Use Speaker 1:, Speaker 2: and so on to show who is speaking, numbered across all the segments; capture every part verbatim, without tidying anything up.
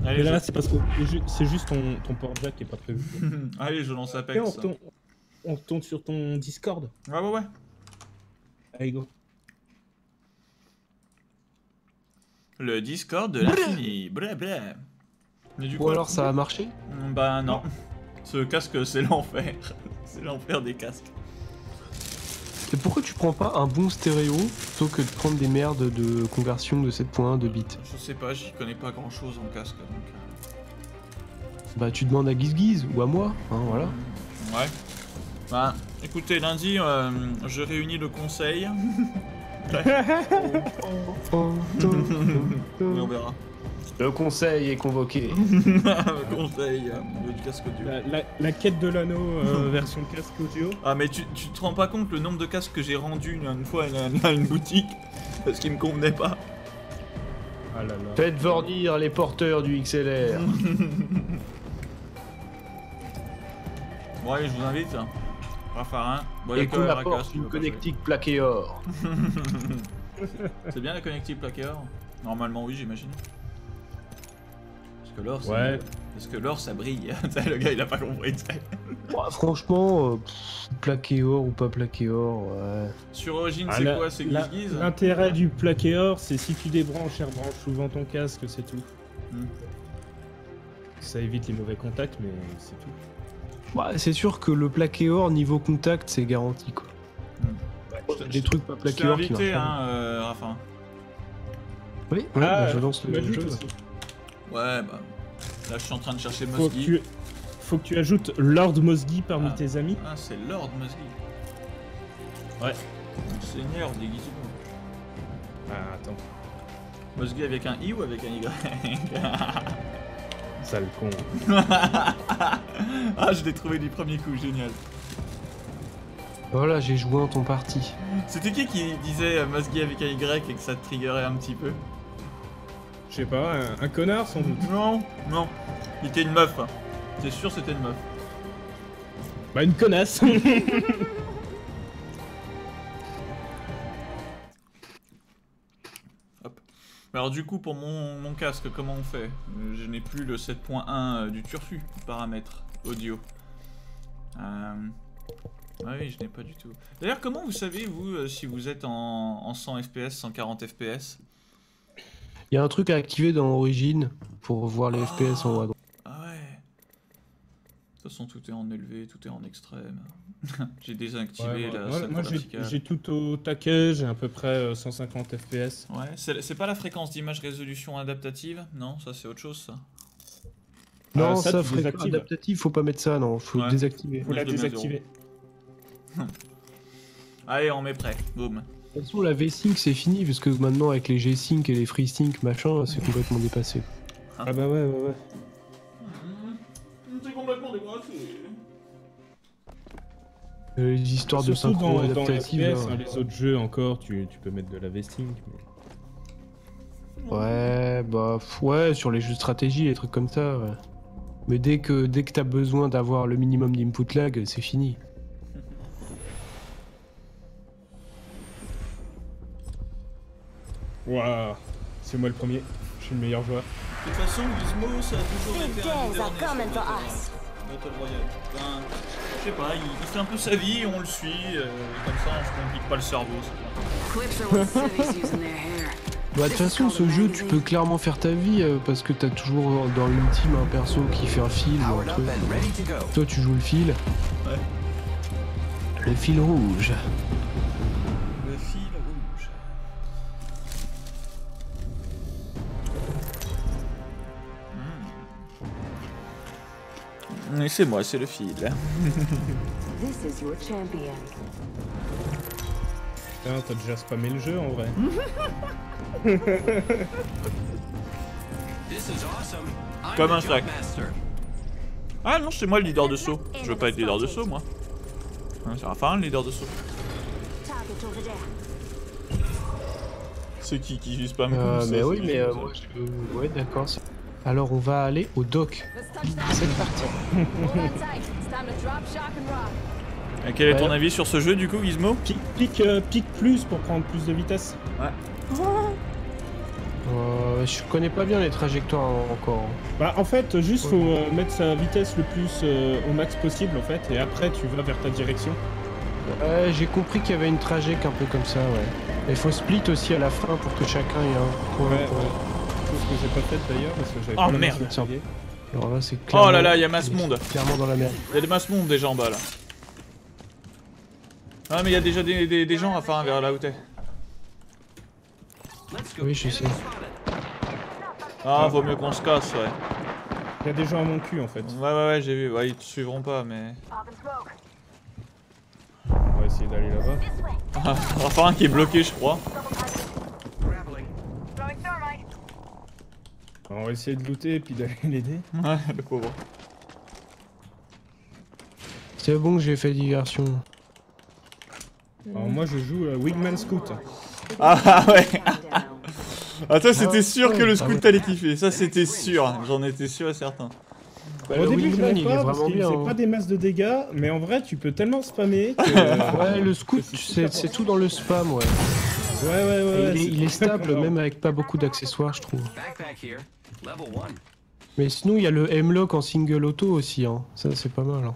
Speaker 1: Allez, là, je... c'est parce que c'est juste ton, ton port jack qui est pas prévu.
Speaker 2: Allez, je lance Apex.
Speaker 1: Et on, retourne, on retourne sur ton Discord.
Speaker 2: Ouais, ouais, ouais.
Speaker 1: Allez, go.
Speaker 2: Le Discord de l'infini. Blablabla. Mais du
Speaker 3: Ou
Speaker 2: coup,
Speaker 3: alors ça a marché?
Speaker 2: Bah non. Ce casque, c'est l'enfer. C'est l'enfer des casques.
Speaker 3: Et pourquoi tu prends pas un bon stéréo plutôt que de prendre des merdes de conversion de sept point un de bits?
Speaker 2: Je sais pas, j'y connais pas grand chose en casque donc.
Speaker 3: Bah tu demandes à GizGiz ou à moi, hein, voilà.
Speaker 2: Ouais. Bah écoutez, lundi, euh, je réunis le conseil. On verra.
Speaker 3: Le conseil est convoqué.
Speaker 2: Le conseil, euh, le casque audio.
Speaker 1: La, la, la quête de l'anneau euh, version casque audio.
Speaker 2: Ah mais tu, tu te rends pas compte le nombre de casques que j'ai rendu une, une fois à une, à une boutique parce qu'ils me convenaient pas.
Speaker 1: Ah là là.
Speaker 3: Faites vornir les porteurs du X L R.
Speaker 2: Bon allez, je vous invite. Raffarin. Bon,
Speaker 3: et qu'on apporte une connectique plaquée or.
Speaker 2: C'est bien la connectique plaquée or? Normalement oui, j'imagine. Parce que l'or,
Speaker 1: ouais.
Speaker 2: Parce que l'or, ça brille. Le gars, il a pas compris.
Speaker 3: Ouais, franchement, euh, pff, plaqué or ou pas plaqué or, ouais.
Speaker 2: Sur Origin,
Speaker 1: ah,
Speaker 2: c'est
Speaker 1: la,
Speaker 2: quoi? C'est GizGiz?
Speaker 1: L'intérêt du plaqué or, c'est si tu débranches et rebranches souvent ton casque, c'est tout. Hmm. Ça évite les mauvais contacts, mais c'est tout.
Speaker 3: Ouais, c'est sûr que le plaqué or, niveau contact, c'est garanti, quoi.
Speaker 2: Hmm. Ouais,
Speaker 3: des trucs pas plaqués or qui marchent.
Speaker 2: Je t'ai invité, hein, euh, Rafa.
Speaker 3: Oui, ouais, ah, bah, je lance le jeu.
Speaker 2: Aussi. Ouais, bah... Là, je suis en train de chercher
Speaker 1: Faut
Speaker 2: Mosgy.
Speaker 1: que tu... Faut que tu ajoutes Lord Mosgy parmi
Speaker 2: ah.
Speaker 1: tes amis.
Speaker 2: Ah, c'est Lord Mosgy.
Speaker 1: Ouais.
Speaker 2: Le seigneur des Gizmo.
Speaker 1: Ah, attends.
Speaker 2: Mosgy avec un I ou avec un Y?
Speaker 1: Sale con.
Speaker 2: Ah, je l'ai trouvé du premier coup, génial.
Speaker 3: Voilà, j'ai joué en ton parti.
Speaker 2: C'était qui qui disait Mosgy avec un Y et que ça te triggerait un petit peu?
Speaker 1: Je sais pas, un, un connard sans doute.
Speaker 2: Non, non. Il était une meuf. T'es sûr c'était une meuf?
Speaker 1: Bah une connasse.
Speaker 2: Hop. Alors du coup pour mon, mon casque, comment on fait? Je n'ai plus le sept point un du Turfu, paramètre audio. Euh... Ah oui, je n'ai pas du tout. D'ailleurs, comment vous savez, vous, si vous êtes en, en cent F P S, cent quarante F P S?
Speaker 3: Il y a un truc à activer dans Origin pour voir les oh. F P S en haut à droite.
Speaker 2: Ah ouais. De toute façon, tout est en élevé, tout est en extrême. J'ai désactivé
Speaker 1: ouais,
Speaker 2: la
Speaker 1: moi,
Speaker 2: salle
Speaker 1: moi j'ai tout au taquet, j'ai à peu près cent cinquante F P S.
Speaker 2: Ouais, c'est pas la fréquence d'image résolution adaptative? Non, ça c'est autre chose ça.
Speaker 3: Non, euh, ça, ça fréquence adaptative, faut pas mettre ça, non, faut ouais. désactiver.
Speaker 1: Faut la désactiver.
Speaker 2: Allez, on met prêt, boum.
Speaker 3: De toute façon, la V-Sync c'est fini, parce que maintenant avec les G-Sync et les FreeSync machin, c'est complètement dépassé.
Speaker 1: Ah bah ouais, ouais, ouais.
Speaker 2: C'est complètement dépassé.
Speaker 3: Les histoires de synchro
Speaker 1: dans,
Speaker 3: adaptative.
Speaker 1: Dans F P S, hein, les autres jeux encore, tu, tu peux mettre de la V-Sync. Mais...
Speaker 3: Ouais, bah ouais, sur les jeux de stratégie, les trucs comme ça, ouais. Mais dès que, dès que t'as besoin d'avoir le minimum d'input lag, c'est fini.
Speaker 2: Waouh,
Speaker 1: c'est moi le premier, je suis le meilleur joueur.
Speaker 2: De toute façon, Gizmo, ça a toujours été un leader Battle Royale. Ben, je sais pas, il, il fait un peu sa vie, on le suit, euh, comme ça on se complique pas le cerveau.
Speaker 3: Bah de toute façon, ce jeu, tu peux clairement faire ta vie, euh, parce que t'as toujours dans l'ultime un perso qui fait un fil ou un truc. Toi, tu joues le fil.
Speaker 2: Ouais.
Speaker 3: Le fil rouge.
Speaker 2: Le fil rouge. Et c'est moi, c'est le fil.
Speaker 1: Putain, t'as déjà spammé le jeu en vrai.
Speaker 2: Comme un Shrek. Ah non, c'est moi le leader de saut. Je veux pas être leader de saut, moi. C'est Rafa le leader de saut. C'est qui qui spamme
Speaker 3: euh, Mais oui, mais euh, moi je... Ouais, d'accord. Alors on va aller au dock. C'est parti.
Speaker 2: Et quel est ton ouais. avis sur ce jeu du coup, Gizmo?
Speaker 1: Pique, pique, euh, pique plus pour prendre plus de vitesse.
Speaker 2: Ouais.
Speaker 3: Euh, ouais, je connais pas bien les trajectoires encore.
Speaker 1: Bah en fait, juste faut euh, mettre sa vitesse le plus euh, au max possible en fait, et après tu vas vers ta direction.
Speaker 3: Ouais, j'ai compris qu'il y avait une trajectoire un peu comme ça, ouais. Il faut split aussi à la fin pour que chacun ait un point.
Speaker 1: Ouais,
Speaker 3: pour...
Speaker 1: ouais. Chose que j'ai pas faite d'ailleurs parce que j'avais
Speaker 2: Oh,
Speaker 1: pas la
Speaker 2: merde.
Speaker 1: masse de clavier.
Speaker 3: Alors là, c'est clairement...
Speaker 2: Oh là là, il y a masse monde.
Speaker 3: Clairement dans la merde.
Speaker 2: Il y a des masses monde déjà en bas là. Ah mais il y a déjà des, des, des gens enfin vers là où t'es.
Speaker 3: Oui, je sais.
Speaker 2: Ah, vaut mieux qu'on se casse, ouais.
Speaker 1: Il y a des gens à mon cul en fait.
Speaker 2: Ouais, ouais, ouais, j'ai vu. Ouais, ils te suivront pas, mais.
Speaker 1: On va essayer d'aller là-bas.
Speaker 2: Ah, enfin, un qui est bloqué, je crois.
Speaker 1: On va essayer de looter et puis d'aller l'aider.
Speaker 2: Ouais, le pauvre.
Speaker 3: C'est bon que j'ai fait diversion.
Speaker 1: Alors moi je joue euh, Wingman Scout.
Speaker 2: Ah ouais. Ah, toi, c'était
Speaker 3: Ah,
Speaker 2: sûr
Speaker 3: ouais,
Speaker 2: que le
Speaker 3: ah
Speaker 2: scout
Speaker 3: ouais.
Speaker 2: t'allais kiffer. Ça, c'était sûr. J'en étais sûr et certain.
Speaker 3: Bah,
Speaker 1: Au
Speaker 3: le
Speaker 1: début je
Speaker 3: Wingman,
Speaker 1: l'aime
Speaker 3: il est
Speaker 1: pas parce
Speaker 3: vraiment
Speaker 1: qu'il
Speaker 3: bien.
Speaker 1: faisait
Speaker 3: hein.
Speaker 1: pas des masses de dégâts, mais en vrai tu peux tellement spammer que... euh,
Speaker 3: Ouais, le scout, c'est c'est tout dans le spam, ouais.
Speaker 1: Ouais ouais ouais.
Speaker 3: Et
Speaker 1: ouais,
Speaker 3: il, est,
Speaker 1: c'est
Speaker 3: il est stable,
Speaker 1: énorme.
Speaker 3: même avec pas beaucoup d'accessoires, je trouve. Mais sinon, il y a le M-Lock en single auto aussi, hein. Ça, c'est pas mal. Hein.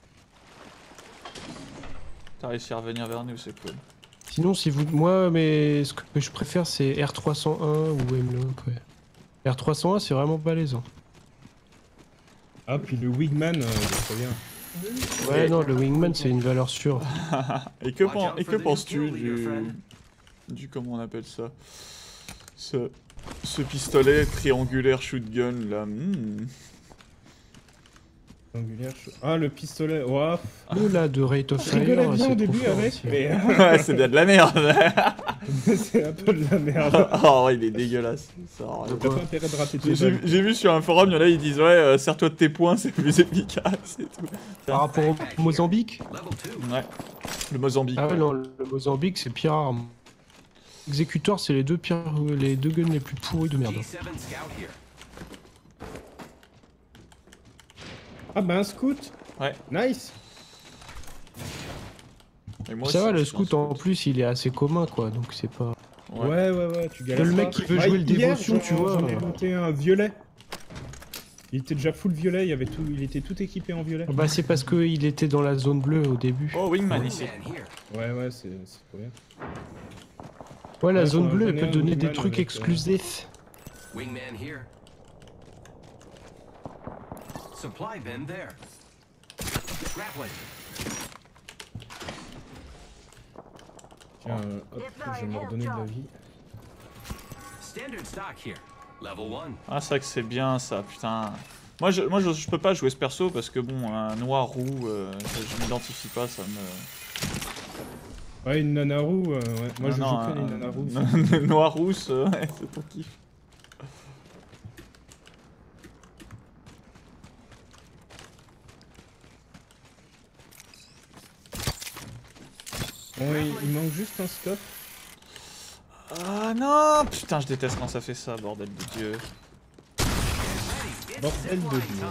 Speaker 2: T'as réussi à revenir vers nous, c'est cool.
Speaker 3: Sinon, si vous... Moi, mais ce que je préfère, c'est R trois cent un ou M-Lock, ouais. R trois cent un, c'est vraiment balèze. Hein.
Speaker 1: Ah puis le Wingman, euh, il est trop bien.
Speaker 3: Ouais, non, le Wingman, c'est une valeur sûre.
Speaker 2: Et que, pen- et que penses-tu du... du... comment on appelle ça, ce... ce pistolet triangulaire shotgun là. hmm.
Speaker 1: Triangulaire, je- Ah le pistolet, ouah.
Speaker 3: Nous, là, de Rate of
Speaker 1: Je
Speaker 3: Fire,
Speaker 1: rigolais bien
Speaker 3: c'est
Speaker 1: au
Speaker 3: trop
Speaker 1: début
Speaker 3: fort
Speaker 1: avec,
Speaker 3: aussi.
Speaker 1: mais
Speaker 2: Ouais, c'est bien de la merde.
Speaker 1: c'est un peu de la merde.
Speaker 2: Oh, ouais, il est dégueulasse. Ça a rien.
Speaker 1: T'as pas intérêt de rater tes
Speaker 2: J'ai
Speaker 1: balles.
Speaker 2: j'ai vu sur un forum, il y en a, ils disent ouais, euh, serre-toi de tes poings, c'est plus efficace et tout.
Speaker 3: Par rapport au Mozambique?
Speaker 2: Ouais, le Mozambique.
Speaker 3: Ah ouais,
Speaker 2: ouais.
Speaker 3: non, le Mozambique, c'est pire arme. Exécuteur, c'est les deux pires, les deux guns les plus pourris de merde.
Speaker 1: Ah bah un scout.
Speaker 2: Ouais.
Speaker 1: Nice.
Speaker 2: Et moi
Speaker 3: Ça
Speaker 2: aussi,
Speaker 3: va, le
Speaker 2: c'est un
Speaker 3: scout en plus, il est assez commun, quoi, donc c'est pas...
Speaker 2: Ouais.
Speaker 1: Ouais ouais ouais, tu galères
Speaker 3: Le mec
Speaker 1: pas.
Speaker 3: qui veut
Speaker 1: Ouais,
Speaker 3: jouer le
Speaker 1: hier,
Speaker 3: dévotion,
Speaker 1: j'en-
Speaker 3: tu vois.
Speaker 1: J'en ai monté un violet. Il était déjà full violet, il, y avait tout, il était tout équipé en violet.
Speaker 3: Bah c'est parce qu'il était dans la zone bleue au début.
Speaker 2: Oh, Wingman ici.
Speaker 1: Ouais ouais, c'est c'est trop bien.
Speaker 3: Ouais, la
Speaker 1: Ouais,
Speaker 3: zone
Speaker 1: j'en
Speaker 3: bleue, elle
Speaker 1: connais
Speaker 3: peut
Speaker 1: un
Speaker 3: donner des
Speaker 1: Wingman
Speaker 3: trucs
Speaker 1: avec, euh,
Speaker 3: exclusifs.
Speaker 4: Wingman here. Supply bin there. Grappling.
Speaker 1: Tiens, euh, hop, je vais me redonner de la vie.
Speaker 4: Standard stock here. Level one.
Speaker 2: Ah, c'est vrai que c'est bien ça, putain. Moi, je, moi je, je peux pas jouer ce perso parce que bon, un noir roux, euh, je, je m'identifie pas, ça me.
Speaker 1: Ouais, une Nanaru, euh, ouais. Moi
Speaker 2: Non,
Speaker 1: je
Speaker 2: non,
Speaker 1: joue que les
Speaker 2: un-
Speaker 1: Nanaru.
Speaker 2: un- noir rousse, euh, ouais, c'est ton kiff.
Speaker 1: Bon, il, il manque juste un scope.
Speaker 2: Ah non, putain, je déteste quand ça fait ça, bordel de Dieu.
Speaker 1: Bordel de Dieu.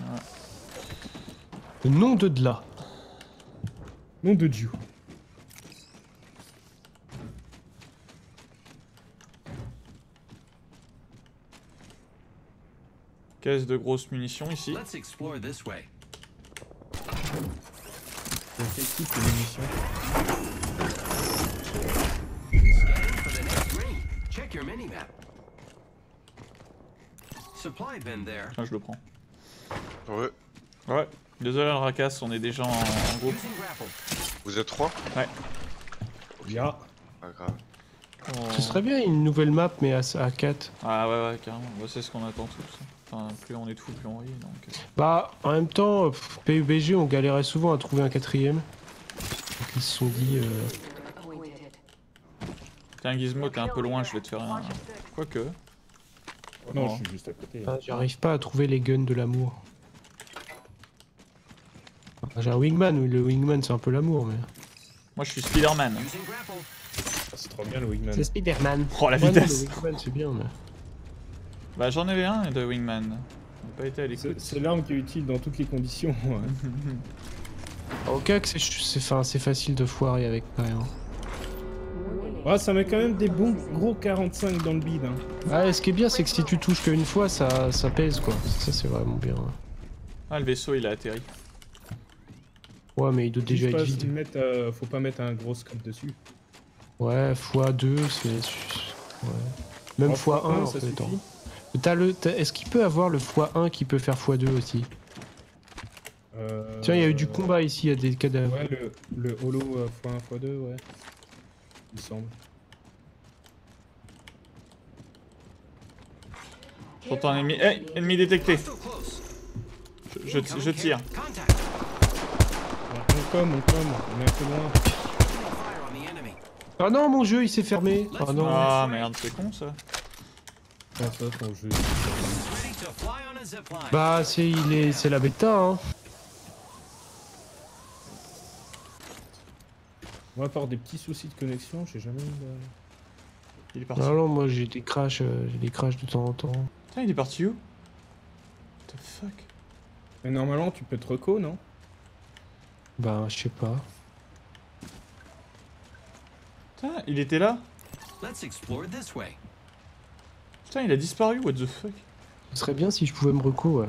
Speaker 3: Le nom de de là.
Speaker 1: Nom de Dieu.
Speaker 2: Caisse de grosses munitions ici.
Speaker 4: Let's explore this way.
Speaker 1: Quel type de munitions?
Speaker 4: Scanning for the next ring. Check your mini-map. Supply bin there.
Speaker 2: Tiens, je le prends.
Speaker 5: Ouais.
Speaker 2: Ouais, désolé le racasse, on est déjà en, en groupe.
Speaker 4: Using grapple.
Speaker 5: Vous êtes trois?
Speaker 2: Ouais.
Speaker 1: Ya.
Speaker 5: Pas grave.
Speaker 2: On-
Speaker 3: Ce serait bien une nouvelle map, mais à, à quatre.
Speaker 2: Ah ouais, ouais, carrément. Bah, c'est ce qu'on attend tous. Enfin, plus on est de fous, plus on rit. Donc... euh.
Speaker 3: Bah, en même temps, pff, P U B G, on galérait souvent à trouver un quatrième. Donc ils se sont dit... Euh...
Speaker 2: Tiens, Gizmo, t'es un peu loin, je vais te faire un. Quoique.
Speaker 1: Non,
Speaker 2: Oh.
Speaker 1: je suis juste à côté.
Speaker 3: ah, J'arrive pas à trouver les guns de l'amour. Enfin, j'ai un Wingman, oui, le Wingman c'est un peu l'amour, mais...
Speaker 2: Moi, je suis Spider-Man.
Speaker 4: Using grapple.
Speaker 1: Ah, c'est trop bien le Wingman.
Speaker 3: C'est Spider-Man.
Speaker 2: Oh, la
Speaker 3: Ouais, non,
Speaker 2: vitesse.
Speaker 3: le Wingman c'est bien, mais...
Speaker 2: Bah, j'en avais un de Wingman. J'ai pas été à l'écoute.
Speaker 1: C'est c'est l'arme qui est utile dans toutes les conditions. ouais.
Speaker 3: Au cas que c'est c'est- enfin, c'est facile de foirer avec rien.
Speaker 1: Ouais, ça met quand même des bons gros quarante-cinq dans le bide. Hein.
Speaker 3: Ah, ce qui est bien, c'est que si tu touches qu'une fois, ça, ça pèse quoi. Ça, c'est vraiment bien.
Speaker 2: Ah, le vaisseau il a atterri.
Speaker 3: Ouais, mais il doit déjà
Speaker 1: Faut
Speaker 3: être
Speaker 1: pas
Speaker 3: vide.
Speaker 1: mettre, euh, faut pas mettre un gros scope dessus.
Speaker 3: Ouais, fois deux, c'est. Ouais. Même
Speaker 1: Oh,
Speaker 3: fois un, en
Speaker 1: ça
Speaker 3: fait.
Speaker 1: suffit.
Speaker 3: hein. T'as le... t'as- Est-ce qu'il peut avoir le fois un qui peut faire fois deux aussi?
Speaker 1: Euh...
Speaker 3: Tiens, il y a eu du combat ici, il y a des cadavres.
Speaker 1: Ouais, le, le holo euh, fois un fois deux, ouais. Il me semble.
Speaker 2: J'entends un ennemi. Eh, ennemi détecté. Je, je, je tire.
Speaker 4: Contact.
Speaker 1: Ouais, on com, on com, on est un peu loin.
Speaker 4: Fire on the enemy.
Speaker 3: Ah non, mon jeu il s'est fermé. Ah non.
Speaker 2: Ah merde, c'est con ça.
Speaker 1: Ah, ça, ton jeu.
Speaker 4: Ready to fly on a zip line.
Speaker 3: Bah, c'est il est, c'est la bêta, hein.
Speaker 1: Moi, à part des petits soucis de connexion, j'ai jamais eu de...
Speaker 2: Il est parti.
Speaker 3: Non, non, moi j'ai des crashs, euh, j'ai des crashs de temps en temps.
Speaker 2: Putain, il est parti où? What the fuck?
Speaker 1: Mais normalement, tu peux te reco, non?
Speaker 3: Bah, je sais pas.
Speaker 2: Putain, il était là?
Speaker 4: Let's explore this way.
Speaker 2: Putain, il a disparu, what the fuck?
Speaker 3: Ce serait bien si je pouvais me reco, ouais.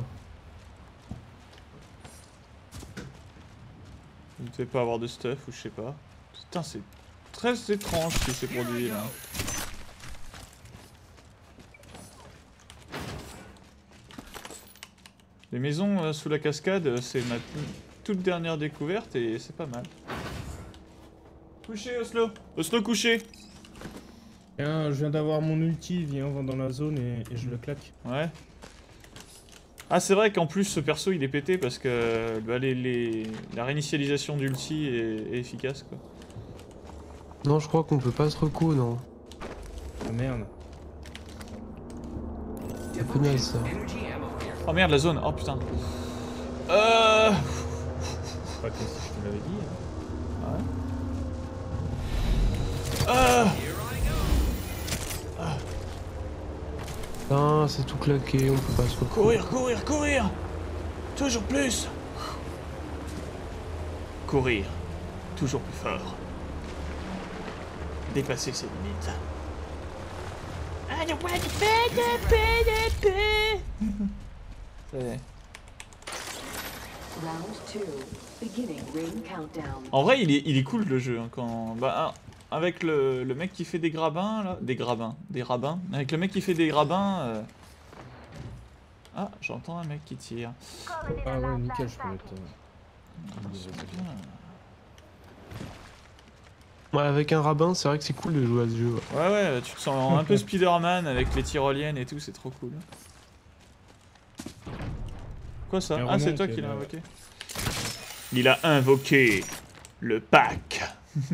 Speaker 2: Il devait pas avoir de stuff ou je sais pas. Putain, c'est très étrange ce qui s'est produit là. Les maisons euh, sous la cascade, euh, c'est ma toute dernière découverte et c'est pas mal. Couché, Oslo! Oslo, couché!
Speaker 1: Tiens, je viens d'avoir mon ulti, viens, on va dans la zone et, et je le claque.
Speaker 2: Ouais. Ah, c'est vrai qu'en plus, ce perso il est pété parce que bah, les, les... la réinitialisation d'ulti est, est efficace quoi.
Speaker 3: Non, je crois qu'on peut pas se reco, non.
Speaker 1: Ah merde.
Speaker 3: C'est un peu naze ça.
Speaker 4: Energy ammo here.
Speaker 2: Oh merde, la zone! Oh putain! Euh.
Speaker 1: Pas comme si je te l'avais dit. Hein.
Speaker 2: Ah.
Speaker 4: Here I go.
Speaker 3: Putain, c'est tout claqué, on peut pas se reco.
Speaker 2: Courir, courir, courir! Toujours plus! Courir. Toujours plus fort. Dépasser ses limites. Ça y est.
Speaker 6: Round two, beginning ring countdown.
Speaker 2: En vrai, il est, il est cool le jeu. Hein, quand... bah, un- avec le, le mec qui fait des grabins, là. Des grabins. Des rabbins. Avec le mec qui fait des grabins. euh, Ah, j'entends un mec qui tire.
Speaker 1: Ah ouais, nickel, je peux mettre... euh,
Speaker 2: C'est bien.
Speaker 3: Ouais, avec un rabbin, c'est vrai que c'est cool de jouer à ce jeu. ouais.
Speaker 2: Ouais, ouais, tu te sens un peu Spider-Man avec les tyroliennes et tout, c'est trop cool. Quoi ça?
Speaker 1: Et
Speaker 2: Ah, c'est
Speaker 1: remonte,
Speaker 2: toi
Speaker 1: il y a
Speaker 2: qui l'as
Speaker 1: de-
Speaker 2: invoqué. Il a invoqué le pack.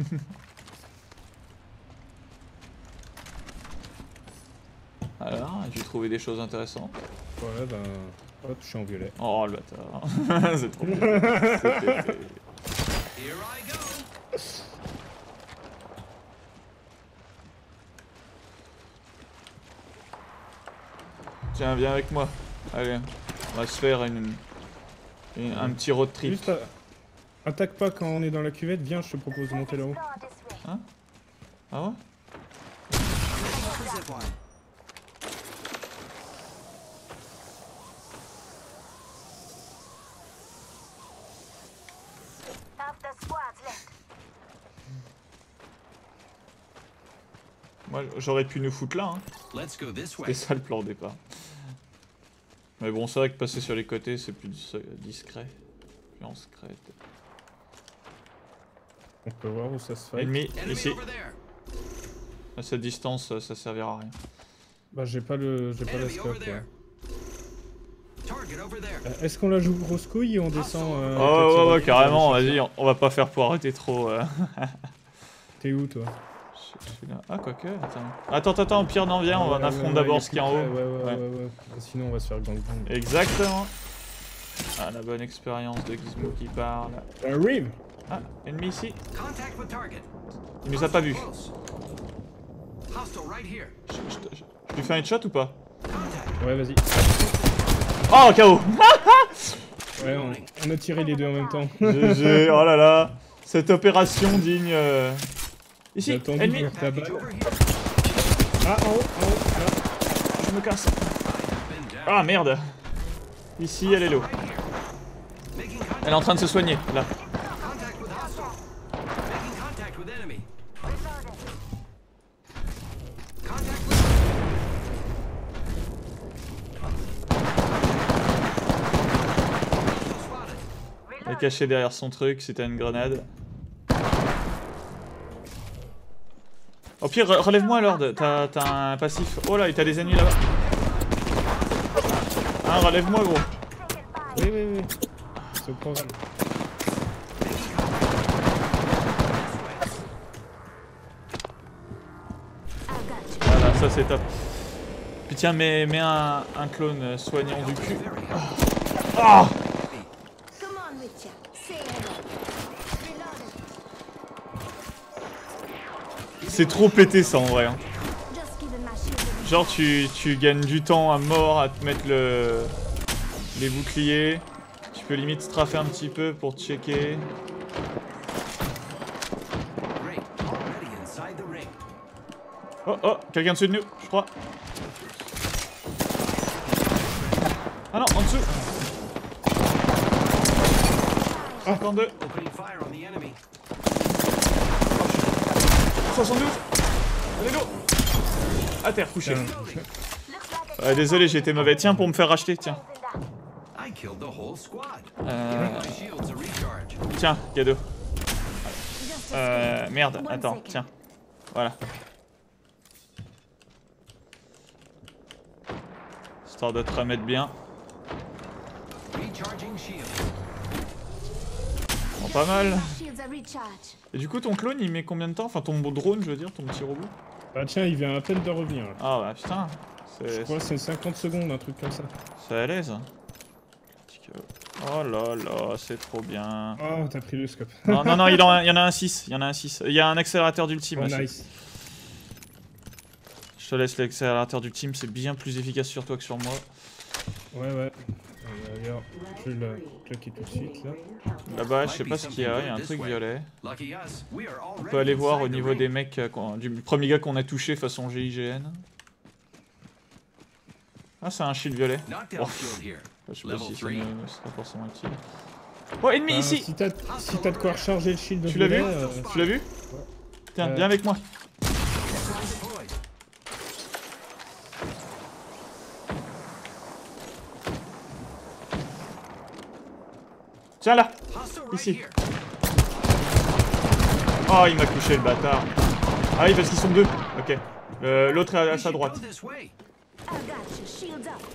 Speaker 2: Alors, j'ai trouvé des choses intéressantes.
Speaker 1: Ouais, ben... Hop, je suis en violet.
Speaker 2: Oh le bâtard. C'est trop bien. C'est pété.
Speaker 4: Here I go.
Speaker 2: Tiens, viens avec moi. Allez, on va se faire une, une- un petit road trip.
Speaker 1: Juste, euh, attaque pas quand on est dans la cuvette, viens, je te propose de monter là-haut.
Speaker 2: Ah ouais?
Speaker 4: Zip line.
Speaker 2: Moi, j'aurais pu nous foutre là. Hein.
Speaker 4: Let's go this
Speaker 2: C'était
Speaker 4: way.
Speaker 2: ça le plan au départ. Mais bon, c'est vrai que passer sur les côtés, c'est plus dis- discret. Plus en secret.
Speaker 1: On peut voir où ça se fait.
Speaker 2: Ennemi,
Speaker 4: Enemy
Speaker 2: ici.
Speaker 4: over there.
Speaker 2: À cette distance, ça servira à rien.
Speaker 1: Bah j'ai pas le... j'ai pas la
Speaker 4: Enemy
Speaker 1: scope,
Speaker 4: over
Speaker 1: ouais.
Speaker 4: there. Target over there.
Speaker 1: Euh, Est-ce qu'on la joue grosse couille et on descend... Euh,
Speaker 2: Oh ouais, ouais,
Speaker 1: quatre
Speaker 2: ouais,
Speaker 1: sur
Speaker 2: carrément,
Speaker 1: dix,
Speaker 2: vas-y, on, on va pas faire pour arrêter trop. euh.
Speaker 1: T'es où, toi?
Speaker 2: Je- je suis là. Ah, quoique, attends. Attends, attends, attends, au pire, non, viens, on
Speaker 1: Ouais, ouais,
Speaker 2: affronte
Speaker 1: ouais,
Speaker 2: d'abord
Speaker 1: ouais,
Speaker 2: ce qu'il y a en haut.
Speaker 1: Ouais, ouais, ouais,
Speaker 2: Ouais.
Speaker 1: ouais, ouais. Sinon, on va se faire gang gang.
Speaker 2: Exactement. Ah, la bonne expérience de Gizmo qui parle.
Speaker 1: Un rim!
Speaker 2: Ah, ennemi ici.
Speaker 4: Contact with target.
Speaker 2: Il nous a pas vu.
Speaker 4: Close. Hostile right here.
Speaker 2: Je, je- je- je lui fais un headshot ou pas?
Speaker 4: Contact.
Speaker 1: Ouais, vas-y.
Speaker 2: Oh, K O.
Speaker 1: Ouais, on, on a tiré les deux en même temps.
Speaker 2: G G, oh là là. Cette opération digne... euh, Ici,
Speaker 1: J'ai attendu
Speaker 2: ennemi.
Speaker 1: de ta balle.
Speaker 4: Over here.
Speaker 1: Ah, en haut, en haut, là.
Speaker 2: Je me casse.
Speaker 4: Been down.
Speaker 2: Ah merde. Ici, elle est low.
Speaker 4: Making contact.
Speaker 2: Elle est en train de se soigner, là.
Speaker 4: Contact with hostile. Making contact with enemy. Contact with hostile spotted.
Speaker 2: Elle est cachée derrière son truc, c'était une grenade. Au pire, re- relève-moi Lord, t'as t'as un passif. Oh là, et t'as des ennemis là-bas. Hein, relève-moi gros.
Speaker 1: Oui, oui, oui. C'est au programme.
Speaker 2: Voilà, ça c'est top. Puis tiens, mets, mets un, un clone euh, soignant du cul. Ah.
Speaker 7: Come on, Witcher. Say hello. Reloaded.
Speaker 2: C'est trop pété ça en vrai. Hein.
Speaker 7: Just giving my shield a
Speaker 2: Genre tu, tu gagnes du temps à mort à te mettre le les boucliers. Tu peux limite straffer un petit peu pour checker.
Speaker 4: Great. Already inside the ring.
Speaker 2: Oh oh, quelqu'un dessus de nous, je crois. Ah non, en dessous. cinquante-deux,
Speaker 4: Opening fire on the enemy.
Speaker 2: soixante-douze. Allez go. À terre, couché.
Speaker 1: Putain.
Speaker 2: Ouais, désolé, j'ai été mauvais. Tiens, pour me faire racheter, tiens.
Speaker 4: I killed the whole squad.
Speaker 2: Euh,
Speaker 4: My shields a recharge.
Speaker 2: tiens, cadeau.
Speaker 7: just a
Speaker 2: Euh, merde,
Speaker 7: One
Speaker 2: attends,
Speaker 7: second.
Speaker 2: tiens. Voilà. Histoire de te remettre bien.
Speaker 4: Recharging shield.
Speaker 2: Bon, pas mal.
Speaker 7: My shields a recharge.
Speaker 2: Et du coup, ton clone, il met combien de temps? Enfin, ton drone, je veux dire, ton petit robot.
Speaker 1: Bah tiens, il vient à peine de revenir. Là.
Speaker 2: Ah bah putain.
Speaker 1: Je
Speaker 2: C'est
Speaker 1: crois que c'est cinquante secondes, un truc comme ça.
Speaker 2: c'est à l'aise. Oh là là, c'est trop bien.
Speaker 1: Oh, t'as pris le scope.
Speaker 2: Non, non, non, il en, il y en a un six. Il y en a un six. Il y a un accélérateur d'ultime
Speaker 1: Oh,
Speaker 2: aussi.
Speaker 1: nice.
Speaker 2: Je te laisse l'accélérateur d'ultime, c'est bien plus efficace sur toi que sur moi.
Speaker 1: Ouais, ouais. Euh, D'ailleurs, je vais le claquer tout de suite là.
Speaker 2: Là-bas, je sais pas ce qu'il y a, il y a un truc violet.
Speaker 4: Lucky us, we are
Speaker 2: On
Speaker 4: already
Speaker 2: peut aller voir au
Speaker 4: inside the
Speaker 2: niveau
Speaker 4: ring.
Speaker 2: des mecs, euh, qu'on- du premier gars qu'on a touché façon G I G N. Ah, c'est un shield violet.
Speaker 4: Knockdown
Speaker 2: Oh.
Speaker 4: shield here.
Speaker 2: Je sais pas
Speaker 4: Level
Speaker 2: si ça
Speaker 4: three.
Speaker 2: me sera forcément utile. Oh, ennemi
Speaker 1: Bah,
Speaker 2: ici!
Speaker 1: Si t'as si t'as de quoi recharger le shield de
Speaker 2: Tu l'as vu?
Speaker 1: violet, euh,
Speaker 2: Tu l'as vu? Tiens,
Speaker 1: Euh.
Speaker 2: viens avec moi.
Speaker 4: Deployed.
Speaker 2: Tiens là!
Speaker 4: Hostile right
Speaker 2: Ici.
Speaker 4: here.
Speaker 2: Oh, il m'a couché le bâtard. Ah oui, parce qu'ils sont deux. Ok. Euh, L'autre est à, à
Speaker 4: We
Speaker 2: sa
Speaker 4: should
Speaker 2: droite.
Speaker 4: go this way.
Speaker 7: I got you. Shields up.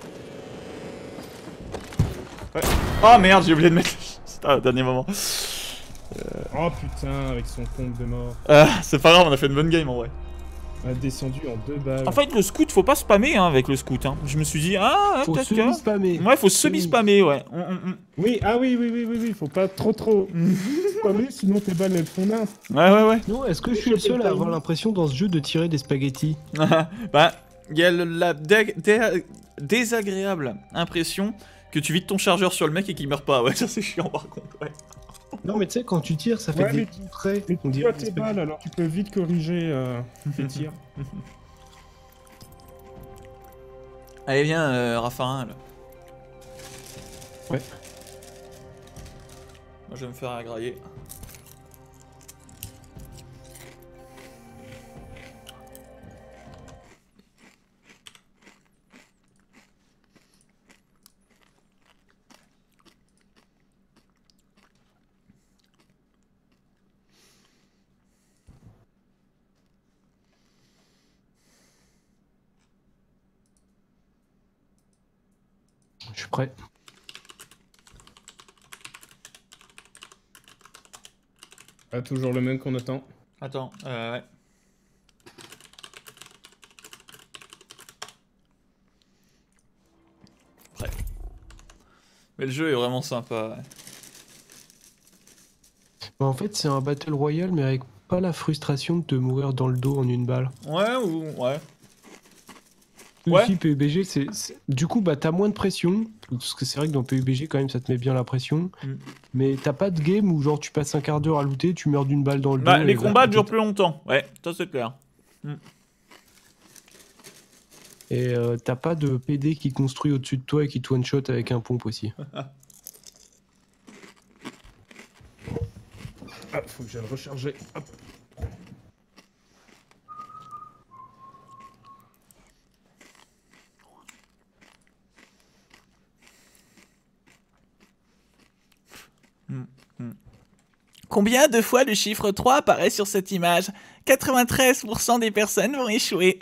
Speaker 2: Ouais. Oh merde, j'ai oublié de mettre. C'était au dernier moment.
Speaker 1: Oh putain, avec son pompe de mort.
Speaker 2: Ah, c'est pas grave, on a fait une bonne game en vrai.
Speaker 1: A descendu en deux balles.
Speaker 2: En fait, le scout, faut pas spammer hein, avec le scout. Hein. Je me suis dit, ah,
Speaker 3: Faut
Speaker 2: peut-être que.
Speaker 3: semi-spammer.
Speaker 2: Ouais, faut semi-spammer, ouais. Hum, hum, hum.
Speaker 1: Oui, ah oui, oui, oui, oui, oui, faut pas trop trop spammer, sinon tes balles elles font nain.
Speaker 2: Ouais, ouais, ouais.
Speaker 3: Non, est-ce que je suis le seul à avoir l'impression dans ce jeu de tirer des spaghettis?
Speaker 2: Bah, il y a le- la dé- dé- désagréable impression que tu vides ton chargeur sur le mec et qu'il meurt pas. Ouais, ça c'est chiant par contre, ouais.
Speaker 3: Non, mais tu sais, quand tu tires, ça fait
Speaker 1: Ouais,
Speaker 3: des
Speaker 1: mais-
Speaker 3: petits traits.
Speaker 1: Mais
Speaker 3: On
Speaker 1: tu
Speaker 3: dirait
Speaker 1: vois
Speaker 3: des
Speaker 1: tes
Speaker 3: spaghettis.
Speaker 1: balles, alors tu peux vite corriger euh, tes tirs.
Speaker 2: Allez, viens, euh, Raffarin, là.
Speaker 3: Ouais.
Speaker 2: Moi, je vais me faire agrailler.
Speaker 3: Je suis prêt.
Speaker 1: Ah, toujours le même qu'on attend.
Speaker 2: Attends, euh, ouais. Prêt. Mais le jeu est vraiment sympa, ouais.
Speaker 3: Bah, en fait, c'est un Battle Royale, mais avec pas la frustration de te mourir dans le dos en une balle.
Speaker 2: Ouais, ou... ouais. Ouais.
Speaker 3: Aussi, P U B G, c'est. c'est- Du coup, bah, t'as moins de pression. Parce que c'est vrai que dans P U B G, quand même, ça te met bien la pression.
Speaker 2: Mm.
Speaker 3: Mais t'as pas de game où, genre, tu passes un quart d'heure à looter, tu meurs d'une balle dans le
Speaker 2: Bah,
Speaker 3: dos.
Speaker 2: les
Speaker 3: et
Speaker 2: combats
Speaker 3: bah,
Speaker 2: durent
Speaker 3: t'es-
Speaker 2: plus longtemps. Ouais, ça c'est clair.
Speaker 3: Et euh, t'as pas de P D qui construit au-dessus de toi et qui te one-shot avec un pompe aussi.
Speaker 1: Ah, faut que j'aille le recharger. Hop.
Speaker 8: Combien de fois le chiffre trois apparaît sur cette image? quatre-vingt-treize pour cent des personnes vont échouer.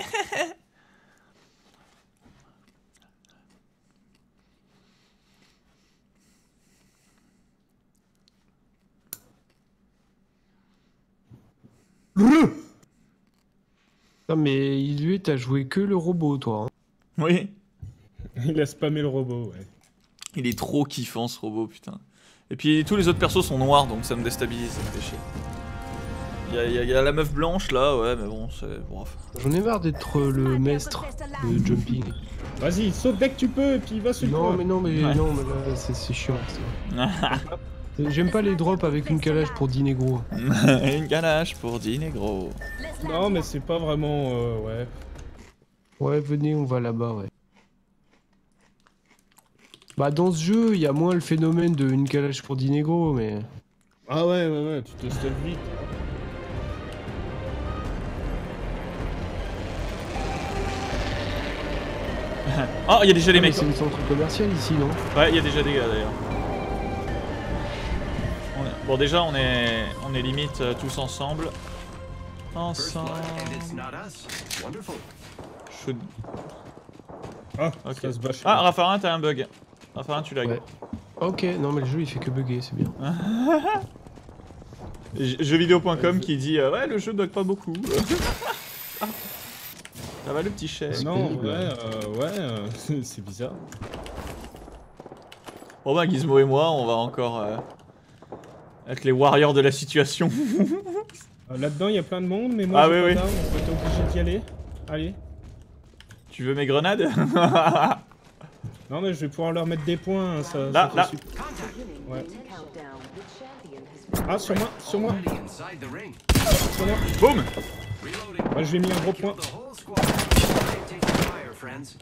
Speaker 3: Non, mais lui, t'as joué que le robot, toi. hein.
Speaker 2: Oui.
Speaker 1: Il a spammé le robot, ouais.
Speaker 2: Il est trop kiffant ce robot, putain. Et puis tous les autres persos sont noirs, donc ça me déstabilise, ça me fait chier. Il y, a- il y a- il y a la meuf blanche là, ouais, mais bon, c'est. Bref.
Speaker 3: J'en ai marre d'être euh, le maître de jumping.
Speaker 1: Vas-y, saute dès que tu peux, et puis va sur le
Speaker 3: Non,
Speaker 1: point.
Speaker 3: mais non, mais
Speaker 2: Ouais.
Speaker 3: non, mais là, c'est c'est chiant. ça. J'aime pas les drops avec une calage pour dîner gros.
Speaker 2: Une ganache pour dîner gros.
Speaker 1: Non, mais c'est pas vraiment... euh, ouais.
Speaker 3: Ouais, venez, on va là-bas, ouais. Bah, dans ce jeu, il y a moins le phénomène de une calage pour dîner gros, mais.
Speaker 1: Ah ouais, ouais, ouais, tu te stuff vite.
Speaker 2: Oh, il y a déjà des
Speaker 3: Ah, mais
Speaker 2: mecs.
Speaker 3: c'est une centre commercial ici, non?
Speaker 2: Ouais, il y a déjà des gars d'ailleurs. On est- Bon, déjà, on est, on est limite euh, tous ensemble.
Speaker 4: First
Speaker 2: Ensemble.
Speaker 4: blood, and it's not us. Wonderful.
Speaker 2: Shoot.
Speaker 1: Ah,
Speaker 2: Ok.
Speaker 1: ça se bâche.
Speaker 2: Ah, Raffarin, t'as un bug. Raffarin, tu lag.
Speaker 3: Ouais. Ok, non, mais le jeu il fait que bugger, c'est bien.
Speaker 2: Jeuxvideo point com qui dit euh, ouais, le jeu bug pas beaucoup. Ça va le petit chef.
Speaker 1: Non,
Speaker 3: pénible.
Speaker 1: ouais, euh, ouais, euh, c'est c'est bizarre.
Speaker 2: Bon bah Gizmo et moi, on va encore euh, être les warriors de la situation.
Speaker 1: Euh, Là-dedans, il y a plein de monde, mais moi,
Speaker 2: Ah
Speaker 1: j'ai
Speaker 2: oui,
Speaker 1: pas
Speaker 2: oui.
Speaker 1: d'armes, on va être obligé d'y aller. Allez.
Speaker 2: Tu veux mes grenades?
Speaker 1: Non, mais je vais pouvoir leur mettre des points, hein, ça,
Speaker 2: Là,
Speaker 1: ça fait
Speaker 2: là.
Speaker 1: super.
Speaker 6: Beginning
Speaker 1: Ouais.
Speaker 6: ring countdown. The champion has been
Speaker 1: Ah, sur moi, sur moi,
Speaker 4: Already inside the ring.
Speaker 1: sur moi.
Speaker 2: Boum.
Speaker 4: Reloading.
Speaker 1: Moi, je vais mis un gros point.
Speaker 4: The whole squad. Take fire, friends.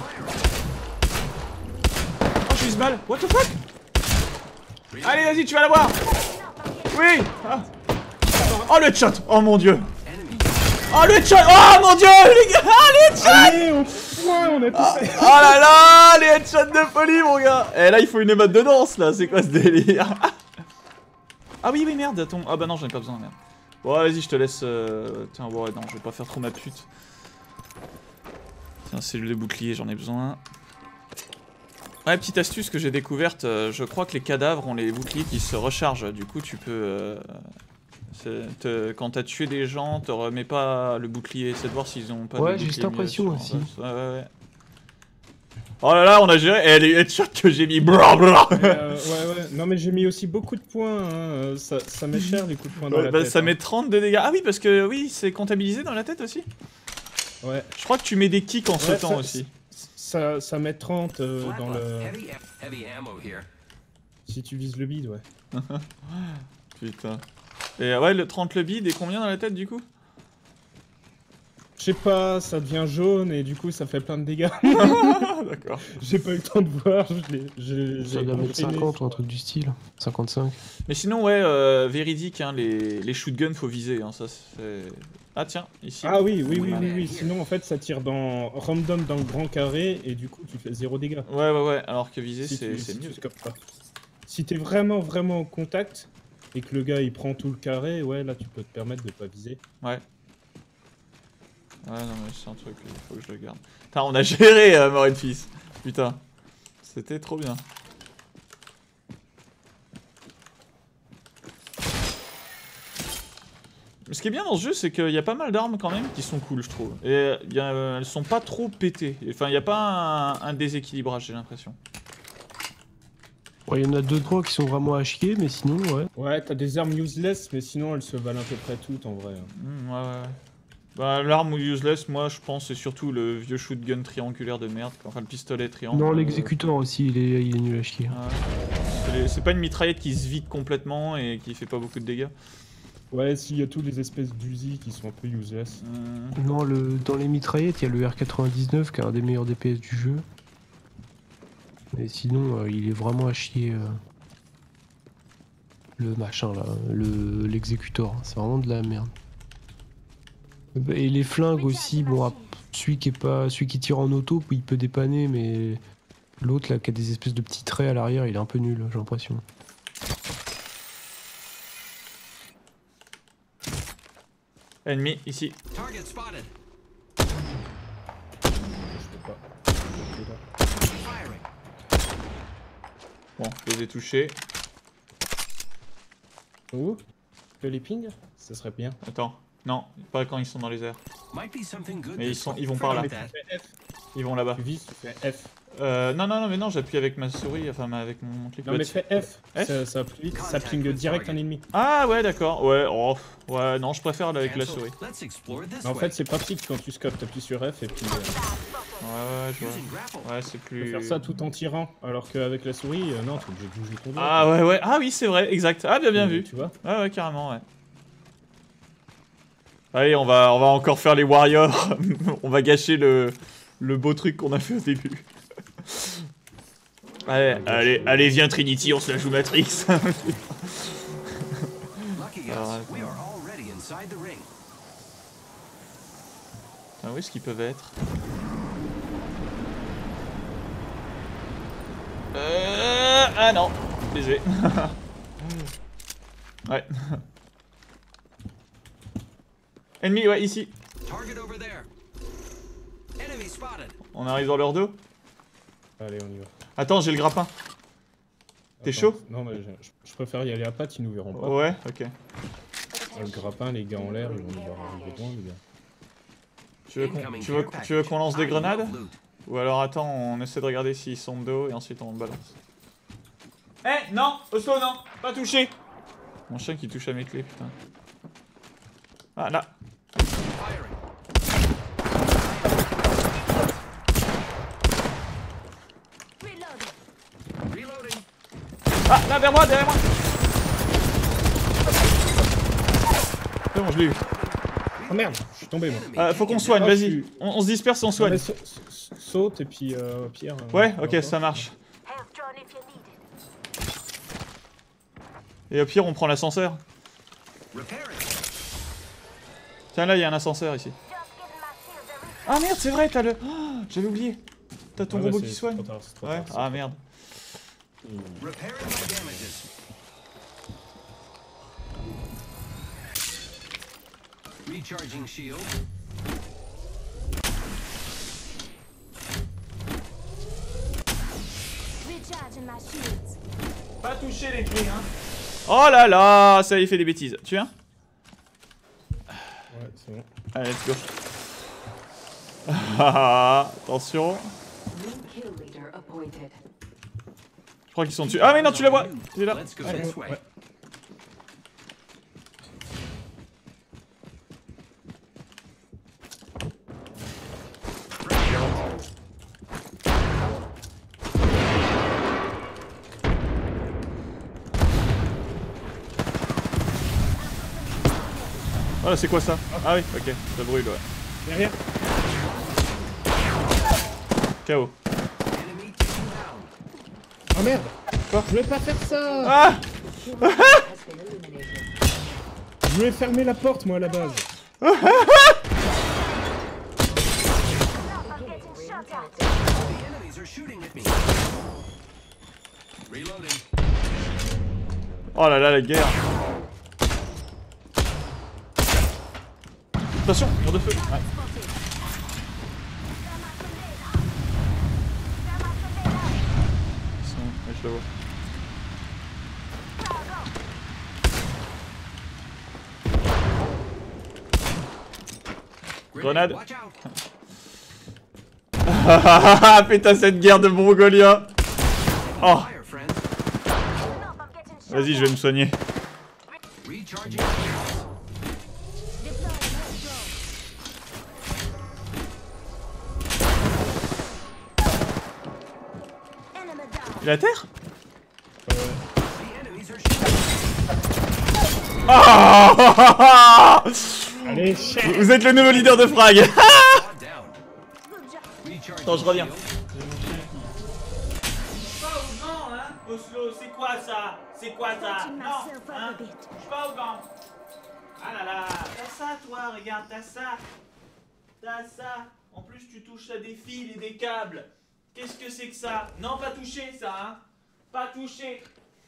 Speaker 2: Oh, je suis mal. What the fuck? Allez, vas-y, tu vas l'avoir. Oui. Ah. Oh, le headshot. Oh mon dieu. Oh, le headshot. Oh mon dieu, les gars. Ah, les headshots.
Speaker 1: Allez, au point, on a tous fait.
Speaker 2: Oh là là, les headshots de folie, mon gars. Et là, il faut une émote de danse, là. C'est quoi ce délire? Ah oui, oui, merde. Attends. Ah bah non, j'en ai pas besoin, merde. Bon, vas-y, je te laisse. Euh... Tiens, bon, ouais, non, je vais pas faire trop ma pute. Tiens, cellule de bouclier, j'en ai besoin. Ouais, petite astuce que j'ai découverte, euh, je crois que les cadavres ont les boucliers qui se rechargent. Du coup, tu peux. Euh... c'est- te- Quand t'as tué des gens, te remets pas le bouclier. C'est de voir s'ils ont pas
Speaker 3: Ouais,
Speaker 2: de
Speaker 3: j'ai
Speaker 2: bouclier
Speaker 3: cette impression
Speaker 2: mieux,
Speaker 3: aussi.
Speaker 2: Ouais, ouais, ouais. Oh là là, on a géré. Et les headshots que j'ai mis. Blah, blah.
Speaker 1: Euh, ouais, ouais. Non, mais j'ai mis aussi beaucoup de points. Hein. euh, Ça, ça met cher les coups de poing dans
Speaker 2: Ouais,
Speaker 1: la
Speaker 2: bah,
Speaker 1: tête.
Speaker 2: ça
Speaker 1: hein.
Speaker 2: met trente de dégâts. Ah oui, parce que oui, c'est comptabilisé dans la tête aussi.
Speaker 1: Ouais.
Speaker 2: Je crois que tu mets des kicks en
Speaker 1: Ouais,
Speaker 2: sautant
Speaker 1: ça-
Speaker 2: aussi.
Speaker 1: Ça, ça met trente euh,
Speaker 4: Flat
Speaker 1: dans
Speaker 4: blood.
Speaker 1: le.
Speaker 4: Heavy, heavy ammo here.
Speaker 1: Si tu vises le bide, ouais.
Speaker 2: Putain. Et ouais, le trente le bide et combien dans la tête du coup?
Speaker 1: Je sais pas, ça devient jaune et du coup ça fait plein de dégâts.
Speaker 2: Ah, d'accord.
Speaker 1: J'ai pas eu le temps de voir, je l'ai. j'ai-
Speaker 3: Ça
Speaker 1: j'ai
Speaker 3: doit mettre
Speaker 1: enchaîné.
Speaker 3: cinquante ou un truc du style. cinquante-cinq.
Speaker 2: Mais sinon, ouais, euh, véridique, hein, les, les shotguns faut viser. Hein, ça c'est. Ah tiens, ici.
Speaker 1: Ah oui, oui, oui, oui, oui. Sinon en fait ça tire dans random dans le grand carré et du coup tu fais zéro dégâts.
Speaker 2: Ouais, ouais, ouais. Alors que viser,
Speaker 1: Si
Speaker 2: c'est
Speaker 1: tu-
Speaker 2: c'est
Speaker 1: si tu
Speaker 2: mieux.
Speaker 1: scopes pas. Si t'es vraiment vraiment en contact et que le gars il prend tout le carré, ouais là tu peux te permettre de pas viser.
Speaker 2: Ouais. Ouais, non, mais c'est un truc, il faut que je le garde. Putain, on a géré euh, Mort and Fils. Putain. C'était trop bien. Ce qui est bien dans ce jeu, c'est qu'il y a pas mal d'armes quand même qui sont cool, je trouve. Et euh, y a, euh, elles sont pas trop pétées. Enfin, il n'y a pas un, un déséquilibrage, j'ai l'impression.
Speaker 3: Ouais, il y en a deux trois qui sont vraiment à chier, mais sinon, ouais.
Speaker 1: Ouais, t'as des armes useless mais sinon elles se valent à peu près toutes en vrai. hein.
Speaker 2: Mmh, ouais, ouais, ouais. Bah, l'arme useless, moi je pense, c'est surtout le vieux shotgun triangulaire de merde, enfin le pistolet triangulaire.
Speaker 3: Non, l'exécuteur aussi, il est, il est nul à chier.
Speaker 2: Ouais. C'est pas une mitraillette qui se vide complètement et qui fait pas beaucoup de dégâts.
Speaker 1: Ouais, s'il y a toutes les espèces d'Uzi qui sont un peu useless.
Speaker 2: Mmh.
Speaker 3: Non, le, dans les mitraillettes, il y a le R quatre-vingt-dix-neuf qui est un des meilleurs D P S du jeu. Mais sinon, euh, il est vraiment à chier. Euh, le machin là, le l'exécuteur, c'est vraiment de la merde. Et les flingues aussi, bon, ah, celui qui est pas, celui qui tire en auto, il peut dépanner, mais l'autre là qui a des espèces de petits traits à l'arrière, il est un peu nul, j'ai l'impression.
Speaker 2: Ennemi, ici.
Speaker 4: Target spotted.
Speaker 1: Je peux pas. Je peux pas.
Speaker 4: Firing.
Speaker 2: Bon, je les ai touchés.
Speaker 1: Où? Que les pings? Ça serait bien.
Speaker 2: Attends, non, pas quand ils sont dans les airs.
Speaker 4: Might be something good.
Speaker 2: Mais ils
Speaker 4: this
Speaker 2: sont,
Speaker 4: way.
Speaker 2: ils vont par là.
Speaker 4: Forget that.
Speaker 2: Ils vont là-bas.
Speaker 1: Tu vises, tu fais F.
Speaker 2: Euh, non, non, non, mais non, j'appuie avec ma souris, enfin ma- avec mon clic.
Speaker 1: Non mais fais F,
Speaker 2: F
Speaker 1: ça, ça va plus vite, ça ping direct un ennemi.
Speaker 2: Ah ouais, d'accord, ouais, oh, ouais, non, je préfère avec la
Speaker 4: Cancel.
Speaker 2: souris.
Speaker 4: Let's explore this
Speaker 1: En
Speaker 4: way.
Speaker 1: fait c'est pratique quand tu scopes, t'appuies sur F et puis euh,
Speaker 2: Ouais, ouais, je
Speaker 4: Using
Speaker 2: vois.
Speaker 4: grapple.
Speaker 2: Ouais, c'est
Speaker 1: tu peux
Speaker 2: plus...
Speaker 1: faire ça tout en tirant, alors qu'avec la souris, euh, non, t'es obligé de bouger ton doigt.
Speaker 2: Ah ouais, ouais, ah oui, c'est vrai, exact. Ah, bien, bien
Speaker 1: Euh,
Speaker 2: vu.
Speaker 1: Tu vois.
Speaker 2: Ouais, ouais, carrément, ouais. Allez, on va, on va encore faire les warriors. On va gâcher le, le beau truc qu'on a fait au début. Allez, allez, allez, viens Trinity, on se la joue Matrix.
Speaker 4: Lucky us,
Speaker 2: Alors,
Speaker 4: we are already inside the ring.
Speaker 2: Ah, où est-ce qu'ils peuvent être? Euh... Ah non, baisé. Ouais. Ennemi, ouais, ici.
Speaker 4: Target over there. Enemy spotted.
Speaker 2: On arrive dans leur dos.
Speaker 1: Allez, on y va.
Speaker 2: Attends, j'ai le grappin. T'es
Speaker 1: Attends,
Speaker 2: chaud?
Speaker 1: Non mais je, je préfère y aller à pattes, ils nous verront pas.
Speaker 2: Ouais, ok.
Speaker 1: Le grappin, les gars en l'air, ils vont nous voir arriver loin, les gars.
Speaker 2: Tu veux qu'on tu veux, tu veux qu'on lance des grenades? Ou alors attends, on essaie de regarder s'ils sont de dos et ensuite on balance. Eh non, Oslo non, pas touché. Mon chien qui touche à mes clés, putain. Ah là.
Speaker 4: Firing. Reloading.
Speaker 2: Ah là, vers moi, derrière moi. C'est bon, je l'ai eu.
Speaker 1: Oh merde, je suis tombé moi.
Speaker 2: Ah, faut qu'on soigne,
Speaker 1: Oh, je
Speaker 2: vas-y.
Speaker 1: suis-
Speaker 2: On, on se disperse et on
Speaker 1: Non,
Speaker 2: soigne.
Speaker 1: mais sa- sa- saute et puis euh, Pierre. euh,
Speaker 2: Ouais,
Speaker 1: on
Speaker 2: ok,
Speaker 1: va
Speaker 2: ça marche.
Speaker 7: Health drone if you need it.
Speaker 2: Et au pire, on prend l'ascenseur.
Speaker 4: Repairing.
Speaker 2: Tiens, là, il y a un ascenseur ici.
Speaker 7: Just getting my shield to reach.
Speaker 2: Ah merde, c'est vrai, t'as le. Oh, j'avais oublié. T'as ton
Speaker 1: Ah ouais,
Speaker 2: robot
Speaker 1: c'est-
Speaker 2: qui
Speaker 1: c'est
Speaker 2: soigne.
Speaker 1: trop tard, c'est trop
Speaker 2: Ouais,
Speaker 1: tard, c'est
Speaker 2: ah
Speaker 1: trop
Speaker 2: merde.
Speaker 4: Repairing my damages. Recharging shield.
Speaker 7: Recharging my shields.
Speaker 2: Pas toucher les clés, hein. Oh là là, ça y est, fait des bêtises. Tu viens?
Speaker 1: Ouais, c'est bon.
Speaker 2: Allez, let's go. Ah, attention.
Speaker 6: New kill leader appointed.
Speaker 2: Je crois qu'ils sont dessus. Ah mais non, tu la vois. Tu es là.
Speaker 4: Let's go
Speaker 1: Allez,
Speaker 4: this way.
Speaker 1: ouais.
Speaker 2: Voilà, c'est quoi ça? Ah oui, ok, ça brûle, ouais.
Speaker 1: Derrière.
Speaker 2: K O.
Speaker 4: Enemy taken down.
Speaker 1: Oh merde.
Speaker 2: Quoi?
Speaker 1: Je voulais pas faire ça.
Speaker 2: Ah!
Speaker 6: Has been eliminated.
Speaker 1: Je voulais fermer la porte moi à la base.
Speaker 7: I'm getting shot at.
Speaker 4: The enemies are shooting at me. Reloading.
Speaker 2: Oh là là, la guerre. Attention, mur de feu. Ouais. Ils sont- ouais, je le vois. Grenade.
Speaker 4: Watch out.
Speaker 2: Ah putain, cette guerre de Mongolia. Oh,
Speaker 4: Fire, friends.
Speaker 7: I'm getting shot.
Speaker 2: vas-y, je vais me soigner.
Speaker 4: Recharging shields.
Speaker 7: Deploying health drone.
Speaker 2: Il est à terre?
Speaker 1: Ouais.
Speaker 2: Ah
Speaker 1: Allez, chef.
Speaker 2: Vous êtes le nouveau leader de frag. Attends, je reviens. Oslo, c'est quoi ça? C'est quoi ça?
Speaker 7: Touching
Speaker 2: Non,
Speaker 7: myself
Speaker 2: hein?
Speaker 7: up a bit.
Speaker 2: Touche pas au banc. Ah là là, t'as ça toi, regarde, t'as ça. T'as ça. En plus, tu touches à des fils et des câbles. Qu'est-ce que c'est que ça? Non, pas toucher ça, hein? Pas toucher.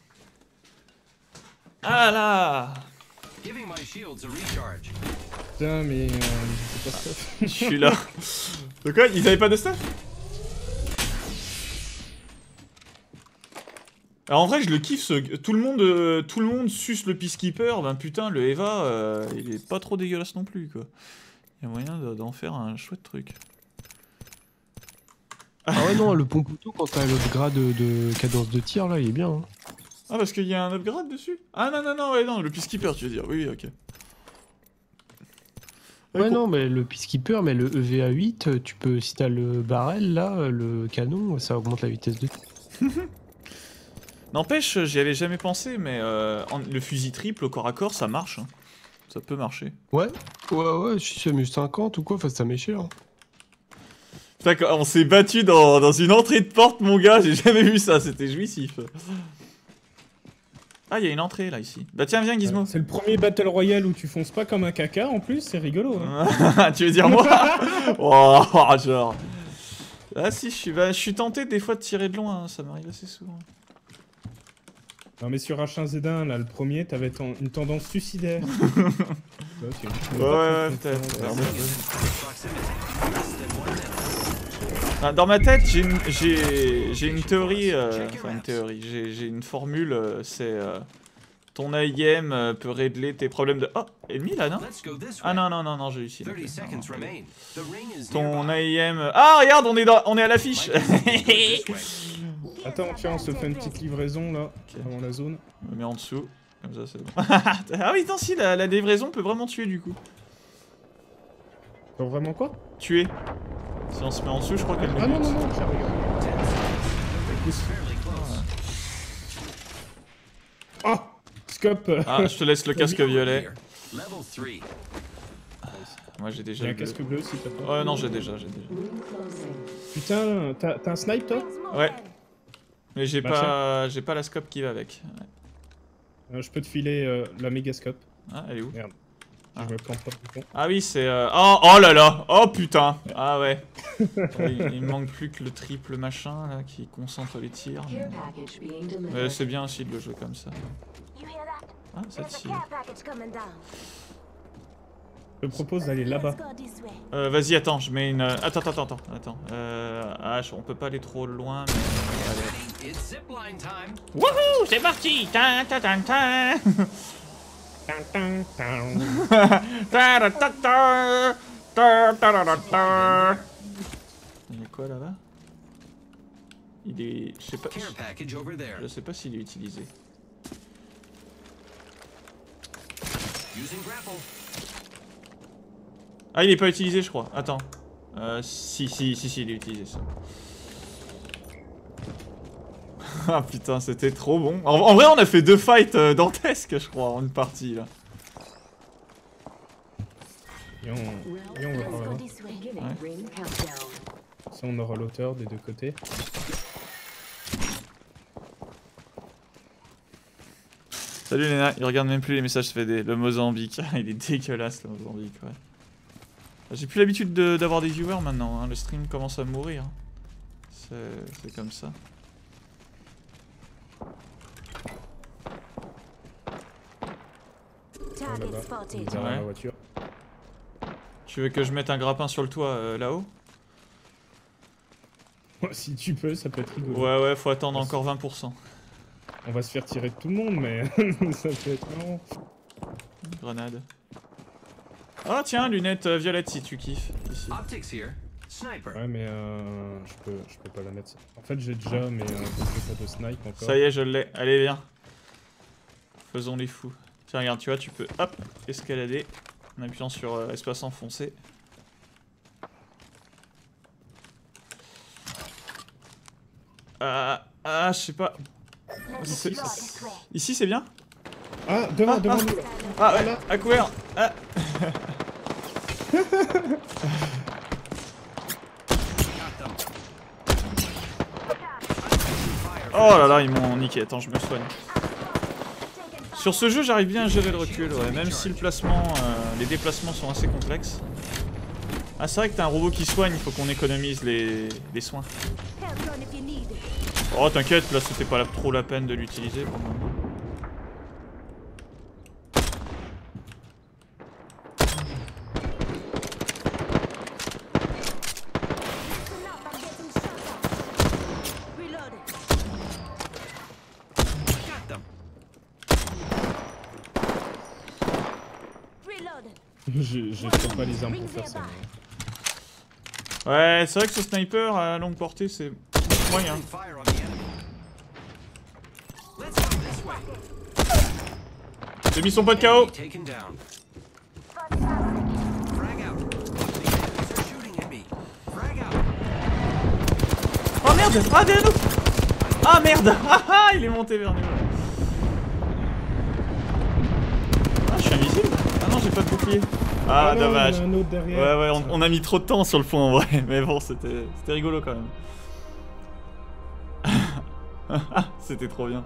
Speaker 2: Ah là.
Speaker 4: Giving my shields a recharge.
Speaker 1: Putain, mais euh, c'est pas ça.
Speaker 2: Je suis là. De quoi? Ils avaient pas de stuff? Alors en vrai je le kiffe, ce... tout, le monde, euh, tout le monde suce le Peacekeeper, ben putain le Eva euh, il est pas trop dégueulasse non plus quoi. Il y a moyen d'en faire un chouette truc.
Speaker 3: Ah ouais non, le pont couteau quand t'as l'upgrade de, de cadence de tir là, il est bien. Hein.
Speaker 2: Ah parce qu'il y a un upgrade dessus? Ah non non non ouais non, le Peacekeeper tu veux dire, oui ok.
Speaker 3: Ouais non mais le Peacekeeper, mais le E V A huit, tu peux, si t'as le barrel là, le canon, ça augmente la vitesse de tir.
Speaker 2: N'empêche, j'y avais jamais pensé, mais euh, en- le fusil triple au corps à corps ça marche. Hein. Ça peut marcher.
Speaker 3: Ouais, ouais ouais, si c'est M cinquante ou quoi, enfin ça m'est cher. Hein.
Speaker 2: Putain, on s'est battu dans, dans une entrée de porte mon gars, j'ai jamais vu ça, c'était jouissif. Ah il y a une entrée là ici. Bah tiens viens Gizmo.
Speaker 1: C'est le premier Battle Royale où tu fonces pas comme un caca en plus, c'est rigolo. Hein.
Speaker 2: Tu veux dire moi? Oh genre. Ah si je suis, bah, je suis tenté des fois de tirer de loin, hein, ça m'arrive assez souvent.
Speaker 1: Non mais sur H un Z un, là, le premier, t'avais ten- une tendance suicidaire. Ok.
Speaker 2: Ouais ouais peut-être. Ah, dans ma tête, j'ai une, j'ai, j'ai une théorie, euh, enfin une théorie, j'ai, j'ai une formule, euh, c'est euh, ton A I M euh, peut régler tes problèmes de... Oh, ennemi là, non?
Speaker 4: Let's go this
Speaker 2: Ah
Speaker 4: way.
Speaker 2: non, non, non, non, j'ai réussi.
Speaker 4: thirty
Speaker 2: d'accord.
Speaker 4: seconds remain. The ring is
Speaker 2: Ton
Speaker 4: nearby.
Speaker 2: A I M... Ah, regarde, on est, dans, on est à l'affiche.
Speaker 4: This way.
Speaker 1: Attends, tiens, on se fait une petite livraison là, avant la zone.
Speaker 2: Je me mets en dessous, comme ça c'est bon. Ah oui, non, si, la, la livraison peut vraiment tuer du coup.
Speaker 1: Genre vraiment quoi?
Speaker 2: Tuer. Si on se met en dessous, je crois qu'elle
Speaker 1: Ah
Speaker 2: nous
Speaker 1: non,
Speaker 2: bute.
Speaker 1: non, non, tiens, regarde.
Speaker 4: Fairly close.
Speaker 1: Ah! Scope! euh,
Speaker 2: Ah, je te laisse le casque violet.
Speaker 4: Here. Level three.
Speaker 2: Moi j'ai déjà
Speaker 1: J'ai un
Speaker 2: le bleu.
Speaker 1: casque bleu si t'as pas.
Speaker 2: Ouais, non, j'ai déjà, j'ai déjà.
Speaker 6: Ring closing.
Speaker 1: Putain, t'as t'as un snipe toi?
Speaker 2: Ouais. Mais j'ai
Speaker 1: Bah,
Speaker 2: pas, j'ai pas la scope qui va avec. Ouais.
Speaker 1: Euh, Je peux te filer euh, la méga scope.
Speaker 2: Ah, elle est où?
Speaker 1: Merde.
Speaker 2: Ah.
Speaker 1: Je me plante pas tout le temps.
Speaker 2: Ah oui, c'est... Euh... Oh, oh là là. Oh putain. Ah ouais. il, il me manque plus que le triple machin là qui concentre les tirs.
Speaker 6: Care package being
Speaker 2: Mais
Speaker 6: delivered.
Speaker 2: c'est bien aussi de le jouer comme ça.
Speaker 7: You hear that?
Speaker 2: Ah, cette
Speaker 7: There's a
Speaker 2: ci
Speaker 7: care package coming down.
Speaker 1: Je te propose d'aller là-bas.
Speaker 7: Let's go this way.
Speaker 2: Euh, vas-y, attends, je mets une... Attends, attends, attends, attends. Euh... Ah, je- on peut pas aller trop loin, mais... Allez.
Speaker 4: It's zipline time.
Speaker 2: Wouhou, c'est parti. Tin, tin, tin, tin.
Speaker 1: Tan, tan, tan.
Speaker 2: Ta, ta, ta, ta. Ta, ta, ta, ta, ta. Il y a quoi là-bas? Il est... Je sais pas...
Speaker 4: Care package over there.
Speaker 2: Je sais pas s'il est utilisé.
Speaker 4: Using grapple.
Speaker 2: Ah, il est pas utilisé, je crois. Attends. Euh, si, si, si, si, il est utilisé, ça. Ah putain, c'était trop bon. En, en vrai, on a fait deux fights euh, dantesques, je crois, en une partie, là.
Speaker 1: Et on, et on va
Speaker 7: Let's
Speaker 1: par
Speaker 7: go
Speaker 1: là.
Speaker 7: this way.
Speaker 6: Beginning
Speaker 2: Ouais.
Speaker 6: ring countdown.
Speaker 1: Ça, on aura l'auteur des deux côtés.
Speaker 2: Salut Léna, il regarde même plus les messages F D. Le Mozambique, il est dégueulasse, le Mozambique, ouais. J'ai plus l'habitude de- d'avoir des viewers maintenant, hein. Le stream commence à mourir. C'est c'est comme ça.
Speaker 1: Là,
Speaker 7: Target
Speaker 1: là-bas,
Speaker 7: spotted.
Speaker 1: derrière
Speaker 2: Ouais.
Speaker 1: la voiture.
Speaker 2: Tu veux que je mette un grappin sur le toit euh, là-haut?
Speaker 1: Si tu peux, ça peut être rigolo.
Speaker 2: Ouais, ouais, faut attendre encore vingt pour cent.
Speaker 1: On va se faire tirer de tout le monde, mais ça peut être marrant.
Speaker 2: Grenade. Ah tiens, lunettes euh, violettes si tu kiffes. Ici.
Speaker 4: Optics here. Sniper.
Speaker 1: Ouais, mais euh, je peux, je peux pas la mettre. En fait, j'ai déjà, mais euh, j'ai pas de snipe encore.
Speaker 2: Ça y est, je l'ai. Allez, viens. Faisons les fous. Tiens, regarde, tu vois, tu peux, hop, escalader en appuyant sur euh, espace enfoncé. Ah, Ah, je sais pas. C'est- Ici, c'est bien?
Speaker 1: Ah, devant,
Speaker 2: Ah,
Speaker 1: devant
Speaker 2: ah.
Speaker 1: nous.
Speaker 2: Ah,
Speaker 1: Voilà.
Speaker 2: à couvert. Ah. Oh là là, ils m'ont niqué. Attends, je me soigne. Sur ce jeu, j'arrive bien à gérer le recul, ouais, même si le placement, euh, les déplacements sont assez complexes. Ah, c'est vrai que t'as un robot qui soigne, il faut qu'on économise les, les soins. Oh, t'inquiète, là, c'était pas la- trop la peine de l'utiliser pour le moment.
Speaker 1: Je, je trouve pas les armes pour faire ça.
Speaker 2: Ouais, c'est vrai que ce sniper à longue portée, c'est moyen.
Speaker 4: Fire on the enemy. Let's go this way.
Speaker 2: J'ai mis son pote K O.
Speaker 4: Enemy taken down. Frag out. The enemies are shooting at me. Frag out.
Speaker 2: Oh merde. Ah, derrière nous. Ah merde. Ah ah, il est monté vers nous. Ah, je suis invisible. Ah non, j'ai pas de bouclier. Ah,
Speaker 1: Ah non,
Speaker 2: dommage.
Speaker 1: il y en a un autre derrière.
Speaker 2: Ouais, ouais, on, on a mis trop de temps sur le fond en vrai. Mais bon, c'était c'était rigolo quand même. C'était trop bien.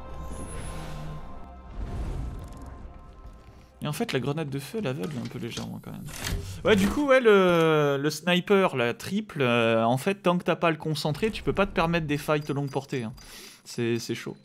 Speaker 2: Et en fait, la grenade de feu, elle aveugle un peu légèrement quand même. Ouais, du coup, ouais, le, le sniper, la triple, euh, en fait, tant que t'as pas le concentré, tu peux pas te permettre des fights longue portée. Hein. C'est c'est chaud.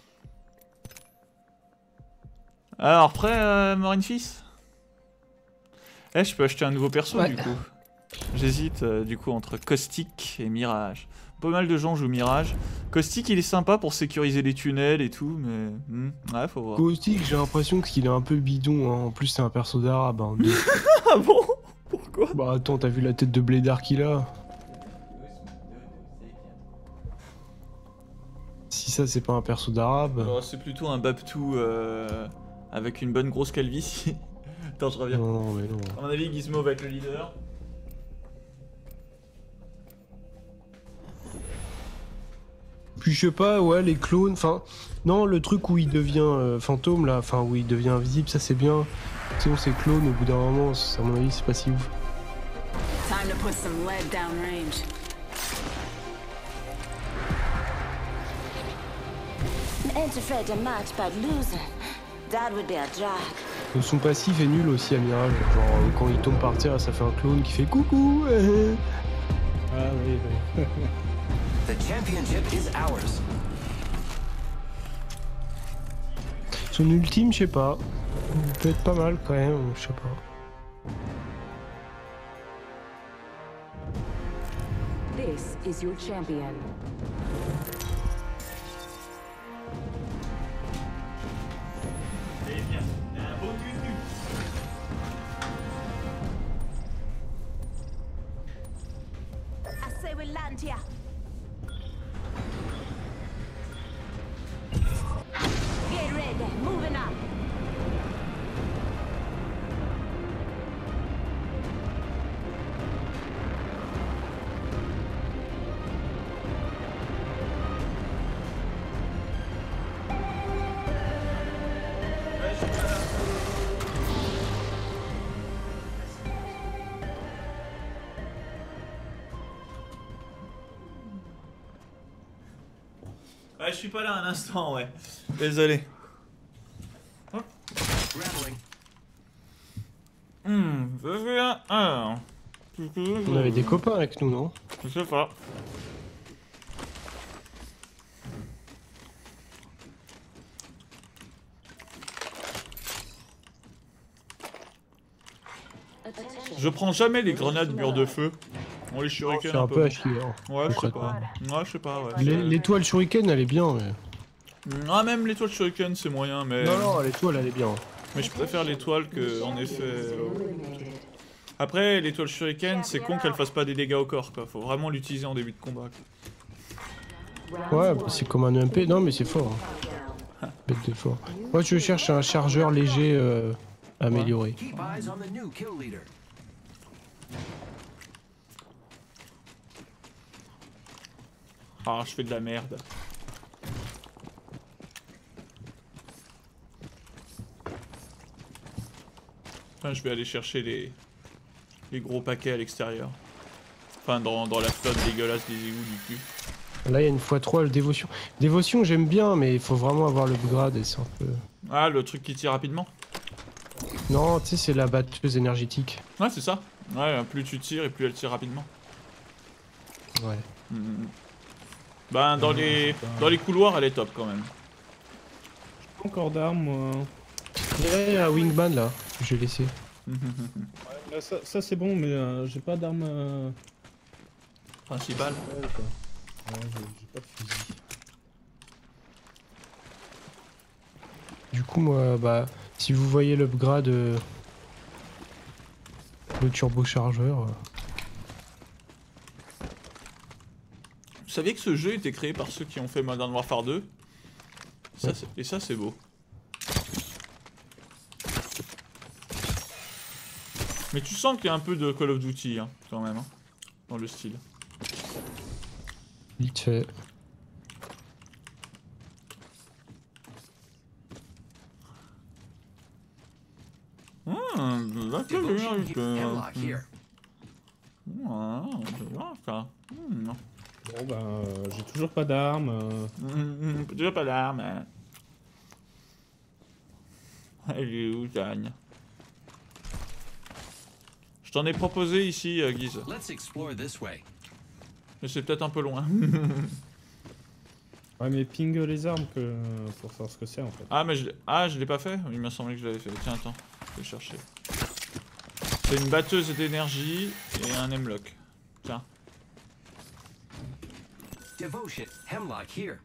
Speaker 2: Alors, prêt, euh, Marine Fils? Eh, je peux acheter un nouveau perso,
Speaker 3: Ouais.
Speaker 2: du coup. J'hésite, euh, du coup, entre Caustic et Mirage. Pas mal de gens jouent Mirage. Caustic, il est sympa pour sécuriser les tunnels et tout, mais... hmm, ouais, faut voir.
Speaker 3: Caustic, j'ai l'impression qu'il est un peu bidon. Hein. En plus, c'est un perso d'arabe. Hein. De-
Speaker 2: Ah bon? Pourquoi?
Speaker 3: bah attends, t'as vu la tête de blédard qu'il a? Si ça, c'est pas un perso d'arabe.
Speaker 2: Oh, c'est plutôt un Babtou euh, avec une bonne grosse calvitie. Attends, je reviens.
Speaker 3: Non, non, mais non.
Speaker 2: À mon avis, Gizmo va être le leader.
Speaker 3: Puis je sais pas, ouais, les clones, enfin... Non, le truc où il devient euh, fantôme, là, enfin, où il devient invisible, ça c'est bien. Sinon, c'est clone, au bout d'un moment, à mon avis, c'est pas si ouf.
Speaker 6: Time to put some lead downrange.
Speaker 7: Ain't afraid of match but losing. That would be a drag.
Speaker 3: Donc, son passif est nul aussi à Mirage. Genre, euh, quand il tombe par terre, ça fait un clone qui fait coucou. euh.
Speaker 1: Ah oui, oui.
Speaker 4: The championship is ours.
Speaker 3: Son ultime, je sais pas. Il peut être pas mal quand même, je sais pas.
Speaker 6: This is your champion.
Speaker 2: C'est bien, un beau tutu.
Speaker 7: I say we land here. Get ready, moving up.
Speaker 2: Ouais, je suis pas là un instant, ouais. Désolé.
Speaker 4: Grappling.
Speaker 2: Hmm, je fais un un.
Speaker 3: On avait des copains avec nous, non?
Speaker 2: Je sais pas. Je prends jamais les grenades murs de feu. On les shurikens
Speaker 3: C'est un peu à chier. Hein.
Speaker 2: Ouais, je sais
Speaker 3: concrètement.
Speaker 2: pas. Ouais, je sais pas, ouais.
Speaker 3: L'é- L'étoile shuriken, elle est bien, mais...
Speaker 2: Ah, même l'étoile shuriken, c'est moyen, mais...
Speaker 3: Non, non, l'étoile, elle est bien.
Speaker 2: Mais je préfère l'étoile que, en effet... euh, Après, l'étoile shuriken, c'est con qu'elle fasse pas des dégâts au corps, quoi. Faut vraiment l'utiliser en début de combat, quoi.
Speaker 3: Ouais, bah, c'est comme un E M P. Non, mais c'est fort. Hein. Bête de fort. Moi, je cherche un chargeur léger euh, amélioré.
Speaker 4: Keep eyes on the new kill leader.
Speaker 2: Ah, je fais de la merde. fin, je vais aller chercher les, les gros paquets à l'extérieur. Enfin, dans, dans la flotte dégueulasse des égouts du cul.
Speaker 3: Là, il y a une fois trois le dévotion. Dévotion, j'aime bien, mais il faut vraiment avoir le upgrade et c'est un peu.
Speaker 2: Ah, le truc qui tire rapidement?
Speaker 3: Non, tu sais, c'est la batteuse énergétique.
Speaker 2: Ouais, c'est ça. Ouais, plus tu tires et plus elle tire rapidement.
Speaker 3: Ouais.
Speaker 2: Mmh. Ben, dans les, dans les couloirs, elle est top quand même.
Speaker 1: Pas encore d'armes, moi.
Speaker 3: Ouais, un wingman là, que j'ai laissé.
Speaker 1: Ouais, là, ça, ça c'est bon, mais euh, j'ai pas d'armes. Euh...
Speaker 2: Principal.
Speaker 1: Ouais, quoi. Ouais, j'ai j'ai pas de fusil.
Speaker 3: Du coup, moi, bah, si vous voyez l'upgrade, euh, le turbochargeur. Euh...
Speaker 2: Vous saviez que ce jeu était créé par ceux qui ont fait Modern Warfare deux? Ça,
Speaker 3: Ouais.
Speaker 2: Et ça, c'est beau. Mais tu sens qu'il y a un peu de Call of Duty, hein, quand même, hein, dans le style.
Speaker 3: Vite fait.
Speaker 2: Mmh, là, c'est
Speaker 4: Devotion
Speaker 2: bien,
Speaker 4: here.
Speaker 2: euh,
Speaker 4: Hemlock here.
Speaker 2: Ouais, c'est bien, ça. Mmh.
Speaker 1: Bon, bah, euh, j'ai toujours pas d'armes. Euh...
Speaker 2: Mmh, déjà pas d'armes. Hein. Elle est où, Gagne? Je t'en ai proposé ici, euh, Guise.
Speaker 4: Let's explore this way.
Speaker 2: Mais c'est peut-être un peu loin.
Speaker 1: Ouais, mais ping les armes que... pour savoir ce que c'est en fait.
Speaker 2: Ah, mais je l'ai ah, je l'ai pas fait? Il m'a semblé que je l'avais fait. Tiens, attends, je vais le chercher. C'est une batteuse d'énergie et un hemlock. Tiens.
Speaker 4: Devotion. Hemlock here.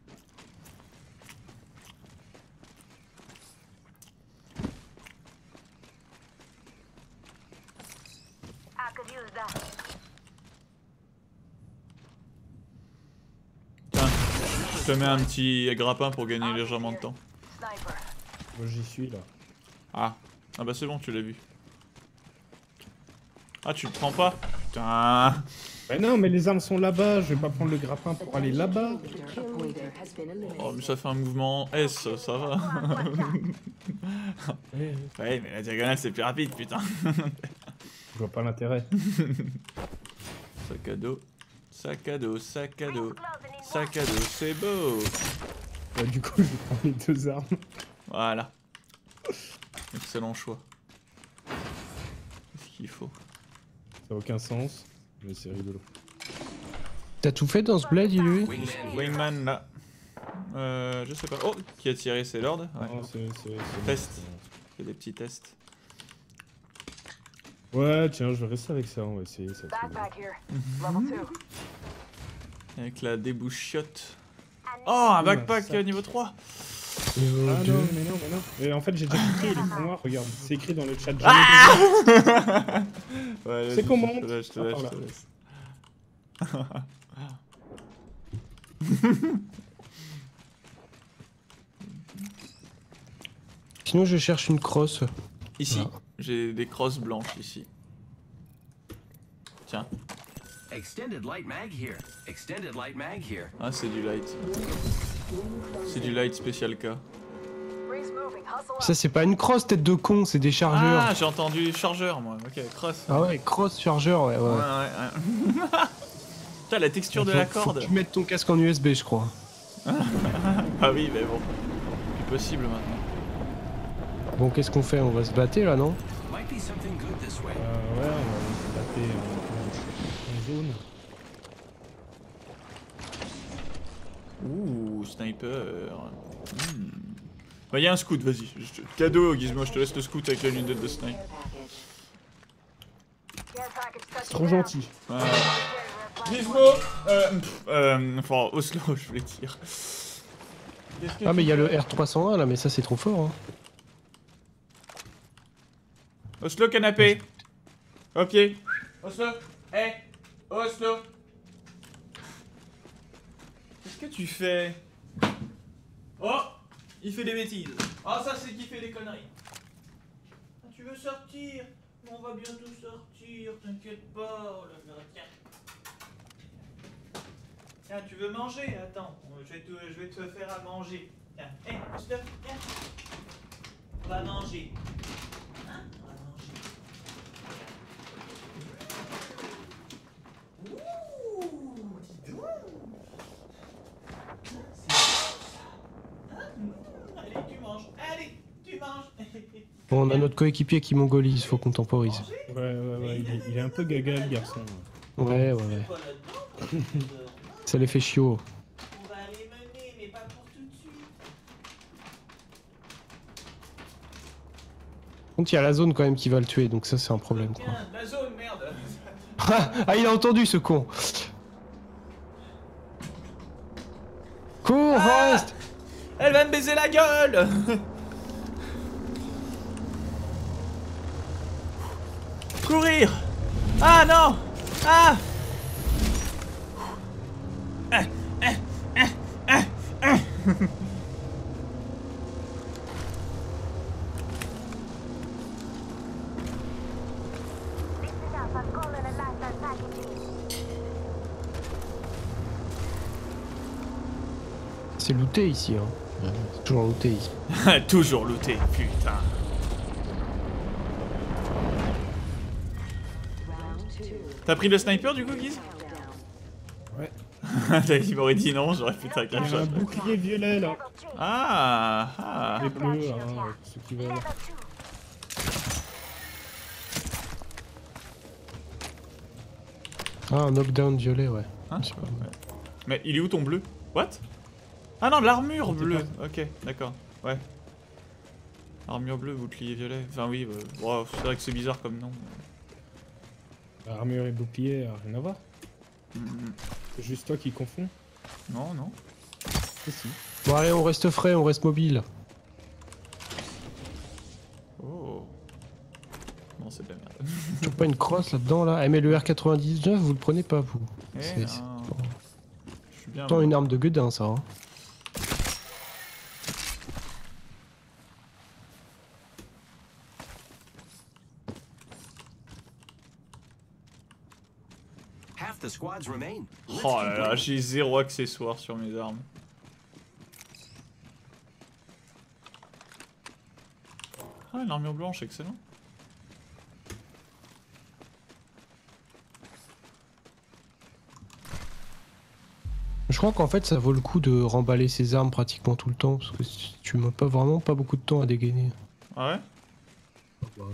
Speaker 7: I could use that.
Speaker 2: Tiens, je te mets un petit grappin pour gagner légèrement de temps.
Speaker 7: Sniper.
Speaker 1: Moi j'y suis là.
Speaker 2: Ah, ah bah c'est bon, tu l'as vu. Ah, tu le prends pas? Putain.
Speaker 1: Mais non, mais les armes sont là-bas, je vais pas prendre le grappin pour aller là-bas.
Speaker 6: Kill leader has been eliminated.
Speaker 2: Oh, mais ça fait un mouvement S, ça va.
Speaker 1: Ouais,
Speaker 2: Ouais, mais la diagonale c'est plus rapide, putain.
Speaker 1: je vois pas l'intérêt.
Speaker 2: Sac à dos, sac à dos, sac à dos, sac à dos, c'est beau.
Speaker 1: Ouais, du coup, je vais prendre les deux armes.
Speaker 2: Voilà. Excellent choix. Qu'est-ce qu'il faut?
Speaker 1: Ça a aucun sens, mais c'est rigolo.
Speaker 3: T'as tout fait dans ce bled, il lui?
Speaker 4: Wingman here.
Speaker 2: Wingman là. Euh, je sais pas. Oh, qui a tiré? C'est Lord? Ouais.
Speaker 1: Non, c'est... c'est- c'est-
Speaker 2: Test. Fais des petits tests.
Speaker 1: Ouais, tiens, je vais rester avec ça, on va essayer. Ça va être rigolo.
Speaker 6: Backpack here. Level two.
Speaker 2: Avec la débouchotte. Oh, un backpack
Speaker 1: sac.
Speaker 2: euh, niveau trois.
Speaker 3: Niveau
Speaker 1: Ah
Speaker 3: deux.
Speaker 1: non, mais non, mais non. Et en fait, j'ai déjà cliqué, il est tout noir, regarde. C'est écrit dans le chat.
Speaker 2: Ah Ouais,
Speaker 1: C'est
Speaker 2: je-
Speaker 1: comment?
Speaker 2: Je te laisse, je te
Speaker 1: Ah,
Speaker 2: laisse,
Speaker 1: par
Speaker 2: je
Speaker 1: là.
Speaker 2: te laisse.
Speaker 3: Sinon, je cherche une crosse.
Speaker 2: Ici,
Speaker 3: Ah.
Speaker 2: j'ai des crosses blanches ici. Tiens,
Speaker 4: Extended light mag here. Extended light mag here.
Speaker 2: ah c'est du light. C'est du light spécial K.
Speaker 6: Rings moving. Hustle up.
Speaker 3: Ça, c'est pas une crosse, tête de con, c'est des chargeurs.
Speaker 2: Ah, j'ai entendu chargeur moi. Ok, cross.
Speaker 3: Ah ouais, cross chargeur, ouais, ouais.
Speaker 2: Ouais, ouais, ouais. Putain, la texture de
Speaker 3: Faut-
Speaker 2: la
Speaker 3: faut
Speaker 2: corde.
Speaker 3: que tu mettes ton casque en U S B, je crois.
Speaker 2: Ah oui, mais bon. Plus possible maintenant.
Speaker 3: Bon, qu'est-ce qu'on fait? On va se battre là, non?
Speaker 4: Might be something good this way.
Speaker 1: Euh, ouais, on va se battre en, en zone.
Speaker 2: Ouh, sniper. Hmm. Bah, y'a un scout, vas-y. Je te- Cadeau, Gizmo, je te laisse le scout avec la lunette de snipe.
Speaker 6: Care package touching
Speaker 1: Trop
Speaker 6: down.
Speaker 1: gentil.
Speaker 2: Ouais.
Speaker 6: Carry rare plastic.
Speaker 2: Gizmo euh, pff, euh, Enfin, Oslo, je voulais dire. Qu'est-ce que
Speaker 3: Ah,
Speaker 2: tu
Speaker 3: mais il y a le
Speaker 2: fais
Speaker 3: R trois cent un là, mais ça, c'est trop fort. Hein.
Speaker 2: Oslo, canapé. Au pied. Oslo. Hé. Oslo. Qu'est-ce que tu fais? Oh, il fait des bêtises. Ah, ça, c'est qui fait des conneries. Ah, tu veux sortir? On va bientôt sortir, t'inquiète pas. Oh là là, tiens. Tiens, tu veux manger? Attends, je vais te, je vais te faire à manger. Tiens, hé, Oslo, viens. On va manger. Hein? On va manger.
Speaker 8: Allez, tu manges. Allez, tu manges.
Speaker 3: Bon, on a notre coéquipier qui mongolise, faut qu'on temporise.
Speaker 1: Ouais, ouais, ouais, il est, il est un peu gaga le garçon.
Speaker 3: Ouais, ouais, ouais.
Speaker 8: Pas là-dedans.
Speaker 3: Ça les fait chiot.
Speaker 8: On va les mener, mais pas pour tout de suite.
Speaker 3: Par contre, il y a la zone quand même qui va le tuer, donc ça c'est un problème quoi.
Speaker 8: Tiens, la zone, merde.
Speaker 3: Ah, il a entendu ce con. Cours,
Speaker 8: Ah
Speaker 3: Forrest.
Speaker 8: Elle va me baiser la gueule. Courir. Ah non. Ah. Ah, ah, ah, ah, ah.
Speaker 3: C'est looté ici, hein. Ouais, c'est toujours looté ici.
Speaker 8: Toujours looté, putain. T'as pris le sniper du coup, Guise?
Speaker 1: Ouais.
Speaker 8: Il m'aurait dit non, j'aurais fait ta
Speaker 1: Il y a un
Speaker 8: cache.
Speaker 1: bouclier violet là.
Speaker 8: Ah, ah.
Speaker 1: Les bleus, hein, ceux qui veulent.
Speaker 3: Ah, un knockdown violet, ouais.
Speaker 8: Hein?
Speaker 3: C'est pas mal.
Speaker 8: Mais il est où ton bleu? What? Ah non, l'armure bleue. Ok, d'accord. Ouais. Armure bleue, bouclier violet. Enfin oui, euh, wow, c'est vrai que c'est bizarre comme nom.
Speaker 1: Armure et bouclier, euh, rien à voir.
Speaker 8: Mm, mm.
Speaker 1: C'est juste toi qui confonds.
Speaker 8: Non, non.
Speaker 1: Si, si.
Speaker 3: Bon, allez, on reste frais, on reste mobile.
Speaker 8: Oh. Non, c'est de la merde.
Speaker 3: Toujours pas une crosse là-dedans là. Eh, mais le R quatre-vingt-dix-neuf, vous le prenez pas, vous.
Speaker 8: Eh
Speaker 3: C'est
Speaker 8: non.
Speaker 3: c'est
Speaker 8: Je suis bien.
Speaker 3: pourtant
Speaker 8: moi.
Speaker 3: une arme de gueudin, ça. Hein.
Speaker 4: Half the squads remain. Let's
Speaker 8: Oh
Speaker 4: keep
Speaker 8: là là,
Speaker 4: going.
Speaker 8: j'ai zéro accessoire sur mes armes. Ah, une armure blanche, excellent.
Speaker 3: Je crois qu'en fait, ça vaut le coup de remballer ses armes pratiquement tout le temps, parce que si tu m'as pas vraiment pas beaucoup de temps à dégainer.
Speaker 8: Ah ouais?
Speaker 3: Bah ouais.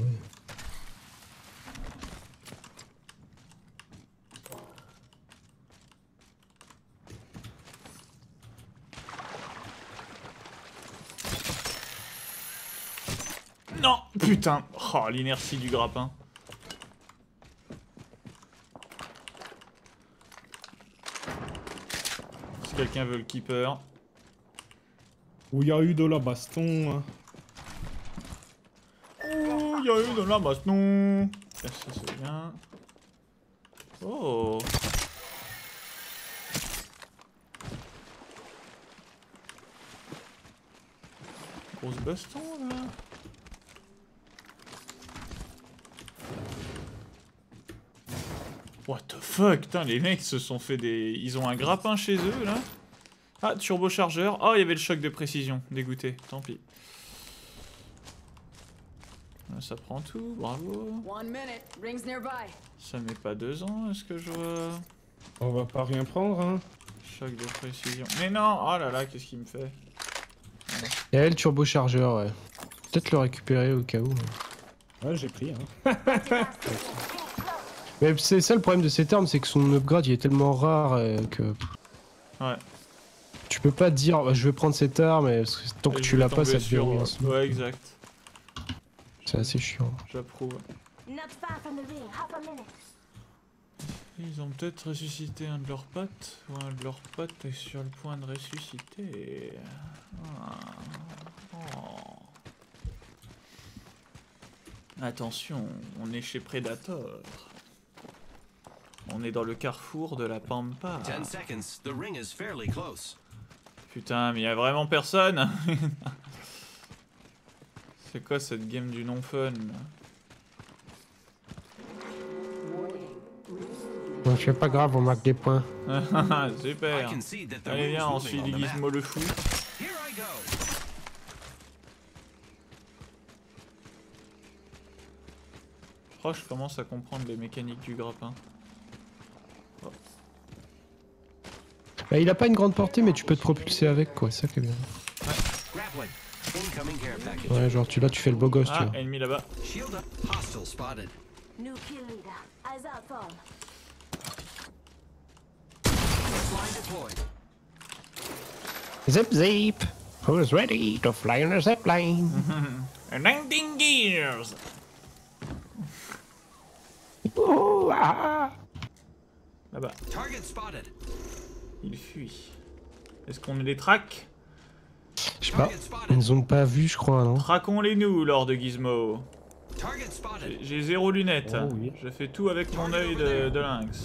Speaker 8: Non! Putain! Oh, l'inertie du grappin. Si quelqu'un veut le keeper.
Speaker 1: Où il y a eu de la baston. Hein.
Speaker 8: Oh, il y a eu de la baston! Ça, c'est bien. Oh! Grosse baston là! What the fuck, putain, les mecs se sont fait des... Ils ont un grappin chez eux, là. Ah, turbochargeur. Oh, il y avait le choc de précision. Dégoûté, tant pis. Ça prend tout, bravo.
Speaker 6: One minute. Rings nearby.
Speaker 8: Ça met pas deux ans, est-ce que je vois...
Speaker 1: On va pas rien prendre, hein.
Speaker 8: Choc de précision. Mais non, oh là là, qu'est-ce qu'il me fait?
Speaker 3: Et elle, turbochargeur, ouais. Peut-être le récupérer au cas où.
Speaker 1: Ouais, j'ai pris, hein.
Speaker 3: Mais c'est ça le problème de cette arme, c'est que son upgrade il est tellement rare euh, que.
Speaker 8: Ouais.
Speaker 3: Tu peux pas te dire bah, je vais prendre cette arme et tant que
Speaker 8: Et
Speaker 3: tu
Speaker 8: je vais
Speaker 3: l'as pas ça
Speaker 8: tomber
Speaker 3: te
Speaker 8: sur-
Speaker 3: verrouille un slot.
Speaker 8: Ouais, exact.
Speaker 3: C'est assez chiant.
Speaker 8: J'approuve.
Speaker 7: Not far from the ring. Half a minute.
Speaker 8: Ils ont peut-être ressuscité un de leurs potes, ou un de leurs potes est sur le point de ressusciter. Ah. Oh. Attention, on est chez Predator. On est dans le carrefour de la Pampa.
Speaker 4: Ten seconds. The ring is fairly close.
Speaker 8: Putain, mais y a vraiment personne. C'est quoi cette game du non-fun?
Speaker 3: Bon, c'est pas grave, on marque des points.
Speaker 4: I
Speaker 8: Super.
Speaker 4: can see that the
Speaker 8: Allez
Speaker 4: ring's
Speaker 8: viens, on
Speaker 4: moving
Speaker 8: suit
Speaker 4: on the map.
Speaker 8: Gizmo le fou.
Speaker 4: Here I go.
Speaker 8: Je crois que je commence à comprendre les mécaniques du grappin.
Speaker 3: Bah, il a pas une grande portée, mais tu peux te propulser avec quoi, c'est ça qui est bien.
Speaker 4: Grappling. Incoming care package.
Speaker 3: Ouais, genre tu là, tu fais le beau gosse, tu
Speaker 8: Ah,
Speaker 3: vois.
Speaker 8: ennemi là-bas.
Speaker 4: Shield up. Hostile spotted.
Speaker 7: New kill leader. Eyes up all.
Speaker 4: Line deployed.
Speaker 3: Zip zip! Who's ready to fly on a zipline?
Speaker 8: nineteen years.
Speaker 3: Oh, ah.
Speaker 8: Là-bas.
Speaker 4: Target spotted.
Speaker 8: Il fuit. Est-ce qu'on les traque?
Speaker 3: Je sais pas. Ils nous ont pas vus, je crois, non?
Speaker 8: Traquons-les nous, Lord de Gizmo.
Speaker 4: Target spotted.
Speaker 8: J'ai- J'ai zéro lunette.
Speaker 1: Oh, oui.
Speaker 8: Je fais tout avec mon œil de, de lynx.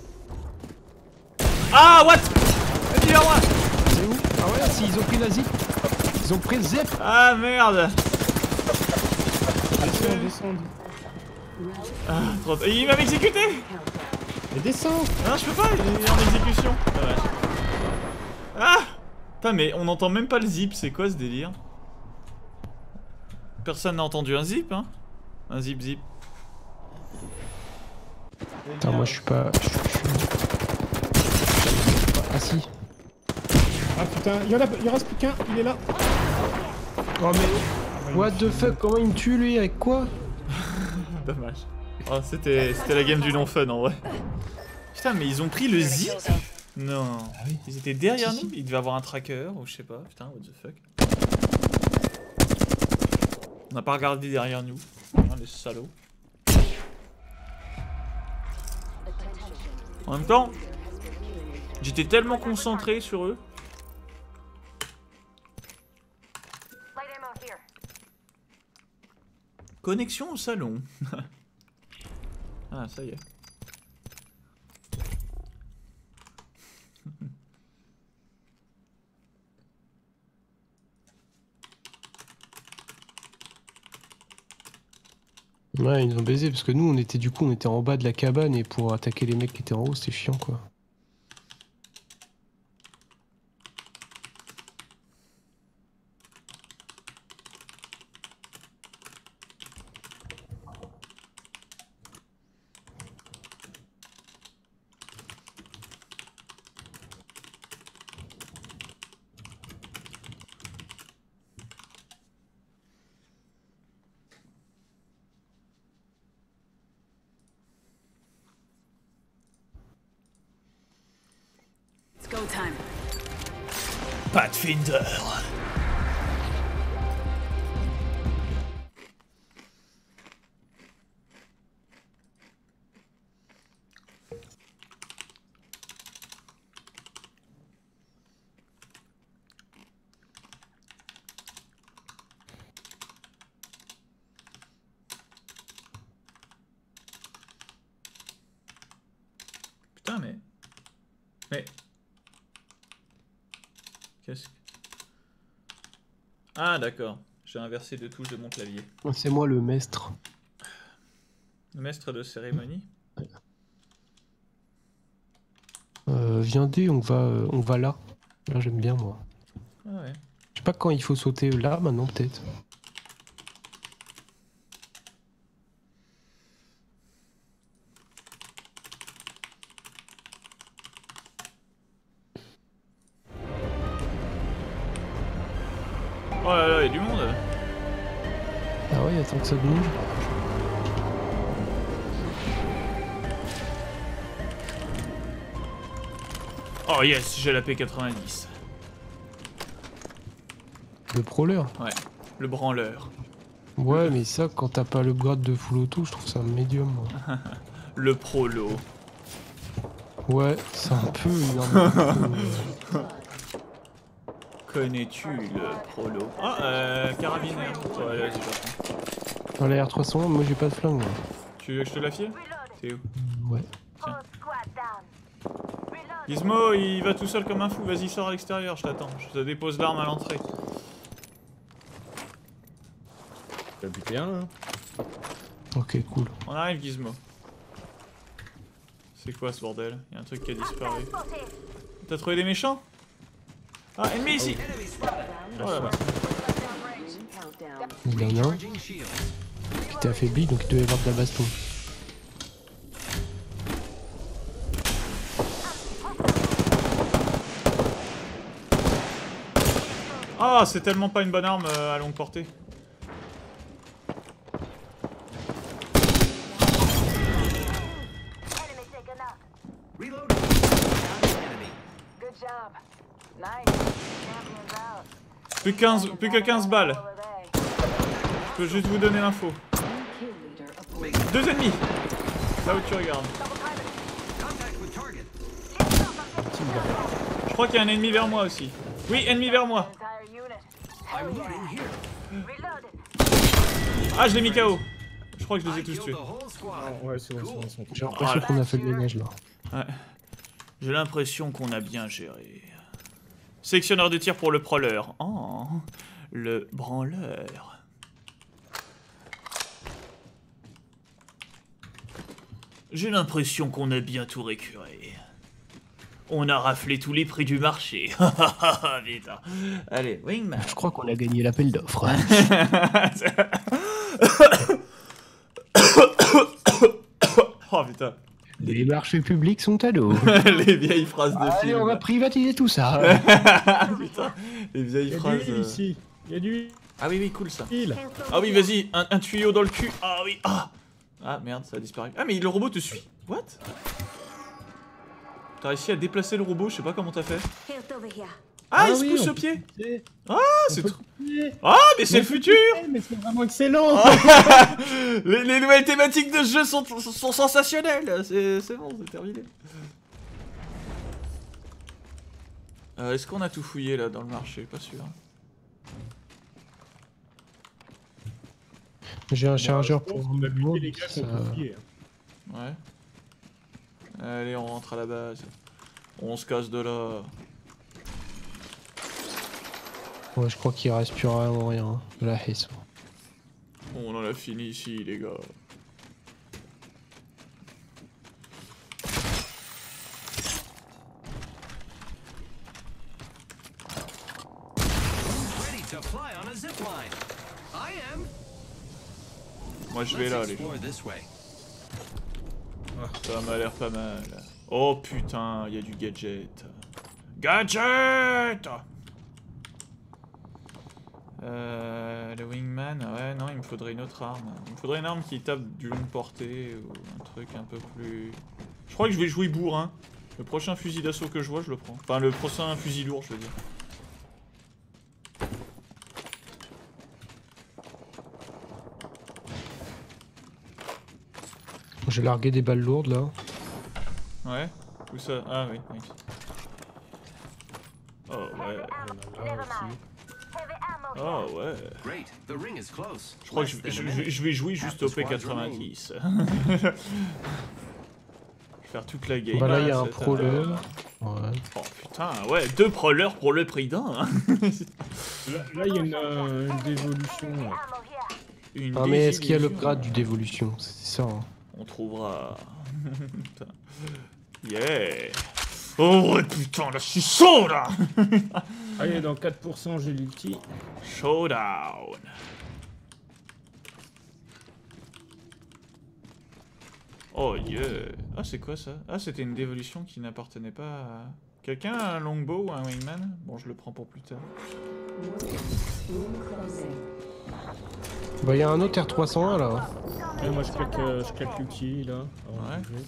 Speaker 8: Ah, what? Dis moi.
Speaker 3: C'est où? Ah ouais, si, ils ont pris la zip. Ils ont pris le zip.
Speaker 8: Ah, merde.
Speaker 1: Descends, descends.
Speaker 8: Ah, trop... Il va m'exécuter.
Speaker 1: Mais descends!
Speaker 8: Non, je peux pas, il est en exécution. Ah, ouais. Ah. Putain, mais on n'entend même pas le zip, c'est quoi ce délire? Personne n'a entendu un zip, hein? Un zip zip.
Speaker 3: Attends, moi je suis pas. je suis- je suis- Ah si.
Speaker 1: Ah putain, il y en a, il en reste plus qu'un, il est là!
Speaker 3: Oh mais. What the fuck, comment il me tue lui? Avec quoi?
Speaker 8: Dommage. Oh, c'était c'était la game du non-fun en vrai. Putain, mais ils ont pris le zip? Non. Ils étaient derrière nous? Ils devaient avoir un tracker ou je sais pas. Putain, what the fuck. On n'a pas regardé derrière nous. Oh, les salauds. En même temps, j'étais tellement concentré sur eux. Connexion au salon. Ah, ça y est.
Speaker 3: Ouais, ils nous ont baisé parce que nous on était du coup on était en bas de la cabane et pour attaquer les mecs qui étaient en haut c'était chiant quoi.
Speaker 6: It's go time.
Speaker 8: Pathfinder. Putain, mais... Mais... Qu'est-ce que... Ah, d'accord. J'ai inversé deux touches de mon clavier.
Speaker 3: C'est moi le maître.
Speaker 8: Le maître de cérémonie.
Speaker 3: Euh, viendez, on va euh, on va là. Là j'aime bien moi.
Speaker 8: Ah ouais.
Speaker 3: Je sais pas quand il faut sauter là maintenant peut-être.
Speaker 8: Oh là là, il y a du monde.
Speaker 3: Ah ouais, attends que ça bouge.
Speaker 8: Oh yes, j'ai la P quatre-vingt-dix.
Speaker 3: Le prowler.
Speaker 8: Ouais, le branleur.
Speaker 3: Ouais, mais ça quand t'as pas le grade de full auto, je trouve ça médium moi.
Speaker 8: Le prolo.
Speaker 3: Ouais, c'est un peu énorme.
Speaker 8: Connais-tu le prolo? Ah, euh, carabinaire. Ouais, vas-y, j'attends.
Speaker 3: Dans la R trois cent, moi j'ai pas de flingue. Moi.
Speaker 8: Tu veux que je te la file? C'est où?
Speaker 3: Ouais.
Speaker 8: Tiens. Gizmo, il va tout seul comme un fou. Vas-y, sors à l'extérieur, je t'attends. Je te dépose l'arme à l'entrée.
Speaker 1: T'as buté un, hein.
Speaker 3: Ok, cool.
Speaker 8: On arrive, Gizmo. C'est quoi ce bordel? Il y a un truc qui a disparu. T'as trouvé des méchants? Ah, ennemi ici! Oh là là.
Speaker 3: Il y en a un
Speaker 4: Charging shield.
Speaker 3: qui était affaibli donc il devait y avoir de la baston.
Speaker 8: Oh Oh, c'est tellement pas une bonne arme euh, à longue portée.
Speaker 4: Reloading. Down an enemy.
Speaker 6: Good job. Nice. Champions out.
Speaker 8: Plus que quinze, plus que quinze balles. Je peux juste vous donner l'info. Deux ennemis. Là où tu regardes.
Speaker 4: Contact with target.
Speaker 8: Je crois qu'il y a un ennemi vers moi aussi. Oui, ennemi vers moi.
Speaker 4: I'm looting here.
Speaker 8: Ah, je l'ai mis K O. Je crois que je les ai
Speaker 4: I
Speaker 8: tous
Speaker 4: killed
Speaker 8: tués.
Speaker 4: the whole squad.
Speaker 1: Ah, ouais, c'est bon, c'est bon, c'est bon.
Speaker 3: J'ai l'impression qu'on a fait le ménage là.
Speaker 8: Ouais. J'ai l'impression qu'on a bien géré. Sectionneur de tir pour le prowler. Oh, le branleur. J'ai l'impression qu'on a bien tout récuré. On a raflé tous les prix du marché. Putain. Allez, Wingman.
Speaker 3: Je crois qu'on a gagné l'appel d'offres.
Speaker 8: Oh putain.
Speaker 3: Les marchés publics sont à l'eau.
Speaker 8: Les vieilles phrases de
Speaker 3: Allez,
Speaker 8: film.
Speaker 3: on va privatiser tout ça.
Speaker 8: Putain, les vieilles
Speaker 1: Il y a
Speaker 8: phrases.
Speaker 1: du
Speaker 8: euh.
Speaker 1: ici. Il y a du
Speaker 8: Ah oui, oui, cool ça.
Speaker 1: il.
Speaker 8: Ah oui, vas-y, un, un tuyau dans le cul. Ah oui, ah. Ah merde, ça a disparu. Ah mais le robot te suit. What? T'as réussi à déplacer le robot, je sais pas comment t'as fait.
Speaker 7: Health over here.
Speaker 8: Ah,
Speaker 1: Ah
Speaker 8: il se
Speaker 1: oui,
Speaker 8: pousse
Speaker 1: on
Speaker 8: au pied.
Speaker 1: C'est
Speaker 8: Ah, c'est
Speaker 1: peut
Speaker 8: trop.
Speaker 1: tuer.
Speaker 8: Ah, mais c'est le futur.
Speaker 1: Mais c'est vraiment excellent.
Speaker 8: les, les nouvelles thématiques de ce jeu sont, sont sensationnelles. C'est c'est bon, c'est terminé. Euh, Est-ce qu'on a tout fouillé là dans le marché? Pas sûr.
Speaker 3: J'ai un chargeur
Speaker 1: Je pense
Speaker 3: pour
Speaker 1: qu'on a
Speaker 3: le
Speaker 1: buté les gars
Speaker 3: ça...
Speaker 1: qu'on peut fouiller.
Speaker 8: Ouais. Allez, on rentre à la base. On se casse de là.
Speaker 3: Ouais, je crois qu'il reste plus vraiment rien. La haisse.
Speaker 8: On en a fini ici, les gars.
Speaker 4: Ready to fly on a zip line. I am.
Speaker 8: Moi, je vais là,
Speaker 4: Let's
Speaker 8: les gars.
Speaker 4: explore this way.
Speaker 8: Ça m'a l'air pas mal. Oh putain, il y a du gadget. Gadget! Euh, le Wingman, ouais, non, il me faudrait une autre arme. Il me faudrait une arme qui tape du longue portée ou un truc un peu plus... Je crois que je vais jouer bourrin. Le prochain fusil d'assaut que je vois, je le prends. Enfin, le prochain fusil lourd, je veux dire.
Speaker 3: J'ai largué des balles lourdes là.
Speaker 8: Ouais? Où ça? Ah oui, oui. Oh ouais.
Speaker 1: Là aussi.
Speaker 8: Oh ouais.
Speaker 4: Great. The ring is close.
Speaker 8: Je crois que je,
Speaker 4: Less than
Speaker 8: je-
Speaker 4: a
Speaker 8: je-
Speaker 4: minute.
Speaker 8: je vais jouer
Speaker 4: Half
Speaker 8: juste
Speaker 4: the
Speaker 8: au P
Speaker 4: squads
Speaker 8: quatre-vingt-dix. Je vais faire toute la game.
Speaker 3: Bah là, il y a un
Speaker 8: c'est
Speaker 3: prowler.
Speaker 8: un-
Speaker 3: Ouais.
Speaker 8: Oh putain, ouais, deux prowlers pour le prix d'un. hein.
Speaker 1: Là, là, il y a une, euh, une dévolution. là.
Speaker 8: Une
Speaker 3: Ah, mais est-ce qu'il y a le
Speaker 8: désillusion.
Speaker 3: grade du dévolution? C'est ça. Hein.
Speaker 8: On trouvera. Putain. Yeah. Oh ouais, putain, là, je suis chaud là.
Speaker 1: Allez, dans quatre pour cent, j'ai l'ulti.
Speaker 8: Showdown. Oh yeah. Ah, c'est quoi ça? Ah, c'était une dévolution qui n'appartenait pas à... Quelqu'un a un longbow ou un wingman? Bon, je le prends pour plus tard.
Speaker 3: Bah, il y a un autre R trois cent un là.
Speaker 1: Ouais, moi, je claque, euh, je claque l'ulti, là. avant de
Speaker 8: Ouais.
Speaker 1: bouger.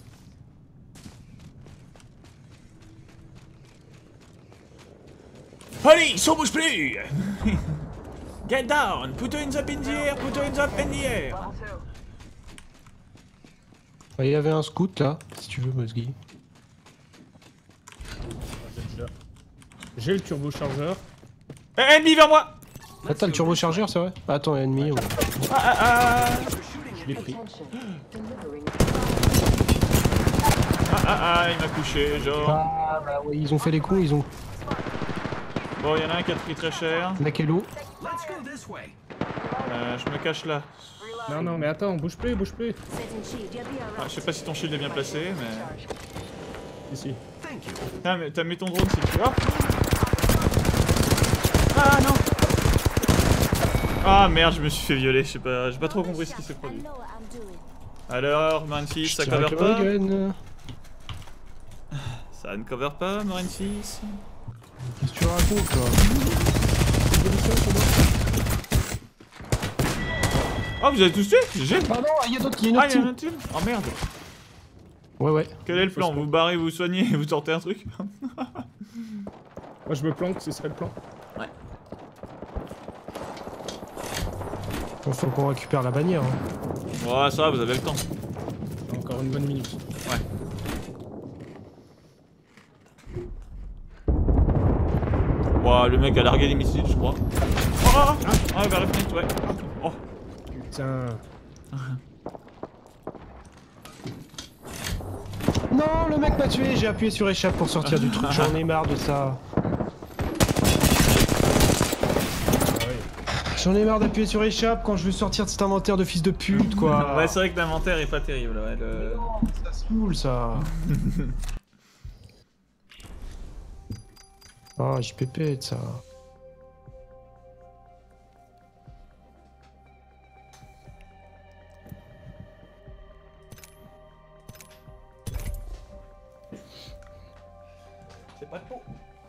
Speaker 8: Police, on bouge plus. Get down, put her hands up in the air, put her hands up in the air.
Speaker 3: Bah, il y avait un scout là, si tu veux, Mosgy.
Speaker 1: J'ai le turbochargeur.
Speaker 8: Eh, ennemi vers moi.
Speaker 3: Ah, t'as le turbochargeur, c'est vrai? Attends, ennemi. Ouais.
Speaker 8: Ah, ah, ah.
Speaker 1: Je l'ai pris.
Speaker 8: Ah, ah, ah, il m'a couché, genre.
Speaker 3: Ah, bah ouais, ils ont fait les coups, ils ont.
Speaker 8: Bon, il y en a un qui a pris très cher.
Speaker 3: Laquello.
Speaker 4: Let's go this way.
Speaker 8: Euh, je me cache là.
Speaker 1: Non, non, mais attends, bouge plus, bouge plus.
Speaker 7: Setting shield, you'll be
Speaker 8: Ah,
Speaker 7: alright.
Speaker 8: je sais pas si ton shield est bien placé, mais...
Speaker 1: Ici.
Speaker 4: Thank you.
Speaker 8: Putain, mais t'as mis ton drone, c'est Hop. Ah, non. Ah, merde, je me suis fait violer, je sais pas, j'ai pas trop compris ce qui s'est
Speaker 7: I
Speaker 8: produit.
Speaker 7: know what I'm doing.
Speaker 8: Alors, Marine six,
Speaker 3: Je
Speaker 8: ça
Speaker 3: tire
Speaker 8: cover
Speaker 3: avec
Speaker 8: pas?
Speaker 3: le gun.
Speaker 8: Ça ne cover pas, Marine six?
Speaker 3: Qu'est-ce que tu racontes, toi?
Speaker 1: ébullition, c'est bon.
Speaker 2: Ah, vous avez tous tué? G G.
Speaker 3: Ah non, il y a d'autres, il y a une
Speaker 2: Ah,
Speaker 3: autre
Speaker 2: il y en
Speaker 3: team.
Speaker 2: a une. Oh merde.
Speaker 3: Ouais, ouais.
Speaker 2: Quel est le plan? Vous barrez, vous soignez et vous tentez un truc?
Speaker 1: Moi je me planque, ce serait le plan.
Speaker 3: Bon, faut qu'on récupère la bannière. Hein.
Speaker 2: Ouais, ça va, vous avez le temps.
Speaker 1: Encore une bonne minute.
Speaker 2: Ouais. Ouah, le mec a largué des missiles, je crois. Oh, ah, ah, vers la fenêtre, ouais. Oh.
Speaker 1: Putain.
Speaker 3: Non, le mec m'a tué, j'ai appuyé sur échappe pour sortir du truc. J'en ai marre de ça. J'en ai marre d'appuyer sur échappe quand je veux sortir de cet inventaire de fils de pute, quoi.
Speaker 2: Ouais, c'est vrai que l'inventaire est pas terrible, ouais. Le...
Speaker 3: Ça saoule, ça. Ah, j'y pépette, ça.
Speaker 2: C'est pas de peau.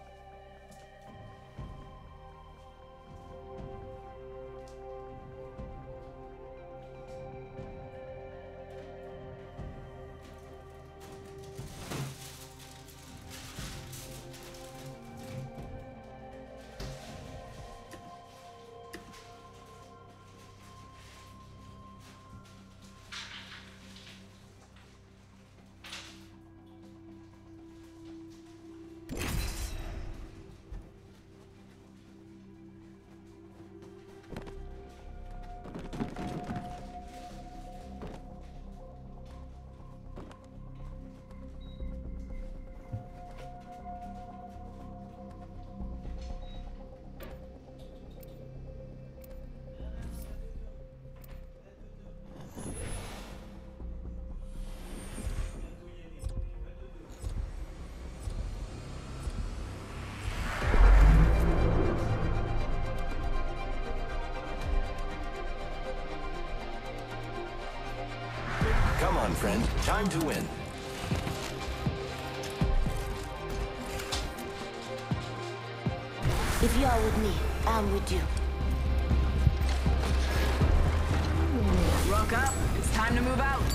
Speaker 4: Come on, friend. Time to win.
Speaker 7: If you're with me, I'm with you.
Speaker 6: Rock up. It's time to move out.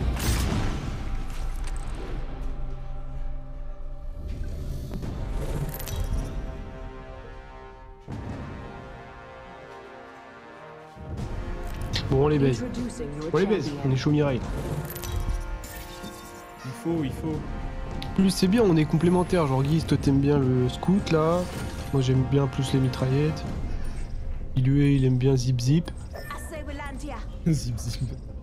Speaker 3: Bon, on les baise. On les baise, on est chaud Mireille.
Speaker 1: Il faut, il faut.
Speaker 3: Plus c'est bien, on est complémentaires. Genre Guise, toi t'aimes bien le scout là. Moi j'aime bien plus les mitraillettes. Lui, il aime bien Zip Zip.
Speaker 7: I say we land here.
Speaker 1: Zip zip.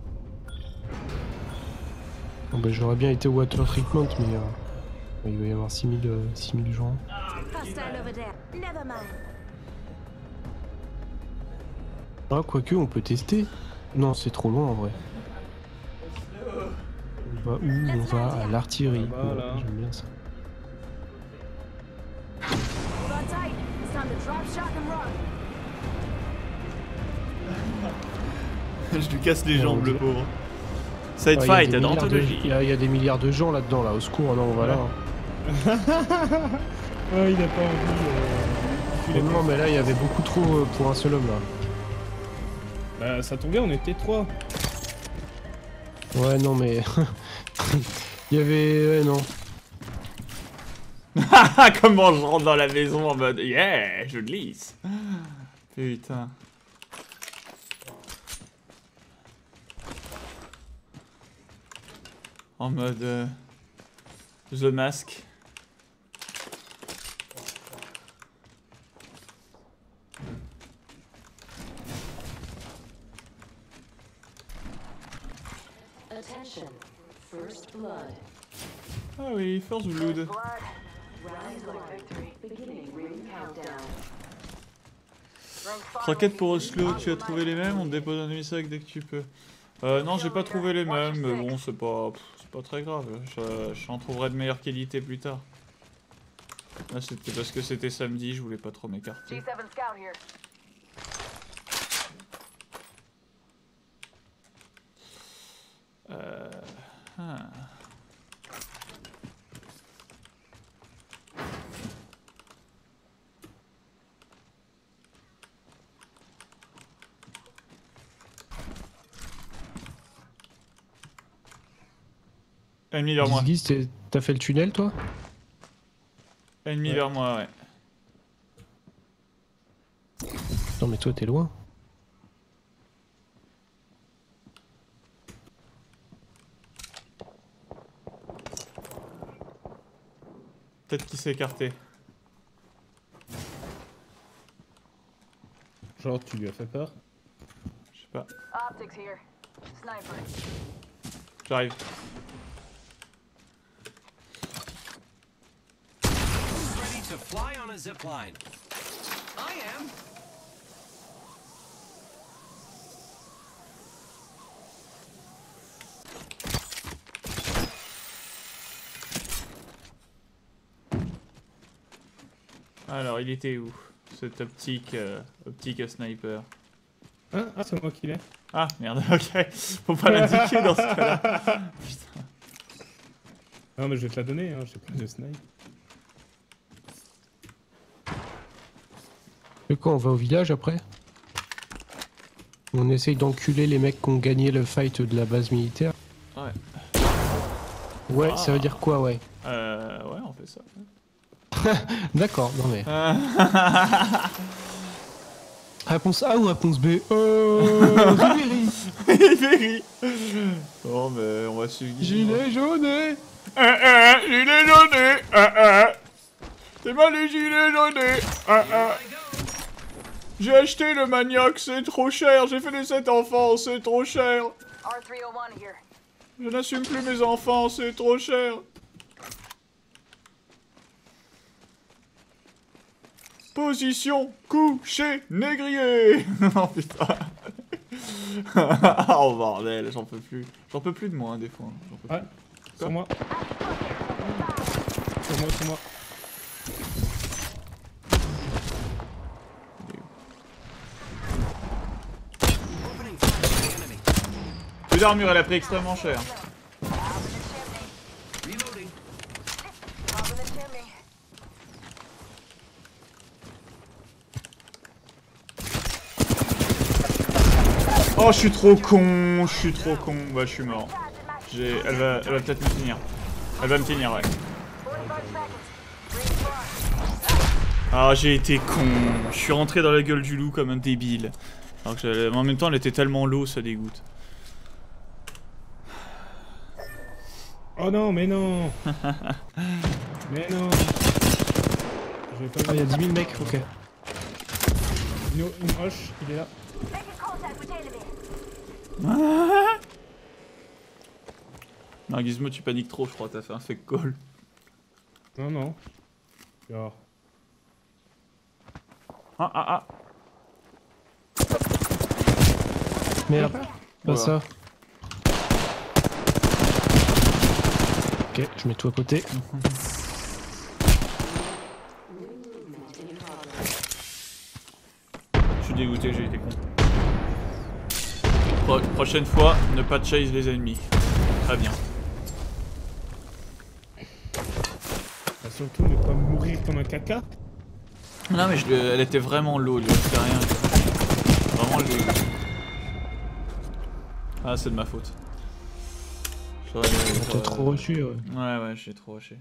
Speaker 3: Bon, bah, j'aurais bien été au water treatment, mais euh, il va y avoir six mille, euh, six mille gens.
Speaker 7: Hostile over there. Never mind.
Speaker 3: Ah, quoique, on peut tester. Non, c'est trop loin en vrai. On va où? On va à l'artillerie.
Speaker 1: Voilà.
Speaker 3: Ouais, j'aime bien ça.
Speaker 7: Hold on tight. It's time to drop shot and run.
Speaker 2: Je lui casse les jambes,
Speaker 3: Mon
Speaker 2: le
Speaker 3: Dieu.
Speaker 2: pauvre. Side
Speaker 3: Ah,
Speaker 2: fight,
Speaker 3: il y a des milliards de-
Speaker 2: d'anthologie.
Speaker 3: Il y, a- il y a des milliards de gens là-dedans, là, au secours. Non, voilà.
Speaker 1: Ouais, il a pas envie. Euh...
Speaker 3: Oh, non, mais là, il y avait beaucoup trop euh, pour un seul homme là.
Speaker 1: Bah, ça tombait, on était trois.
Speaker 3: Ouais, non, mais. Il y avait. Ouais, non.
Speaker 2: Comment je rentre dans la maison en mode yeah, je glisse. Putain. En mode euh, The Mask.
Speaker 9: Attention. First blood.
Speaker 2: Ah oui, First Blood.
Speaker 6: Blood.
Speaker 9: Round one. Beginning ring countdown.
Speaker 6: Ring five.
Speaker 2: Croquette pour Oslo, tu as trouvé les mêmes? On te dépose un demi-sac dès que tu peux. Euh, non, j'ai pas trouvé les mêmes, mais bon, c'est pas, pff, c'est pas très grave. Je, j'en trouverai de meilleure qualité plus tard. Là, c'était parce que c'était samedi, je voulais pas trop m'écarter.
Speaker 6: G seven scout here.
Speaker 2: Euh... ah.
Speaker 8: Ennemi vers moi.
Speaker 3: Guise, Guise, t'as fait le tunnel toi?
Speaker 8: Ennemi
Speaker 1: Ouais.
Speaker 8: vers moi, ouais.
Speaker 3: Non mais toi t'es loin.
Speaker 8: Peut-être qu'il s'est écarté.
Speaker 1: Genre, tu lui as fait peur?
Speaker 8: Je sais pas.
Speaker 6: Optics here. Sniper.
Speaker 8: J'arrive.
Speaker 4: Ready to fly on a zip line. I am.
Speaker 8: Alors, il était où? Cette optique, euh, optique à sniper.
Speaker 1: Hein? Ah, c'est moi qui l'ai.
Speaker 8: Ah, merde, ok. Faut pas l'indiquer dans ce cas-là. Putain.
Speaker 1: Non, mais je vais te la donner, hein, j'ai pas de snipe.
Speaker 3: Et quand on va au village après? On essaye d'enculer les mecs qui ont gagné le fight de la base militaire.
Speaker 8: Ouais.
Speaker 3: Ouais,
Speaker 8: Ah.
Speaker 3: ça veut dire quoi, ouais?
Speaker 8: Euh, ouais, on fait ça.
Speaker 3: D'accord, non mais...
Speaker 8: Euh...
Speaker 3: Réponse A ou réponse B? Euh... Ribéry.
Speaker 8: Ribéry. Bon, mais on va suivre.
Speaker 3: Gilet jaune.
Speaker 8: Euh, euh, gilet jaune. Euh, euh. C'est mal les gilets jaunes. Euh, euh. J'ai acheté le manioc, c'est trop cher. J'ai fait les sept enfants, c'est trop cher.
Speaker 6: R three oh one here.
Speaker 8: Je n'assume plus mes enfants, c'est trop cher. Position couché négrier. Oh putain. Oh bordel, j'en peux plus. J'en peux plus de moi hein, des fois. J'en peux
Speaker 1: Ouais,
Speaker 8: plus.
Speaker 1: sur moi. Sur moi, sur moi.
Speaker 4: Opening fire on the enemy.
Speaker 8: Plus d'armure, elle a pris extrêmement cher.
Speaker 4: Reloading.
Speaker 6: Up in the chimney.
Speaker 8: Oh, je suis trop con, je suis trop con. Bah, je suis mort. J'ai, elle va, elle va peut-être me finir. Elle va me finir, ouais. Ah, j'ai été con. Je suis rentré dans la gueule du loup comme un débile. Alors que j'allais- en même temps, elle était tellement low, ça dégoûte.
Speaker 1: Oh non, mais non. Mais non. Je vais pas...
Speaker 3: Ah, il y a dix mille mecs, ok.
Speaker 1: Une, une roche, il est là.
Speaker 8: Non, Gizmo, tu paniques trop, je crois. T'as fait un fake call.
Speaker 1: Non, non. Genre...
Speaker 8: Ah, ah, ah.
Speaker 3: Merde, pas
Speaker 8: Voilà.
Speaker 3: ça. Ok, je mets tout à côté.
Speaker 8: Je suis dégoûté, j'ai été con. Pro- prochaine fois, ne pas chase les ennemis. Très bien.
Speaker 1: Bah, surtout ne pas mourir comme un caca.
Speaker 8: Non mais je, lui- elle était vraiment low, lui fait rien. Vraiment le... Ah c'est de ma faute. J'aurais-
Speaker 3: T'as
Speaker 8: j'aurais-
Speaker 3: trop reçu, ouais.
Speaker 8: Ouais ouais j'ai trop rushé.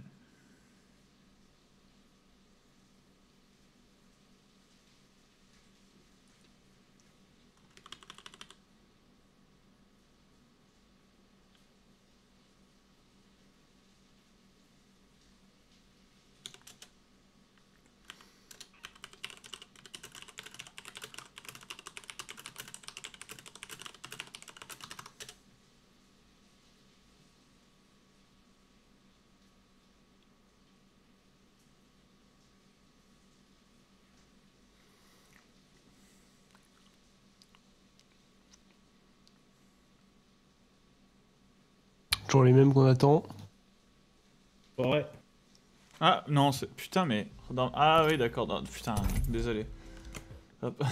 Speaker 3: Toujours les mêmes qu'on attend.
Speaker 1: Ouais.
Speaker 8: Ah non c'est... Putain mais... dans- Ah oui d'accord, dans- putain, désolé. Hop.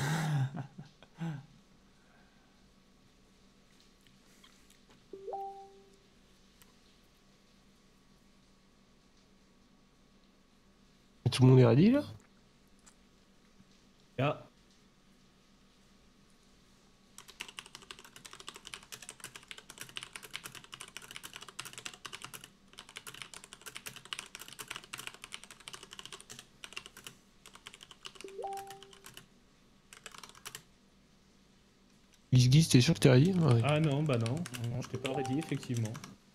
Speaker 3: Tout le monde est ready là?
Speaker 1: Ah.
Speaker 3: Guise, t'es sûr que t'es ready? Ouais.
Speaker 1: Ah non, bah non, non, je t'ai pas ready, effectivement.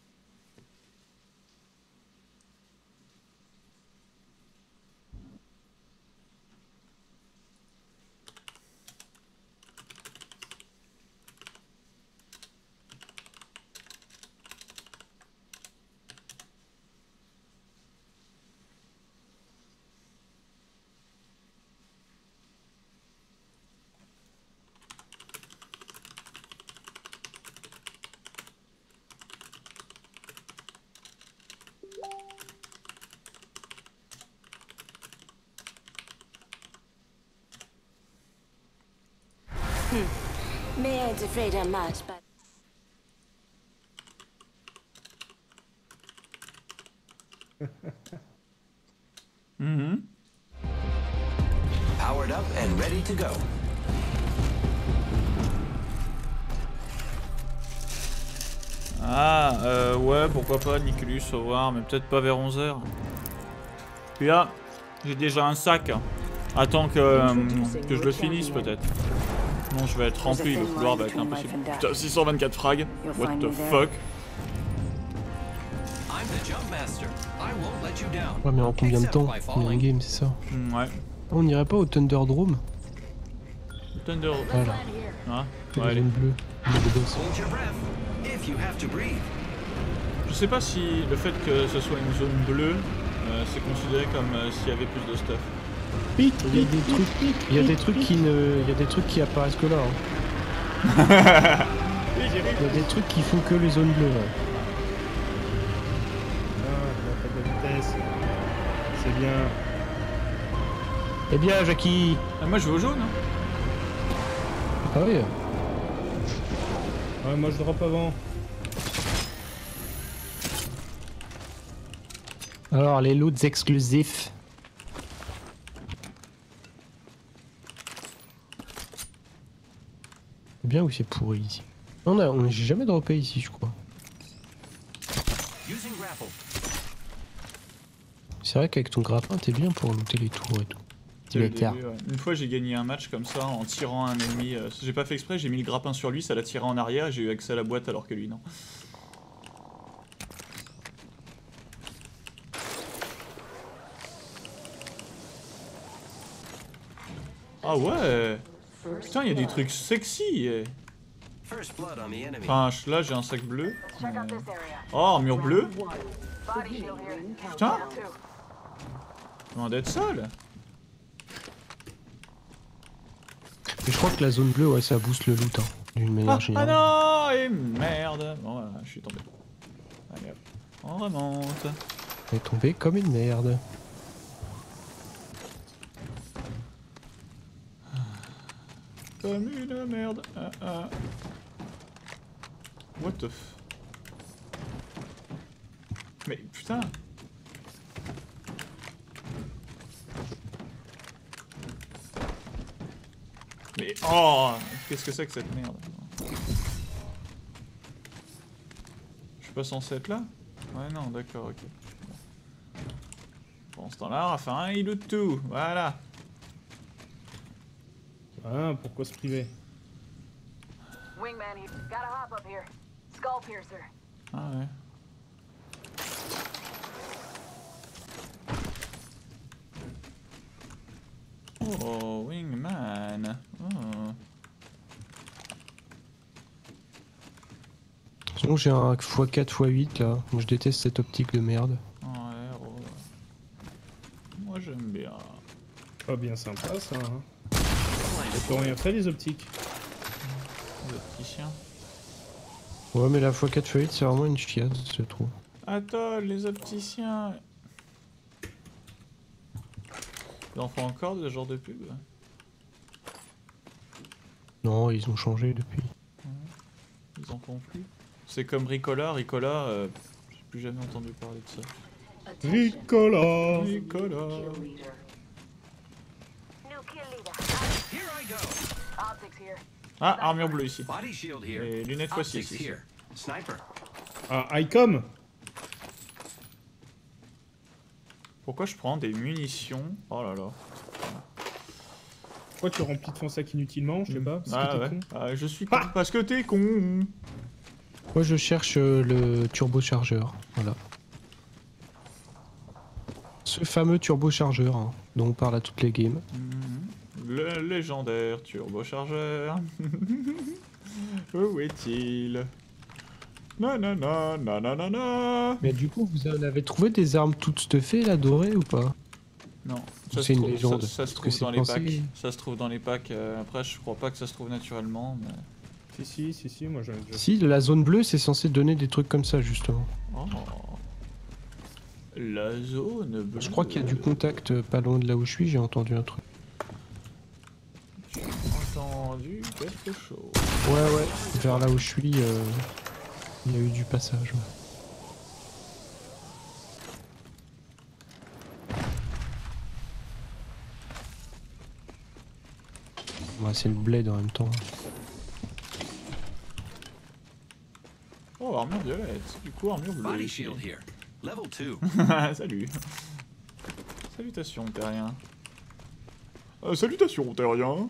Speaker 7: Me ain't afraid of much, but
Speaker 8: Mhm.
Speaker 4: Powered up and ready to go.
Speaker 8: Ah, euh, ouais, pourquoi pas, Niculus, au revoir, mais peut-être pas vers onze heures. Puis là, j'ai déjà un sac. Attends que, euh, que je le finisse, peut-être. Non, je vais être rempli, le couloir va être impossible. Putain, six cent vingt-quatre frags. What the fuck?
Speaker 4: I'm the jump master. I won't let you down.
Speaker 3: Ouais, mais en combien de
Speaker 4: Except
Speaker 3: temps?
Speaker 4: by
Speaker 3: Combien de
Speaker 4: falling.
Speaker 3: game, c'est ça?
Speaker 8: Mm, ouais.
Speaker 3: On irait pas au Thunderdome?
Speaker 8: Thunder.
Speaker 3: Voilà.
Speaker 8: Ah,
Speaker 3: C'est
Speaker 8: ouais,
Speaker 3: la
Speaker 8: allez.
Speaker 3: zone bleue. Le boss.
Speaker 4: Hold your breath if you have to breathe.
Speaker 8: Je sais pas si le fait que ce soit une zone bleue, euh, c'est considéré comme euh, s'il y avait plus de stuff.
Speaker 3: Il y a des trucs, il y a des trucs qui ne, il y a des trucs qui apparaissent que là. Hein. Il y a des trucs qui font que les zones bleues. Ouais.
Speaker 1: Ah, pas de vitesse. C'est bien.
Speaker 3: Eh bien, Jackie.
Speaker 8: Ah, moi je vais au jaune. Hein.
Speaker 3: Ah oui.
Speaker 1: Ouais, moi je drop avant.
Speaker 3: Alors les lots exclusifs. C'est bien ou c'est pourri ici? On a, on j'ai jamais droppé ici, je crois.
Speaker 4: Using grapple.
Speaker 3: C'est vrai qu'avec ton grappin, t'es bien pour looter les tours et tout.
Speaker 8: C'est le
Speaker 3: Bêtard.
Speaker 8: début, ouais. Une fois j'ai gagné un match comme ça en tirant un ennemi. euh, j'ai pas fait exprès, j'ai mis le grappin sur lui, ça l'a tiré en arrière et j'ai eu accès à la boîte alors que lui non. Ah ouais. Putain, il y a des trucs sexy. eh.
Speaker 4: First blood on the enemy.
Speaker 8: Enfin, je- là j'ai un sac bleu. Euh, Oh, mur bleu. Putain. Loin d'être seul.
Speaker 3: Mais je crois que la zone bleue, ouais, ça booste le loot, hein, d'une manière
Speaker 8: Ah,
Speaker 3: générale.
Speaker 8: ah non, et merde. Bon voilà, je suis tombé. Allez hop, on remonte.
Speaker 3: Elle est tombée comme une merde.
Speaker 8: Comme une merde. Ah, ah. What the f... Mais putain. Mais oh, qu'est-ce que c'est que cette merde? Je suis pas censé être là? Ouais non, d'accord, ok. Bon, ce temps-là, enfin, il loot tout, voilà.
Speaker 1: Ah, pourquoi se priver?
Speaker 6: Wingman, you gotta hop up here. Skull piercer.
Speaker 8: Ah ouais. Oh, Wingman. Oh.
Speaker 3: Sinon j'ai un fois quatre fois huit là. Moi, je déteste cette optique de merde.
Speaker 8: Ouais, oh. Moi j'aime bien.
Speaker 1: Pas bien sympa ça. Hein. Ils t'ont rien fait les optiques.
Speaker 8: Le petit chien.
Speaker 3: Ouais mais la fois quatre fois huit c'est vraiment une chiasse je trouve.
Speaker 8: Attends, les opticiens. Ils en font encore de ce genre de pub?
Speaker 3: Non ils ont changé depuis.
Speaker 8: Ils en font plus. C'est comme Ricola, Ricola, euh, j'ai plus jamais entendu parler de ça.
Speaker 1: Ricola.
Speaker 8: Ricola.
Speaker 6: New kill leader.
Speaker 4: Here I go.
Speaker 6: Optics here.
Speaker 8: Ah, armure bleue ici.
Speaker 4: Body shield here.
Speaker 8: Et lunettes fois
Speaker 4: Optics
Speaker 8: six ici.
Speaker 4: here. Sniper.
Speaker 1: Ah, Icom.
Speaker 8: Pourquoi je prends des munitions? Oh là là.
Speaker 1: Pourquoi tu remplis ton sac inutilement? Je sais pas. Parce que
Speaker 8: Ah
Speaker 1: t'es
Speaker 8: ouais.
Speaker 1: con.
Speaker 8: Ah, je suis con. Parce que t'es con.
Speaker 3: Moi je cherche euh, le turbochargeur, voilà. Ce fameux turbochargeur hein, dont on parle à toutes les games.
Speaker 8: Mhm. Le légendaire turbochargeur. Où est-il? Non, non, non, non, non, non, non.
Speaker 3: Mais du coup, vous en avez trouvé des armes toutes stuffées là, dorées ou pas?
Speaker 8: Non,
Speaker 3: C'est
Speaker 8: ça se
Speaker 3: une
Speaker 8: trouve,
Speaker 3: légende.
Speaker 8: ça, ça se
Speaker 3: Parce que
Speaker 8: trouve
Speaker 3: c'est
Speaker 8: dans les
Speaker 3: pensé-
Speaker 8: packs. Ça se trouve dans les packs. euh, après, je crois pas que ça se trouve naturellement. Mais...
Speaker 1: Si, si, si, si, moi j'en ai déjà.
Speaker 3: Si, la zone bleue c'est censé donner des trucs comme ça justement.
Speaker 8: Oh. La zone bleue.
Speaker 3: Je crois qu'il y a du contact euh, pas loin de là où je suis, j'ai entendu un truc.
Speaker 8: J'ai entendu quelque chose.
Speaker 3: Ouais, ouais, vers là où je suis, euh, il y a eu du passage. Ouais. Ouais, c'est le bled en même temps.
Speaker 8: Oh, armure violette. Du coup, armure bleue.
Speaker 4: Body
Speaker 8: ici.
Speaker 4: shield here. Level two.
Speaker 8: Salut. Salutations, terrien. Euh, salutations, terrien.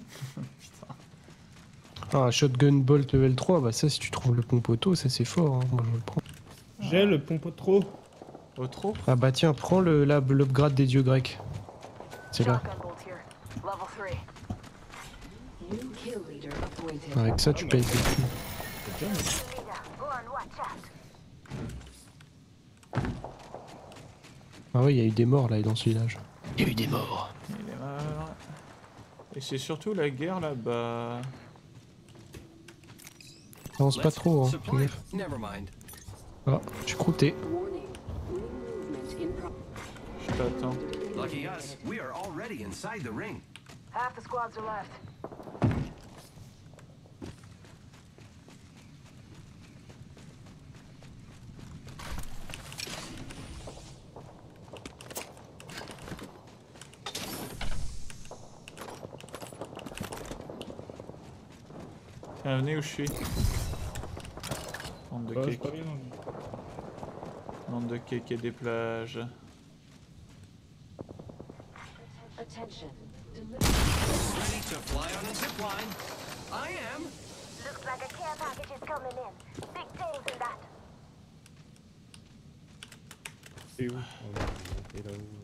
Speaker 3: Ah, un shotgun bolt level trois, bah ça si tu trouves le pompe auto, ça c'est fort, hein. Moi je le prends.
Speaker 1: J'ai le pompe trop.
Speaker 8: Oh, trop.
Speaker 3: Ah bah tiens, prends le là, l'upgrade des dieux grecs. C'est là.
Speaker 6: Shotgun bolt here. Level three.
Speaker 9: New kill leader appointed.
Speaker 3: Avec ça tu payes tes cul. Ah ouais, il y a eu des morts là dans ce village. Il y a eu des morts.
Speaker 8: Il est mort. Et c'est surtout la guerre là-bas.
Speaker 3: Avance pas
Speaker 4: Let's
Speaker 3: trop, hein. Fais
Speaker 4: supply.
Speaker 3: gaffe.
Speaker 4: Never mind.
Speaker 3: Ah, je suis croûté.
Speaker 9: Warning. Ring movement in progress.
Speaker 8: Je t'attends.
Speaker 4: Lucky us, we are already inside the ring.
Speaker 6: Half the squads are left.
Speaker 8: Tiens, venez où je suis. Bande de
Speaker 1: Bah, c'est
Speaker 8: cake.
Speaker 1: pas bien.
Speaker 8: Bande de cake et des plages.
Speaker 9: Attention. Deliver.
Speaker 4: Ready to fly on a zip line. I am.
Speaker 7: Looks like a care package is coming in. Big things in that.
Speaker 1: C'est où? Oh, non, et là où?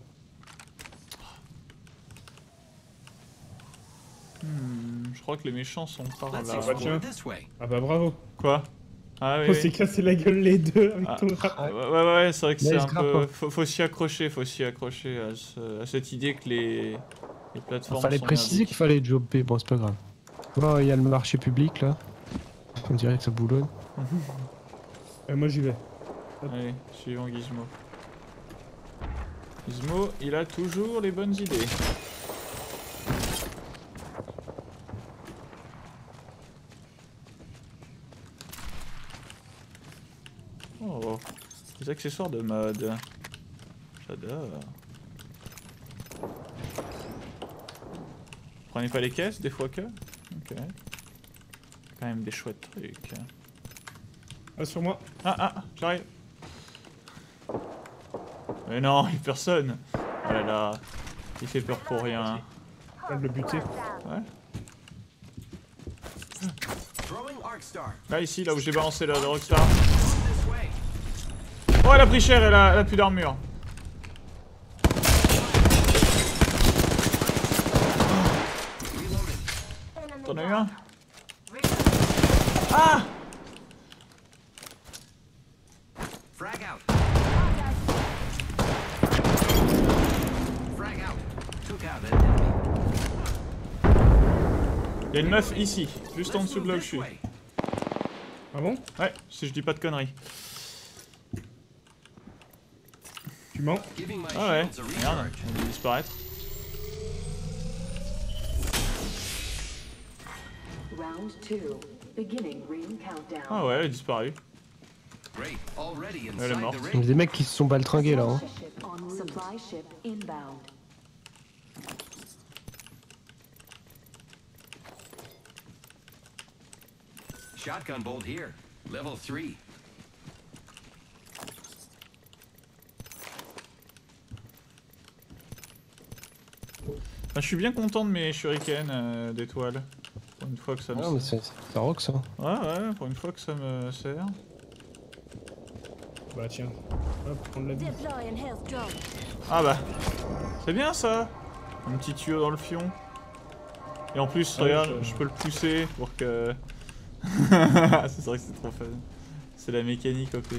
Speaker 8: Hmm, je crois que les méchants sont par
Speaker 4: Let's
Speaker 8: là.
Speaker 1: bah,
Speaker 4: explore
Speaker 1: tiens.
Speaker 4: this way.
Speaker 1: Ah bah bravo.
Speaker 8: Quoi? Ah oui,
Speaker 1: On
Speaker 8: oui.
Speaker 1: s'est cassé la gueule les deux avec
Speaker 8: Ah.
Speaker 1: ton
Speaker 8: Ouais, ouais, ouais, c'est vrai que
Speaker 3: Mais
Speaker 8: c'est
Speaker 3: il
Speaker 8: un
Speaker 3: se grappe
Speaker 8: peu...
Speaker 3: pas.
Speaker 8: Faut, faut s'y accrocher, faut s'y accrocher à, ce- à cette idée que les, les plateformes
Speaker 3: Il fallait
Speaker 8: sont
Speaker 3: préciser
Speaker 8: merdiques.
Speaker 3: qu'il fallait jobber, bon c'est pas grave. Bon, il y a le marché public là. On dirait que ça boulonne.
Speaker 1: Euh, moi j'y vais.
Speaker 8: Allez, suivons Gizmo. Gizmo, il a toujours les bonnes idées. Oh, les accessoires de mode. J'adore. Prenez pas les caisses des fois que? Ok. Quand même des chouettes trucs.
Speaker 1: Ah, sur moi.
Speaker 8: Ah ah, j'arrive. Mais non, il y a personne. Oh là là, il fait peur pour rien.
Speaker 1: Je viens de le buter.
Speaker 8: Ouais.
Speaker 4: Throwing Arc Star.
Speaker 8: Là ici, là où j'ai balancé la Rockstar.
Speaker 4: This way.
Speaker 8: Oh, elle a pris cher, elle a, elle a plus d'armure. T'en as eu un? Ah!
Speaker 4: Frag out. Frag out. Took out an enemy.
Speaker 8: Il y a une meuf ici, juste en
Speaker 4: Let's
Speaker 8: dessous de
Speaker 4: move
Speaker 8: là où je
Speaker 4: this
Speaker 8: suis.
Speaker 4: way.
Speaker 1: Ah bon?
Speaker 8: Ouais, si je dis pas de conneries.
Speaker 1: Tu mens?
Speaker 4: Giving my
Speaker 8: Ah ouais,
Speaker 4: shields a
Speaker 8: merde,
Speaker 4: recharge.
Speaker 8: on va disparaître.
Speaker 9: Round two. Beginning ring countdown.
Speaker 8: Ah ouais, elle a disparu.
Speaker 4: Great. Already
Speaker 8: Elle est
Speaker 4: inside
Speaker 8: morte.
Speaker 4: the
Speaker 3: Il y a
Speaker 4: ring.
Speaker 3: des mecs qui se sont baltringués là. Hein.
Speaker 9: Ship en route. Supply ship inbound.
Speaker 4: Shotgun bolt here. Level three.
Speaker 8: Ah, je suis bien content de mes shurikens euh, d'étoiles. Pour une fois que ça me
Speaker 3: Ah, mais
Speaker 8: sert.
Speaker 3: c'est- ça rock ça.
Speaker 8: Ouais, ouais, pour une fois que ça me sert.
Speaker 1: Bah tiens, hop, prendre la vie.
Speaker 7: Deploying health drone.
Speaker 8: Ah bah, c'est bien ça. Un petit tuyau dans le fion. Et en plus,
Speaker 1: Ah,
Speaker 8: regarde,
Speaker 1: je-
Speaker 8: je peux le pousser pour que... c'est vrai que c'est trop fun. C'est la mécanique O P.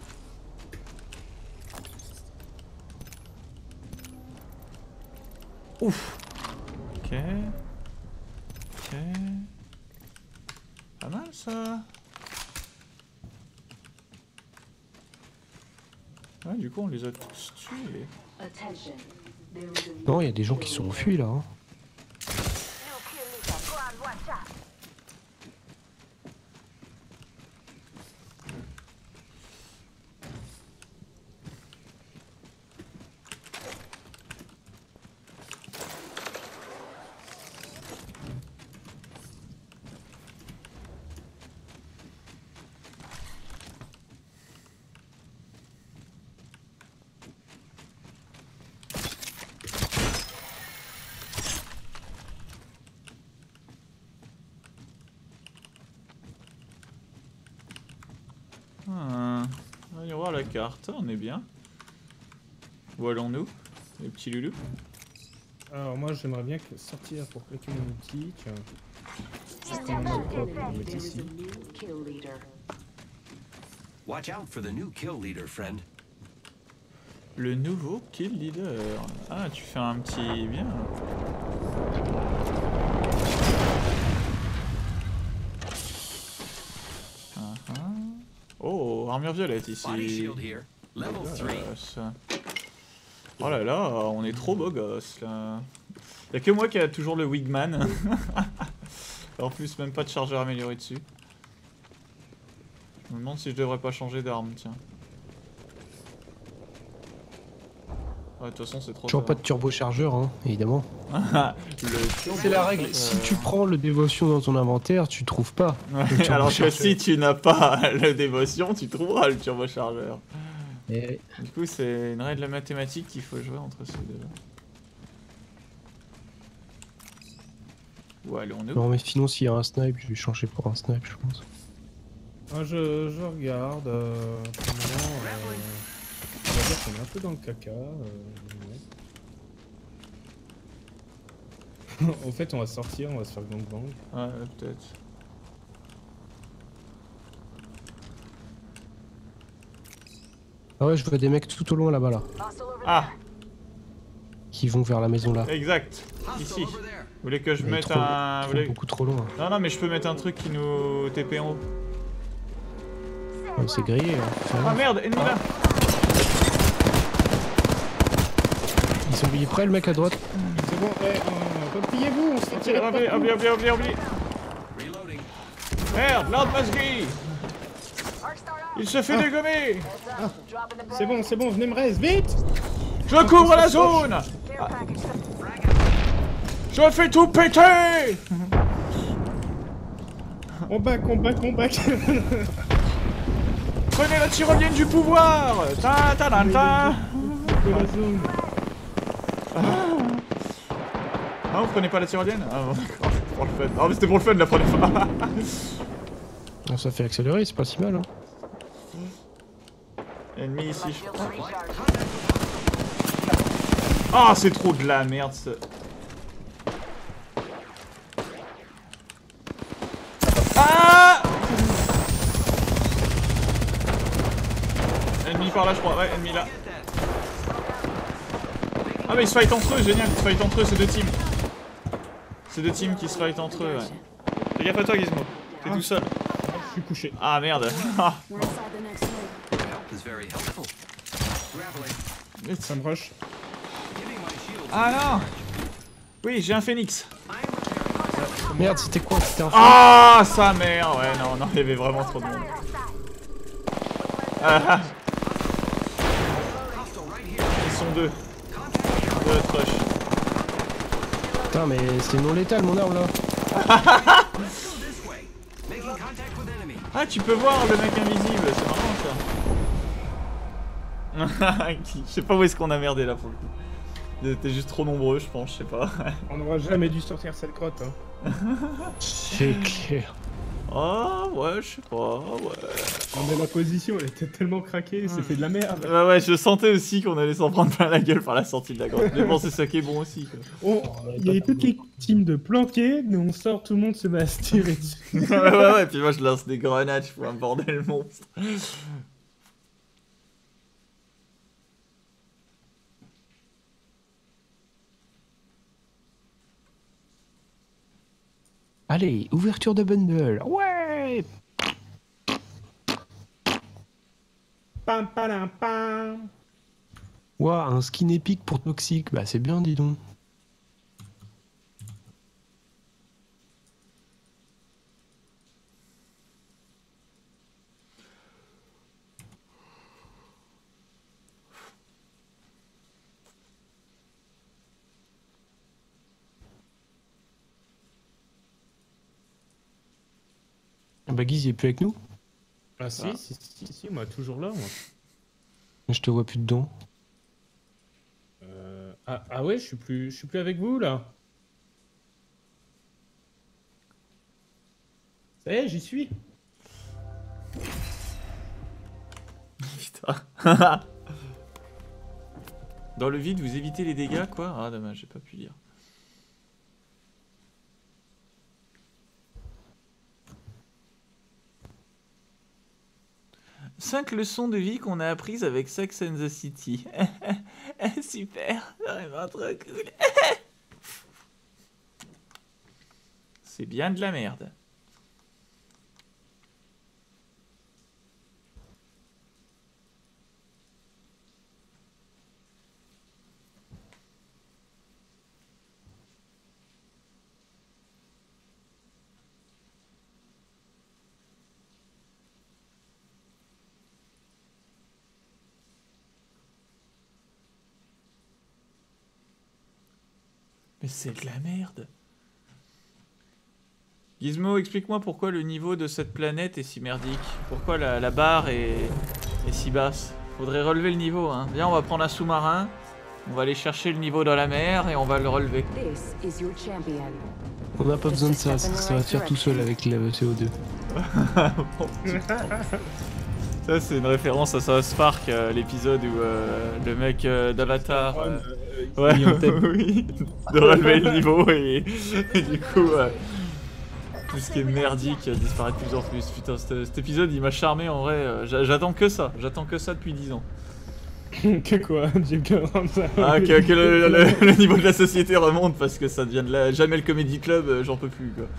Speaker 8: Ouf. Ok. Ok. Pas mal ça. Ouais, du coup on les a tous tués.
Speaker 9: Attention. There is a
Speaker 3: Non, il y a des gens qui sont enfuis là. Hein.
Speaker 8: Ah, voyons voir la carte, on est bien. Où allons-nous, les petits loulous?
Speaker 1: Alors moi j'aimerais bien que sortir pour cliquer mon outil, tiens. Juste un endroit pour le mettre
Speaker 9: there is
Speaker 1: ici.
Speaker 9: a new kill leader.
Speaker 4: Watch out for the new kill leader, friend.
Speaker 8: Le nouveau kill leader. Ah, tu fais un petit bien. Ah, ah. Oh, armure violette ici.
Speaker 4: Body shield here. Level three.
Speaker 8: Gosse. Oh là là, on est trop beau gosse là. Y'a que moi qui a toujours le Wigman. En plus, même pas de chargeur amélioré dessus. Je me demande si je devrais pas changer d'arme, tiens. Ouais, de toute façon, c'est trop
Speaker 3: Toujours
Speaker 8: tard.
Speaker 3: pas de turbochargeur, hein, évidemment.
Speaker 8: Le
Speaker 3: C'est la règle. Si tu prends le dévotion dans ton inventaire, tu trouves pas. le
Speaker 8: Alors que
Speaker 3: turbochargeur.
Speaker 8: si tu n'as pas le dévotion, tu trouveras le turbochargeur.
Speaker 3: Et...
Speaker 8: Du coup, c'est une règle mathématique qu'il faut jouer entre ces deux-là. Où allons-nous?
Speaker 3: Non, mais sinon, s'il y a un snipe, je vais changer pour un snipe, je pense.
Speaker 1: Ah, je, je regarde, euh, pour le moment, euh, on va dire qu'on est un peu dans le caca. Euh, ouais. En fait, on va sortir, on va se faire gangbang.
Speaker 8: Ouais, peut-être.
Speaker 3: Ah ouais, je vois des mecs tout au loin là-bas, là.
Speaker 8: Ah,
Speaker 3: Qui vont vers la maison là.
Speaker 8: exact.
Speaker 4: Hostile
Speaker 8: Ici.
Speaker 4: over there.
Speaker 8: Vous voulez que je
Speaker 3: Mais
Speaker 8: mette
Speaker 3: trop-
Speaker 8: un...
Speaker 3: trop-
Speaker 8: vous voulez-
Speaker 3: Beaucoup trop loin.
Speaker 8: Non, non, mais je peux mettre un truc qui nous T P en haut.
Speaker 3: Ouais, c'est grillé. Hein. Faut faire
Speaker 8: Ah
Speaker 3: gaffe.
Speaker 8: merde, ennemi là.
Speaker 3: Ils sont oubliés près, le mec à droite.
Speaker 1: C'est bon, ouais, euh, repliez-vous, on se fait tirer
Speaker 8: Oublie,
Speaker 1: partout.
Speaker 8: oublie, oublie, oublie, oublie.
Speaker 4: Reloading.
Speaker 8: Merde, Lord Musgie. Il se fait dégommer.
Speaker 1: C'est bon, c'est bon, venez me raise, vite.
Speaker 8: Je couvre la zone. Ah. Je fais tout péter.
Speaker 1: On back, on back, on back.
Speaker 8: Prenez la tyrolienne du pouvoir. Ta ta ta ta.
Speaker 1: De la zone.
Speaker 8: Ah, vous prenez pas la tyrolienne? Ah bon, d'accord, c'était pour le fun. Ah, mais c'était pour le fun la première fois.
Speaker 3: Non, ça fait accélérer, c'est pas si mal. Hein.
Speaker 8: Ennemi ici, je crois. Ah, c'est trop de la merde, ce... Ah! Ennemi par là, je crois. Ouais, ennemi là. Ah, mais ils se fight entre eux, génial. Ils se fight entre eux, c'est deux teams. C'est deux teams qui se fight entre eux, ouais. Fais gaffe à toi, Gizmo. T'es tout seul.
Speaker 1: Je suis couché.
Speaker 8: Ah, merde. Ah.
Speaker 7: We're inside the next wave.
Speaker 4: Help is very helpful. Grappling.
Speaker 1: Ça me rush.
Speaker 4: Giving my shield.
Speaker 8: Ah non! Oui, j'ai un phénix.
Speaker 3: Merde, c'était quoi? C'était un
Speaker 8: Ah, sa mère! Ouais, non, non, il y avait vraiment trop de monde. Ah,
Speaker 4: Hostile right here.
Speaker 8: ils sont deux. Deux à trush.
Speaker 3: Putain, mais c'est non létal mon arme là.
Speaker 4: This way. Making contact with enemy.
Speaker 8: Ah, tu peux voir le mec invisible, c'est marrant ça. Qui- Je sais pas où est-ce qu'on a merdé là pour le coup. Ils étaient juste trop nombreux, je pense, je sais pas.
Speaker 1: On n'aura jamais dû sortir cette grotte. Hein.
Speaker 3: C'est clair.
Speaker 8: Ah ouais, je sais pas, ouais.
Speaker 1: Non, mais la position, elle était tellement craquée, c'était de la merde.
Speaker 8: Ouais, ouais, je sentais aussi qu'on allait s'en prendre plein la gueule par la sortie de la grotte. Mais bon, c'est ça qui est bon aussi, quoi.
Speaker 1: On- Il y avait toutes les teams de planquer, mais on sort, tout le monde se met à se tirer dessus.
Speaker 8: Ouais, ouais, ouais, puis moi je lance des grenades, je fous un bordel monstre.
Speaker 3: Allez, ouverture de bundle. Ouais.
Speaker 1: Pam, pam, pam.
Speaker 3: Ouah, un skin épique pour Toxic. Bah c'est bien, dis donc. Ah bah Guiz, il est plus avec nous?
Speaker 1: Ah si,
Speaker 8: Ah.
Speaker 1: si, si, si, moi, toujours là, moi.
Speaker 3: Je te vois plus dedans.
Speaker 1: Euh, Ah, ah ouais, je suis plus, je suis plus avec vous, là. Ça y est, j'y suis.
Speaker 8: Putain. Dans le vide, vous évitez les dégâts, quoi? Ah, dommage, j'ai pas pu lire. Cinq leçons de vie qu'on a apprises avec Sex and the City. Super, vraiment trop cool. C'est bien de la merde. Mais c'est de la merde. Gizmo, explique-moi pourquoi le niveau de cette planète est si merdique. Pourquoi la, la barre est, est si basse. Faudrait relever le niveau, hein. Viens, on va prendre un sous-marin. On va aller chercher le niveau dans la mer et on va le relever.
Speaker 9: This is your champion.
Speaker 3: On n'a pas besoin de ça, ça, ça va se faire tout seul avec le C O deux.
Speaker 8: Ça, c'est une référence à South Park, euh, l'épisode où euh, le mec euh, d'Avatar... euh, ouais, oui, de relever le niveau et, et du coup... euh, tout ce qui est merdique disparaît de plus en plus. Putain, cet, cet épisode il m'a charmé en vrai. euh, j'a- J'attends que ça. J'attends que ça depuis dix ans.
Speaker 1: Que quoi? Jim Cameron, ça.
Speaker 8: Ah, que, que le, le- le niveau de la société remonte parce que ça devient de la. Jamais le Comedy Club, euh, j'en peux plus quoi.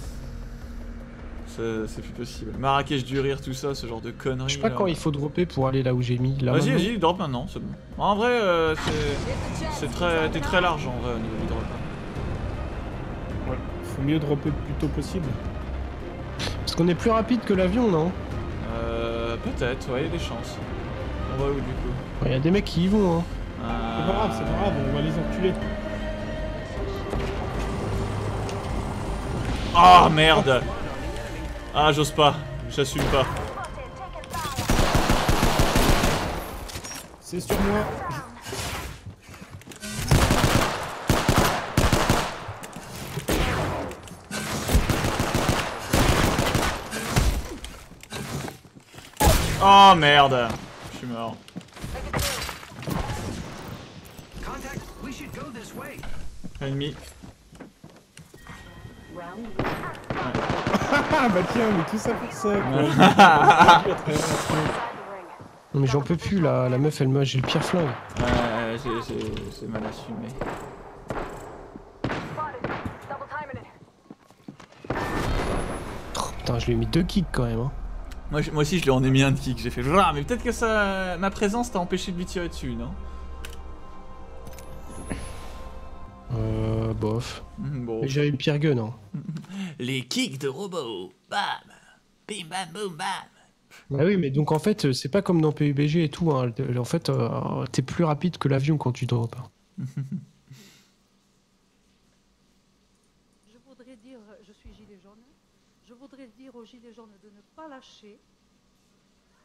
Speaker 8: Ça- C'est plus possible. Marrakech du rire, tout ça, ce genre de conneries.
Speaker 3: Je sais pas
Speaker 8: là.
Speaker 3: quand il faut dropper pour aller là où j'ai mis. Là,
Speaker 8: Vas-y,
Speaker 3: maintenant
Speaker 8: vas-y, drop maintenant, c'est bon. En vrai, euh, c'est. C'est très. T'es très large en vrai au niveau du drop.
Speaker 1: Ouais, faut mieux dropper le plus tôt possible.
Speaker 3: Parce qu'on est plus rapide que l'avion, non?
Speaker 8: Euh. Peut-être, ouais, il y a des chances. On va où du coup?
Speaker 3: Il y a des mecs qui y vont, hein.
Speaker 1: C'est pas grave, c'est pas grave, on va les enculer.
Speaker 8: Ah merde! Ah, j'ose pas, j'assume pas.
Speaker 1: C'est sur moi.
Speaker 8: Oh merde! Je suis mort.
Speaker 4: Contact, we should go this way.
Speaker 8: Ennemi.
Speaker 9: Round
Speaker 1: Ah bah tiens, mais tout ça pour ça, quoi.
Speaker 3: Non mais j'en peux plus là, la meuf elle m'a, j'ai le pire flingue.
Speaker 8: Ouais, j'ai- j'ai j'ai mal assumé.
Speaker 3: Oh, putain, je lui ai mis deux kicks quand même, hein.
Speaker 8: Moi, je- moi aussi, je lui en ai mis un de kick. J'ai fait. Ah, mais peut-être que ça, ma présence t'a empêché de lui tirer dessus, non?
Speaker 3: Euh, bof.
Speaker 8: Mhm, Bon.
Speaker 3: Mais j'avais le pire gun, hein.
Speaker 8: Les kicks de robot. Bam. Bim bam boum bam.
Speaker 3: Ah oui, mais donc en fait, c'est pas comme dans P U B G et tout, hein. En fait, euh, t'es plus rapide que l'avion quand tu drops.
Speaker 10: Je voudrais dire, je suis gilet jaune, je voudrais dire aux gilets jaunes de ne pas lâcher.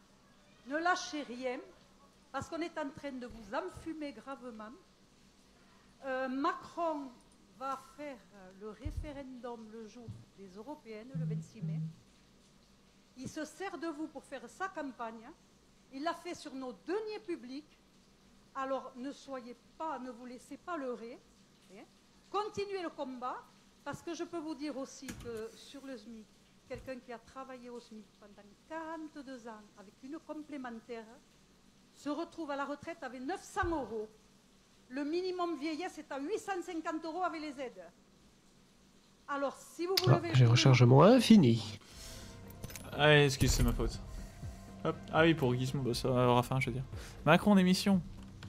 Speaker 10: Ne lâchez rien, parce qu'on est en train de vous enfumer gravement. Euh, Macron va faire le référendum le jour des européennes, le vingt-six mai. Il se sert de vous pour faire sa campagne. Il l'a fait sur nos deniers publics. Alors ne soyez pas, ne vous laissez pas leurrer. Hein. Continuez le combat, parce que je peux vous dire aussi que sur le SMIC, quelqu'un qui a travaillé au SMIC pendant quarante-deux ans avec une complémentaire se retrouve à la retraite avec neuf cents euros. Le minimum vieillesse est à huit cent cinquante euros avec les aides. Alors, si vous vous
Speaker 3: Ah,
Speaker 10: levez...
Speaker 3: j'ai rechargement infini.
Speaker 8: Ah, excuse, c'est ma faute. Hop. Ah oui, pour Gizmo, bah, ça aura fin, je veux dire. Macron d'émission.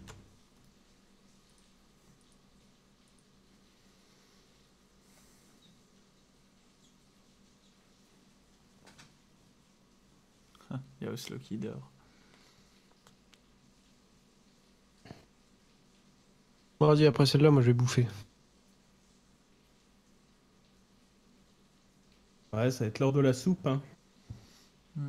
Speaker 8: Il y a Oslo qui dort.
Speaker 3: Bon, vas-y, après celle-là, moi je vais bouffer.
Speaker 1: Ouais, ça va être l'heure de la soupe, hein.
Speaker 8: Mm.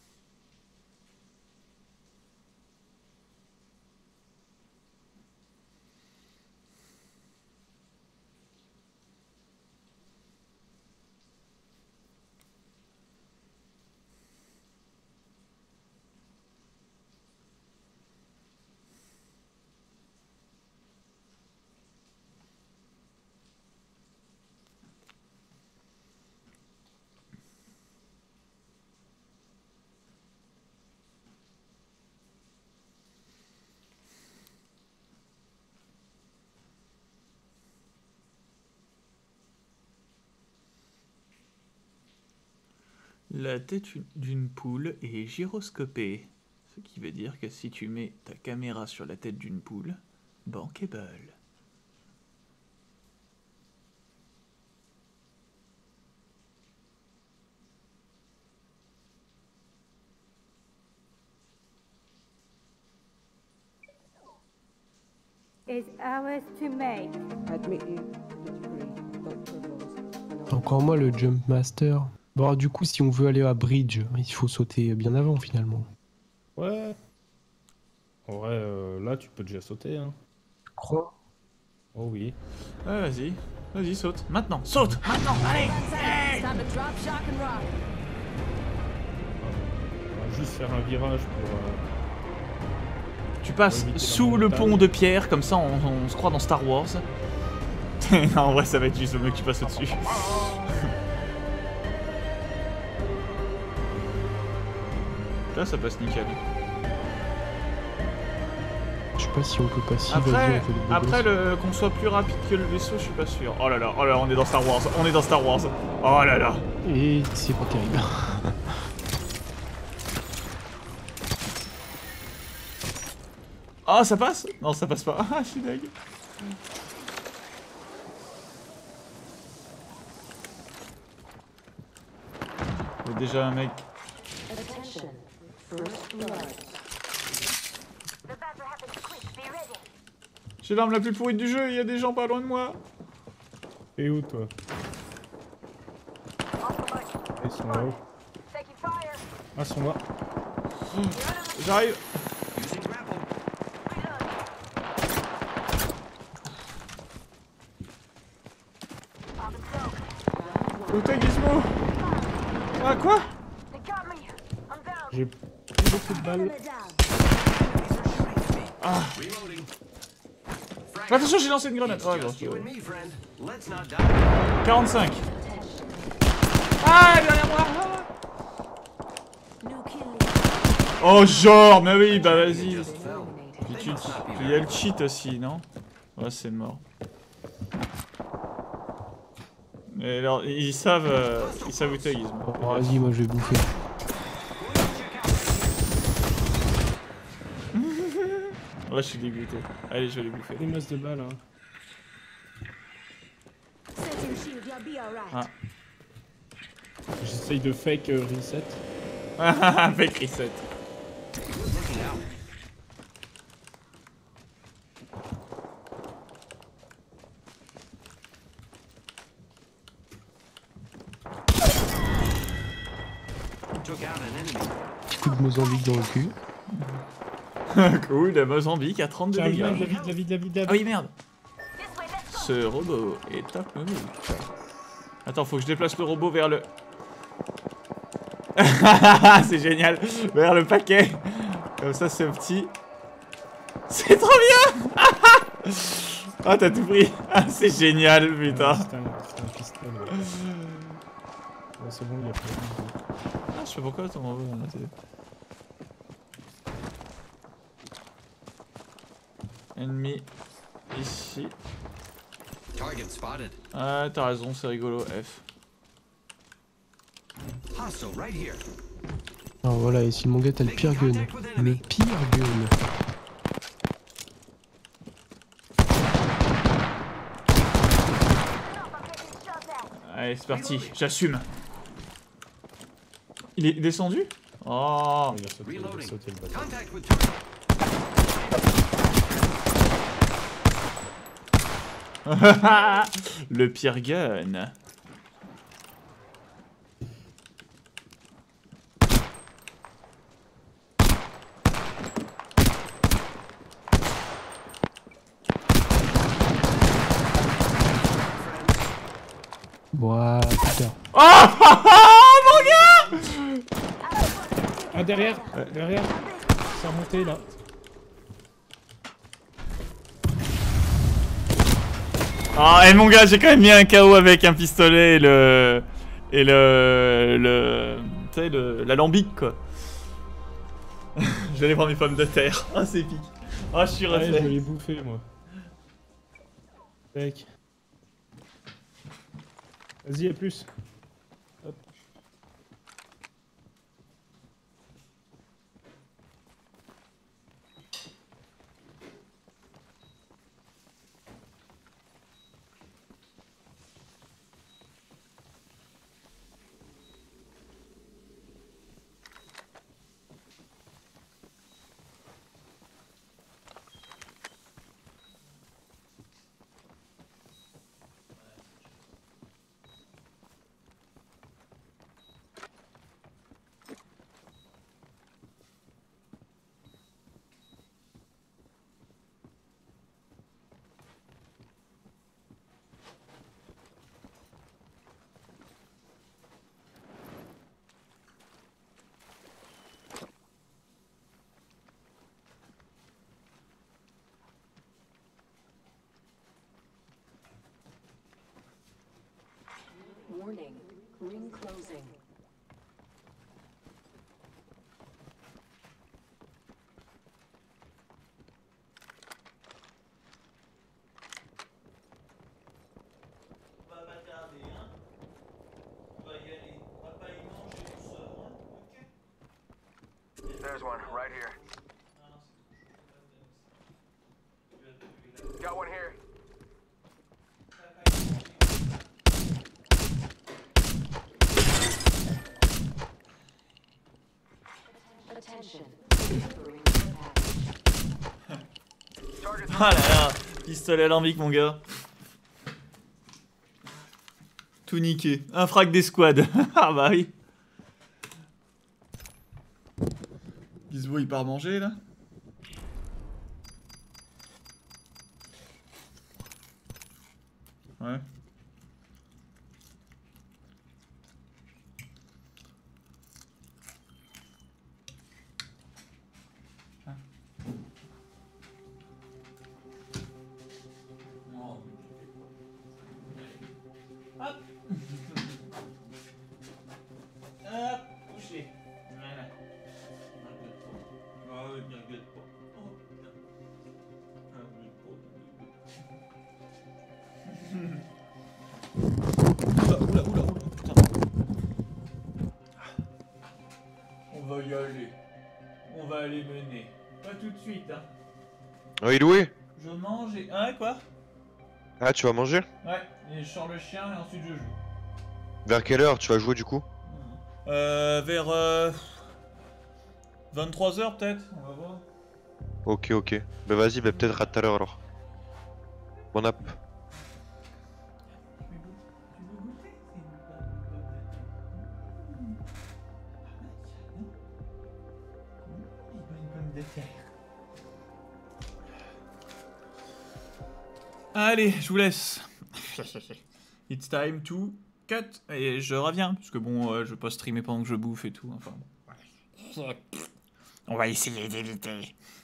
Speaker 8: La tête d'une poule est gyroscopée, ce qui veut dire que si tu mets ta caméra sur la tête d'une poule, bankable.
Speaker 7: Is ours to make.
Speaker 3: Encore moi le Jump Master. Bon, alors, du coup, si on veut aller à Bridge, il faut sauter bien avant finalement.
Speaker 1: Ouais. En vrai, euh, là, tu peux déjà sauter, hein.
Speaker 3: Tu crois?
Speaker 1: Oh oui.
Speaker 8: Ah, vas-y, vas-y, saute. Maintenant, saute. Maintenant, allez.
Speaker 6: It's time to drop, shock, and rock.
Speaker 1: On va juste faire un virage pour... euh,
Speaker 8: Tu passes
Speaker 1: éviter la
Speaker 8: sous le
Speaker 1: montagne.
Speaker 8: pont de pierre, comme ça on, on se croit dans Star Wars. Non, en vrai, ça va être juste le mec qui passe au-dessus. Là, ça passe nickel.
Speaker 3: Je sais pas si on peut passer.
Speaker 8: Après,
Speaker 3: vas-y, on fait des
Speaker 8: après
Speaker 3: dégâts.
Speaker 8: le, qu'on soit plus rapide que le vaisseau, je suis pas sûr. Oh là là, oh là, on est dans Star Wars, on est dans Star Wars. Oh là là.
Speaker 3: Et c'est pas terrible.
Speaker 8: Oh, ça passe? Non, ça passe pas. Ah, je suis dingue. Il y a déjà un mec.
Speaker 9: Attention. First blood.
Speaker 8: J'ai l'arme la plus pourrie du jeu, il y a des gens pas loin de moi.
Speaker 1: Et où, toi? Ils sont là-haut. Ah, ils sont là.
Speaker 8: J'arrive.
Speaker 4: Using grapple.
Speaker 8: Où t'es, Gizmo? Ah, quoi?
Speaker 1: J'ai beaucoup de balles.
Speaker 8: Ah.
Speaker 4: Reloading.
Speaker 8: Attention, j'ai lancé une grenade. Oh,
Speaker 4: Just you
Speaker 8: bon,
Speaker 4: and me, friend. Let's not die.
Speaker 8: quarante-cinq. Ah, derrière moi.
Speaker 7: New kill.
Speaker 8: Oh, genre, mais oui, bah vas-y.
Speaker 4: Just fell.
Speaker 8: Puis
Speaker 4: They
Speaker 8: tu-
Speaker 4: must not be
Speaker 8: puis il y a
Speaker 4: very
Speaker 8: le cheat aussi, non? Ouais, c'est mort. Et alors, ils savent, euh, ils savent où t'es, Gizmo.
Speaker 3: Bon, vas-y, moi je vais bouffer.
Speaker 8: Ouais, je suis dégoûté. Allez, je vais les bouffer.
Speaker 1: Des masses de balles, hein.
Speaker 7: Setting shield, you'll be alright.
Speaker 8: Ah.
Speaker 1: J'essaye de fake euh, reset.
Speaker 8: Avec reset.
Speaker 4: good looking out. Took out an enemy.
Speaker 3: Petit coup de Mozambique dans le cul.
Speaker 8: Cool, la Mozambique à trente-deux
Speaker 1: Tiens,
Speaker 8: dégâts.
Speaker 1: vide, la vide, la vide, la vide, la
Speaker 8: Ah oui, merde. Ce robot est top move. Attends, faut que je déplace le robot vers le... C'est génial. Vers le paquet. Comme ça, c'est petit. C'est trop bien. Ah, t'as tout pris. Ah, c'est génial, putain.
Speaker 1: C'est un, c'est un pistolet. Ouais, c'est bon, il y a pas de...
Speaker 8: Ah, je sais pourquoi ton robot. Ennemi. Ici.
Speaker 4: Target spotted.
Speaker 8: Ah, t'as raison, c'est rigolo, F.
Speaker 4: Hostile right here.
Speaker 3: Alors voilà, ici mon gars, t'as le pire gun. Le pire gun.
Speaker 8: Allez, c'est parti, j'assume. Il est descendu? Oh,
Speaker 1: Il a sauté, il a sauté le bateau.
Speaker 4: Contact with target.
Speaker 8: le pire gun.
Speaker 3: Ouah, putain.
Speaker 8: Oh, mon gars!
Speaker 1: Ah, derrière, derrière. C'est remonté là.
Speaker 8: Ah, et mon gars, j'ai quand même mis un K O avec un pistolet et le. Et le. Le. Tu sais, le. L'alambic, quoi. J'allais prendre mes pommes de terre. Ah, c'est épique. Ah, je suis
Speaker 1: Ouais,
Speaker 8: refait.
Speaker 1: je vais les bouffer, moi. Tac. Vas-y, à plus. Hop.
Speaker 9: Warning. Ring closing.
Speaker 8: On va pas tarder, hein. On va y aller. On va pas y manger tout seul, hein. Ok?
Speaker 11: There's one right here. Got one here.
Speaker 9: Attention.
Speaker 8: Ah là là, pistolet alambic, mon gars. Tout niqué. Un frac d'escouade. Ah bah oui. Gizmo, il part manger là. Ouais. Hop. Hop, couché. Voilà. Oh, ne regarde pas. Oh, putain. Ah, oula, oula, oula, oula, putain. On va y aller. On va aller mener. Pas tout de suite, hein.
Speaker 5: Oh, il est où?
Speaker 8: Je mange et... Ah, quoi?
Speaker 5: Ah, tu vas manger?
Speaker 8: Ouais, et je sors le chien et ensuite je joue.
Speaker 5: Vers quelle heure tu vas jouer du coup?
Speaker 8: Euh, vers... Euh... vingt-trois heures peut-être, on va voir.
Speaker 5: Ok, ok. Bah vas-y, bah peut-être à tout à l'heure alors. Bon app.
Speaker 2: Allez, je vous laisse. It's time to cut. Et je reviens, parce que bon, euh, je vais pas streamer pendant que je bouffe et tout. Enfin, bon. On va essayer d'éviter.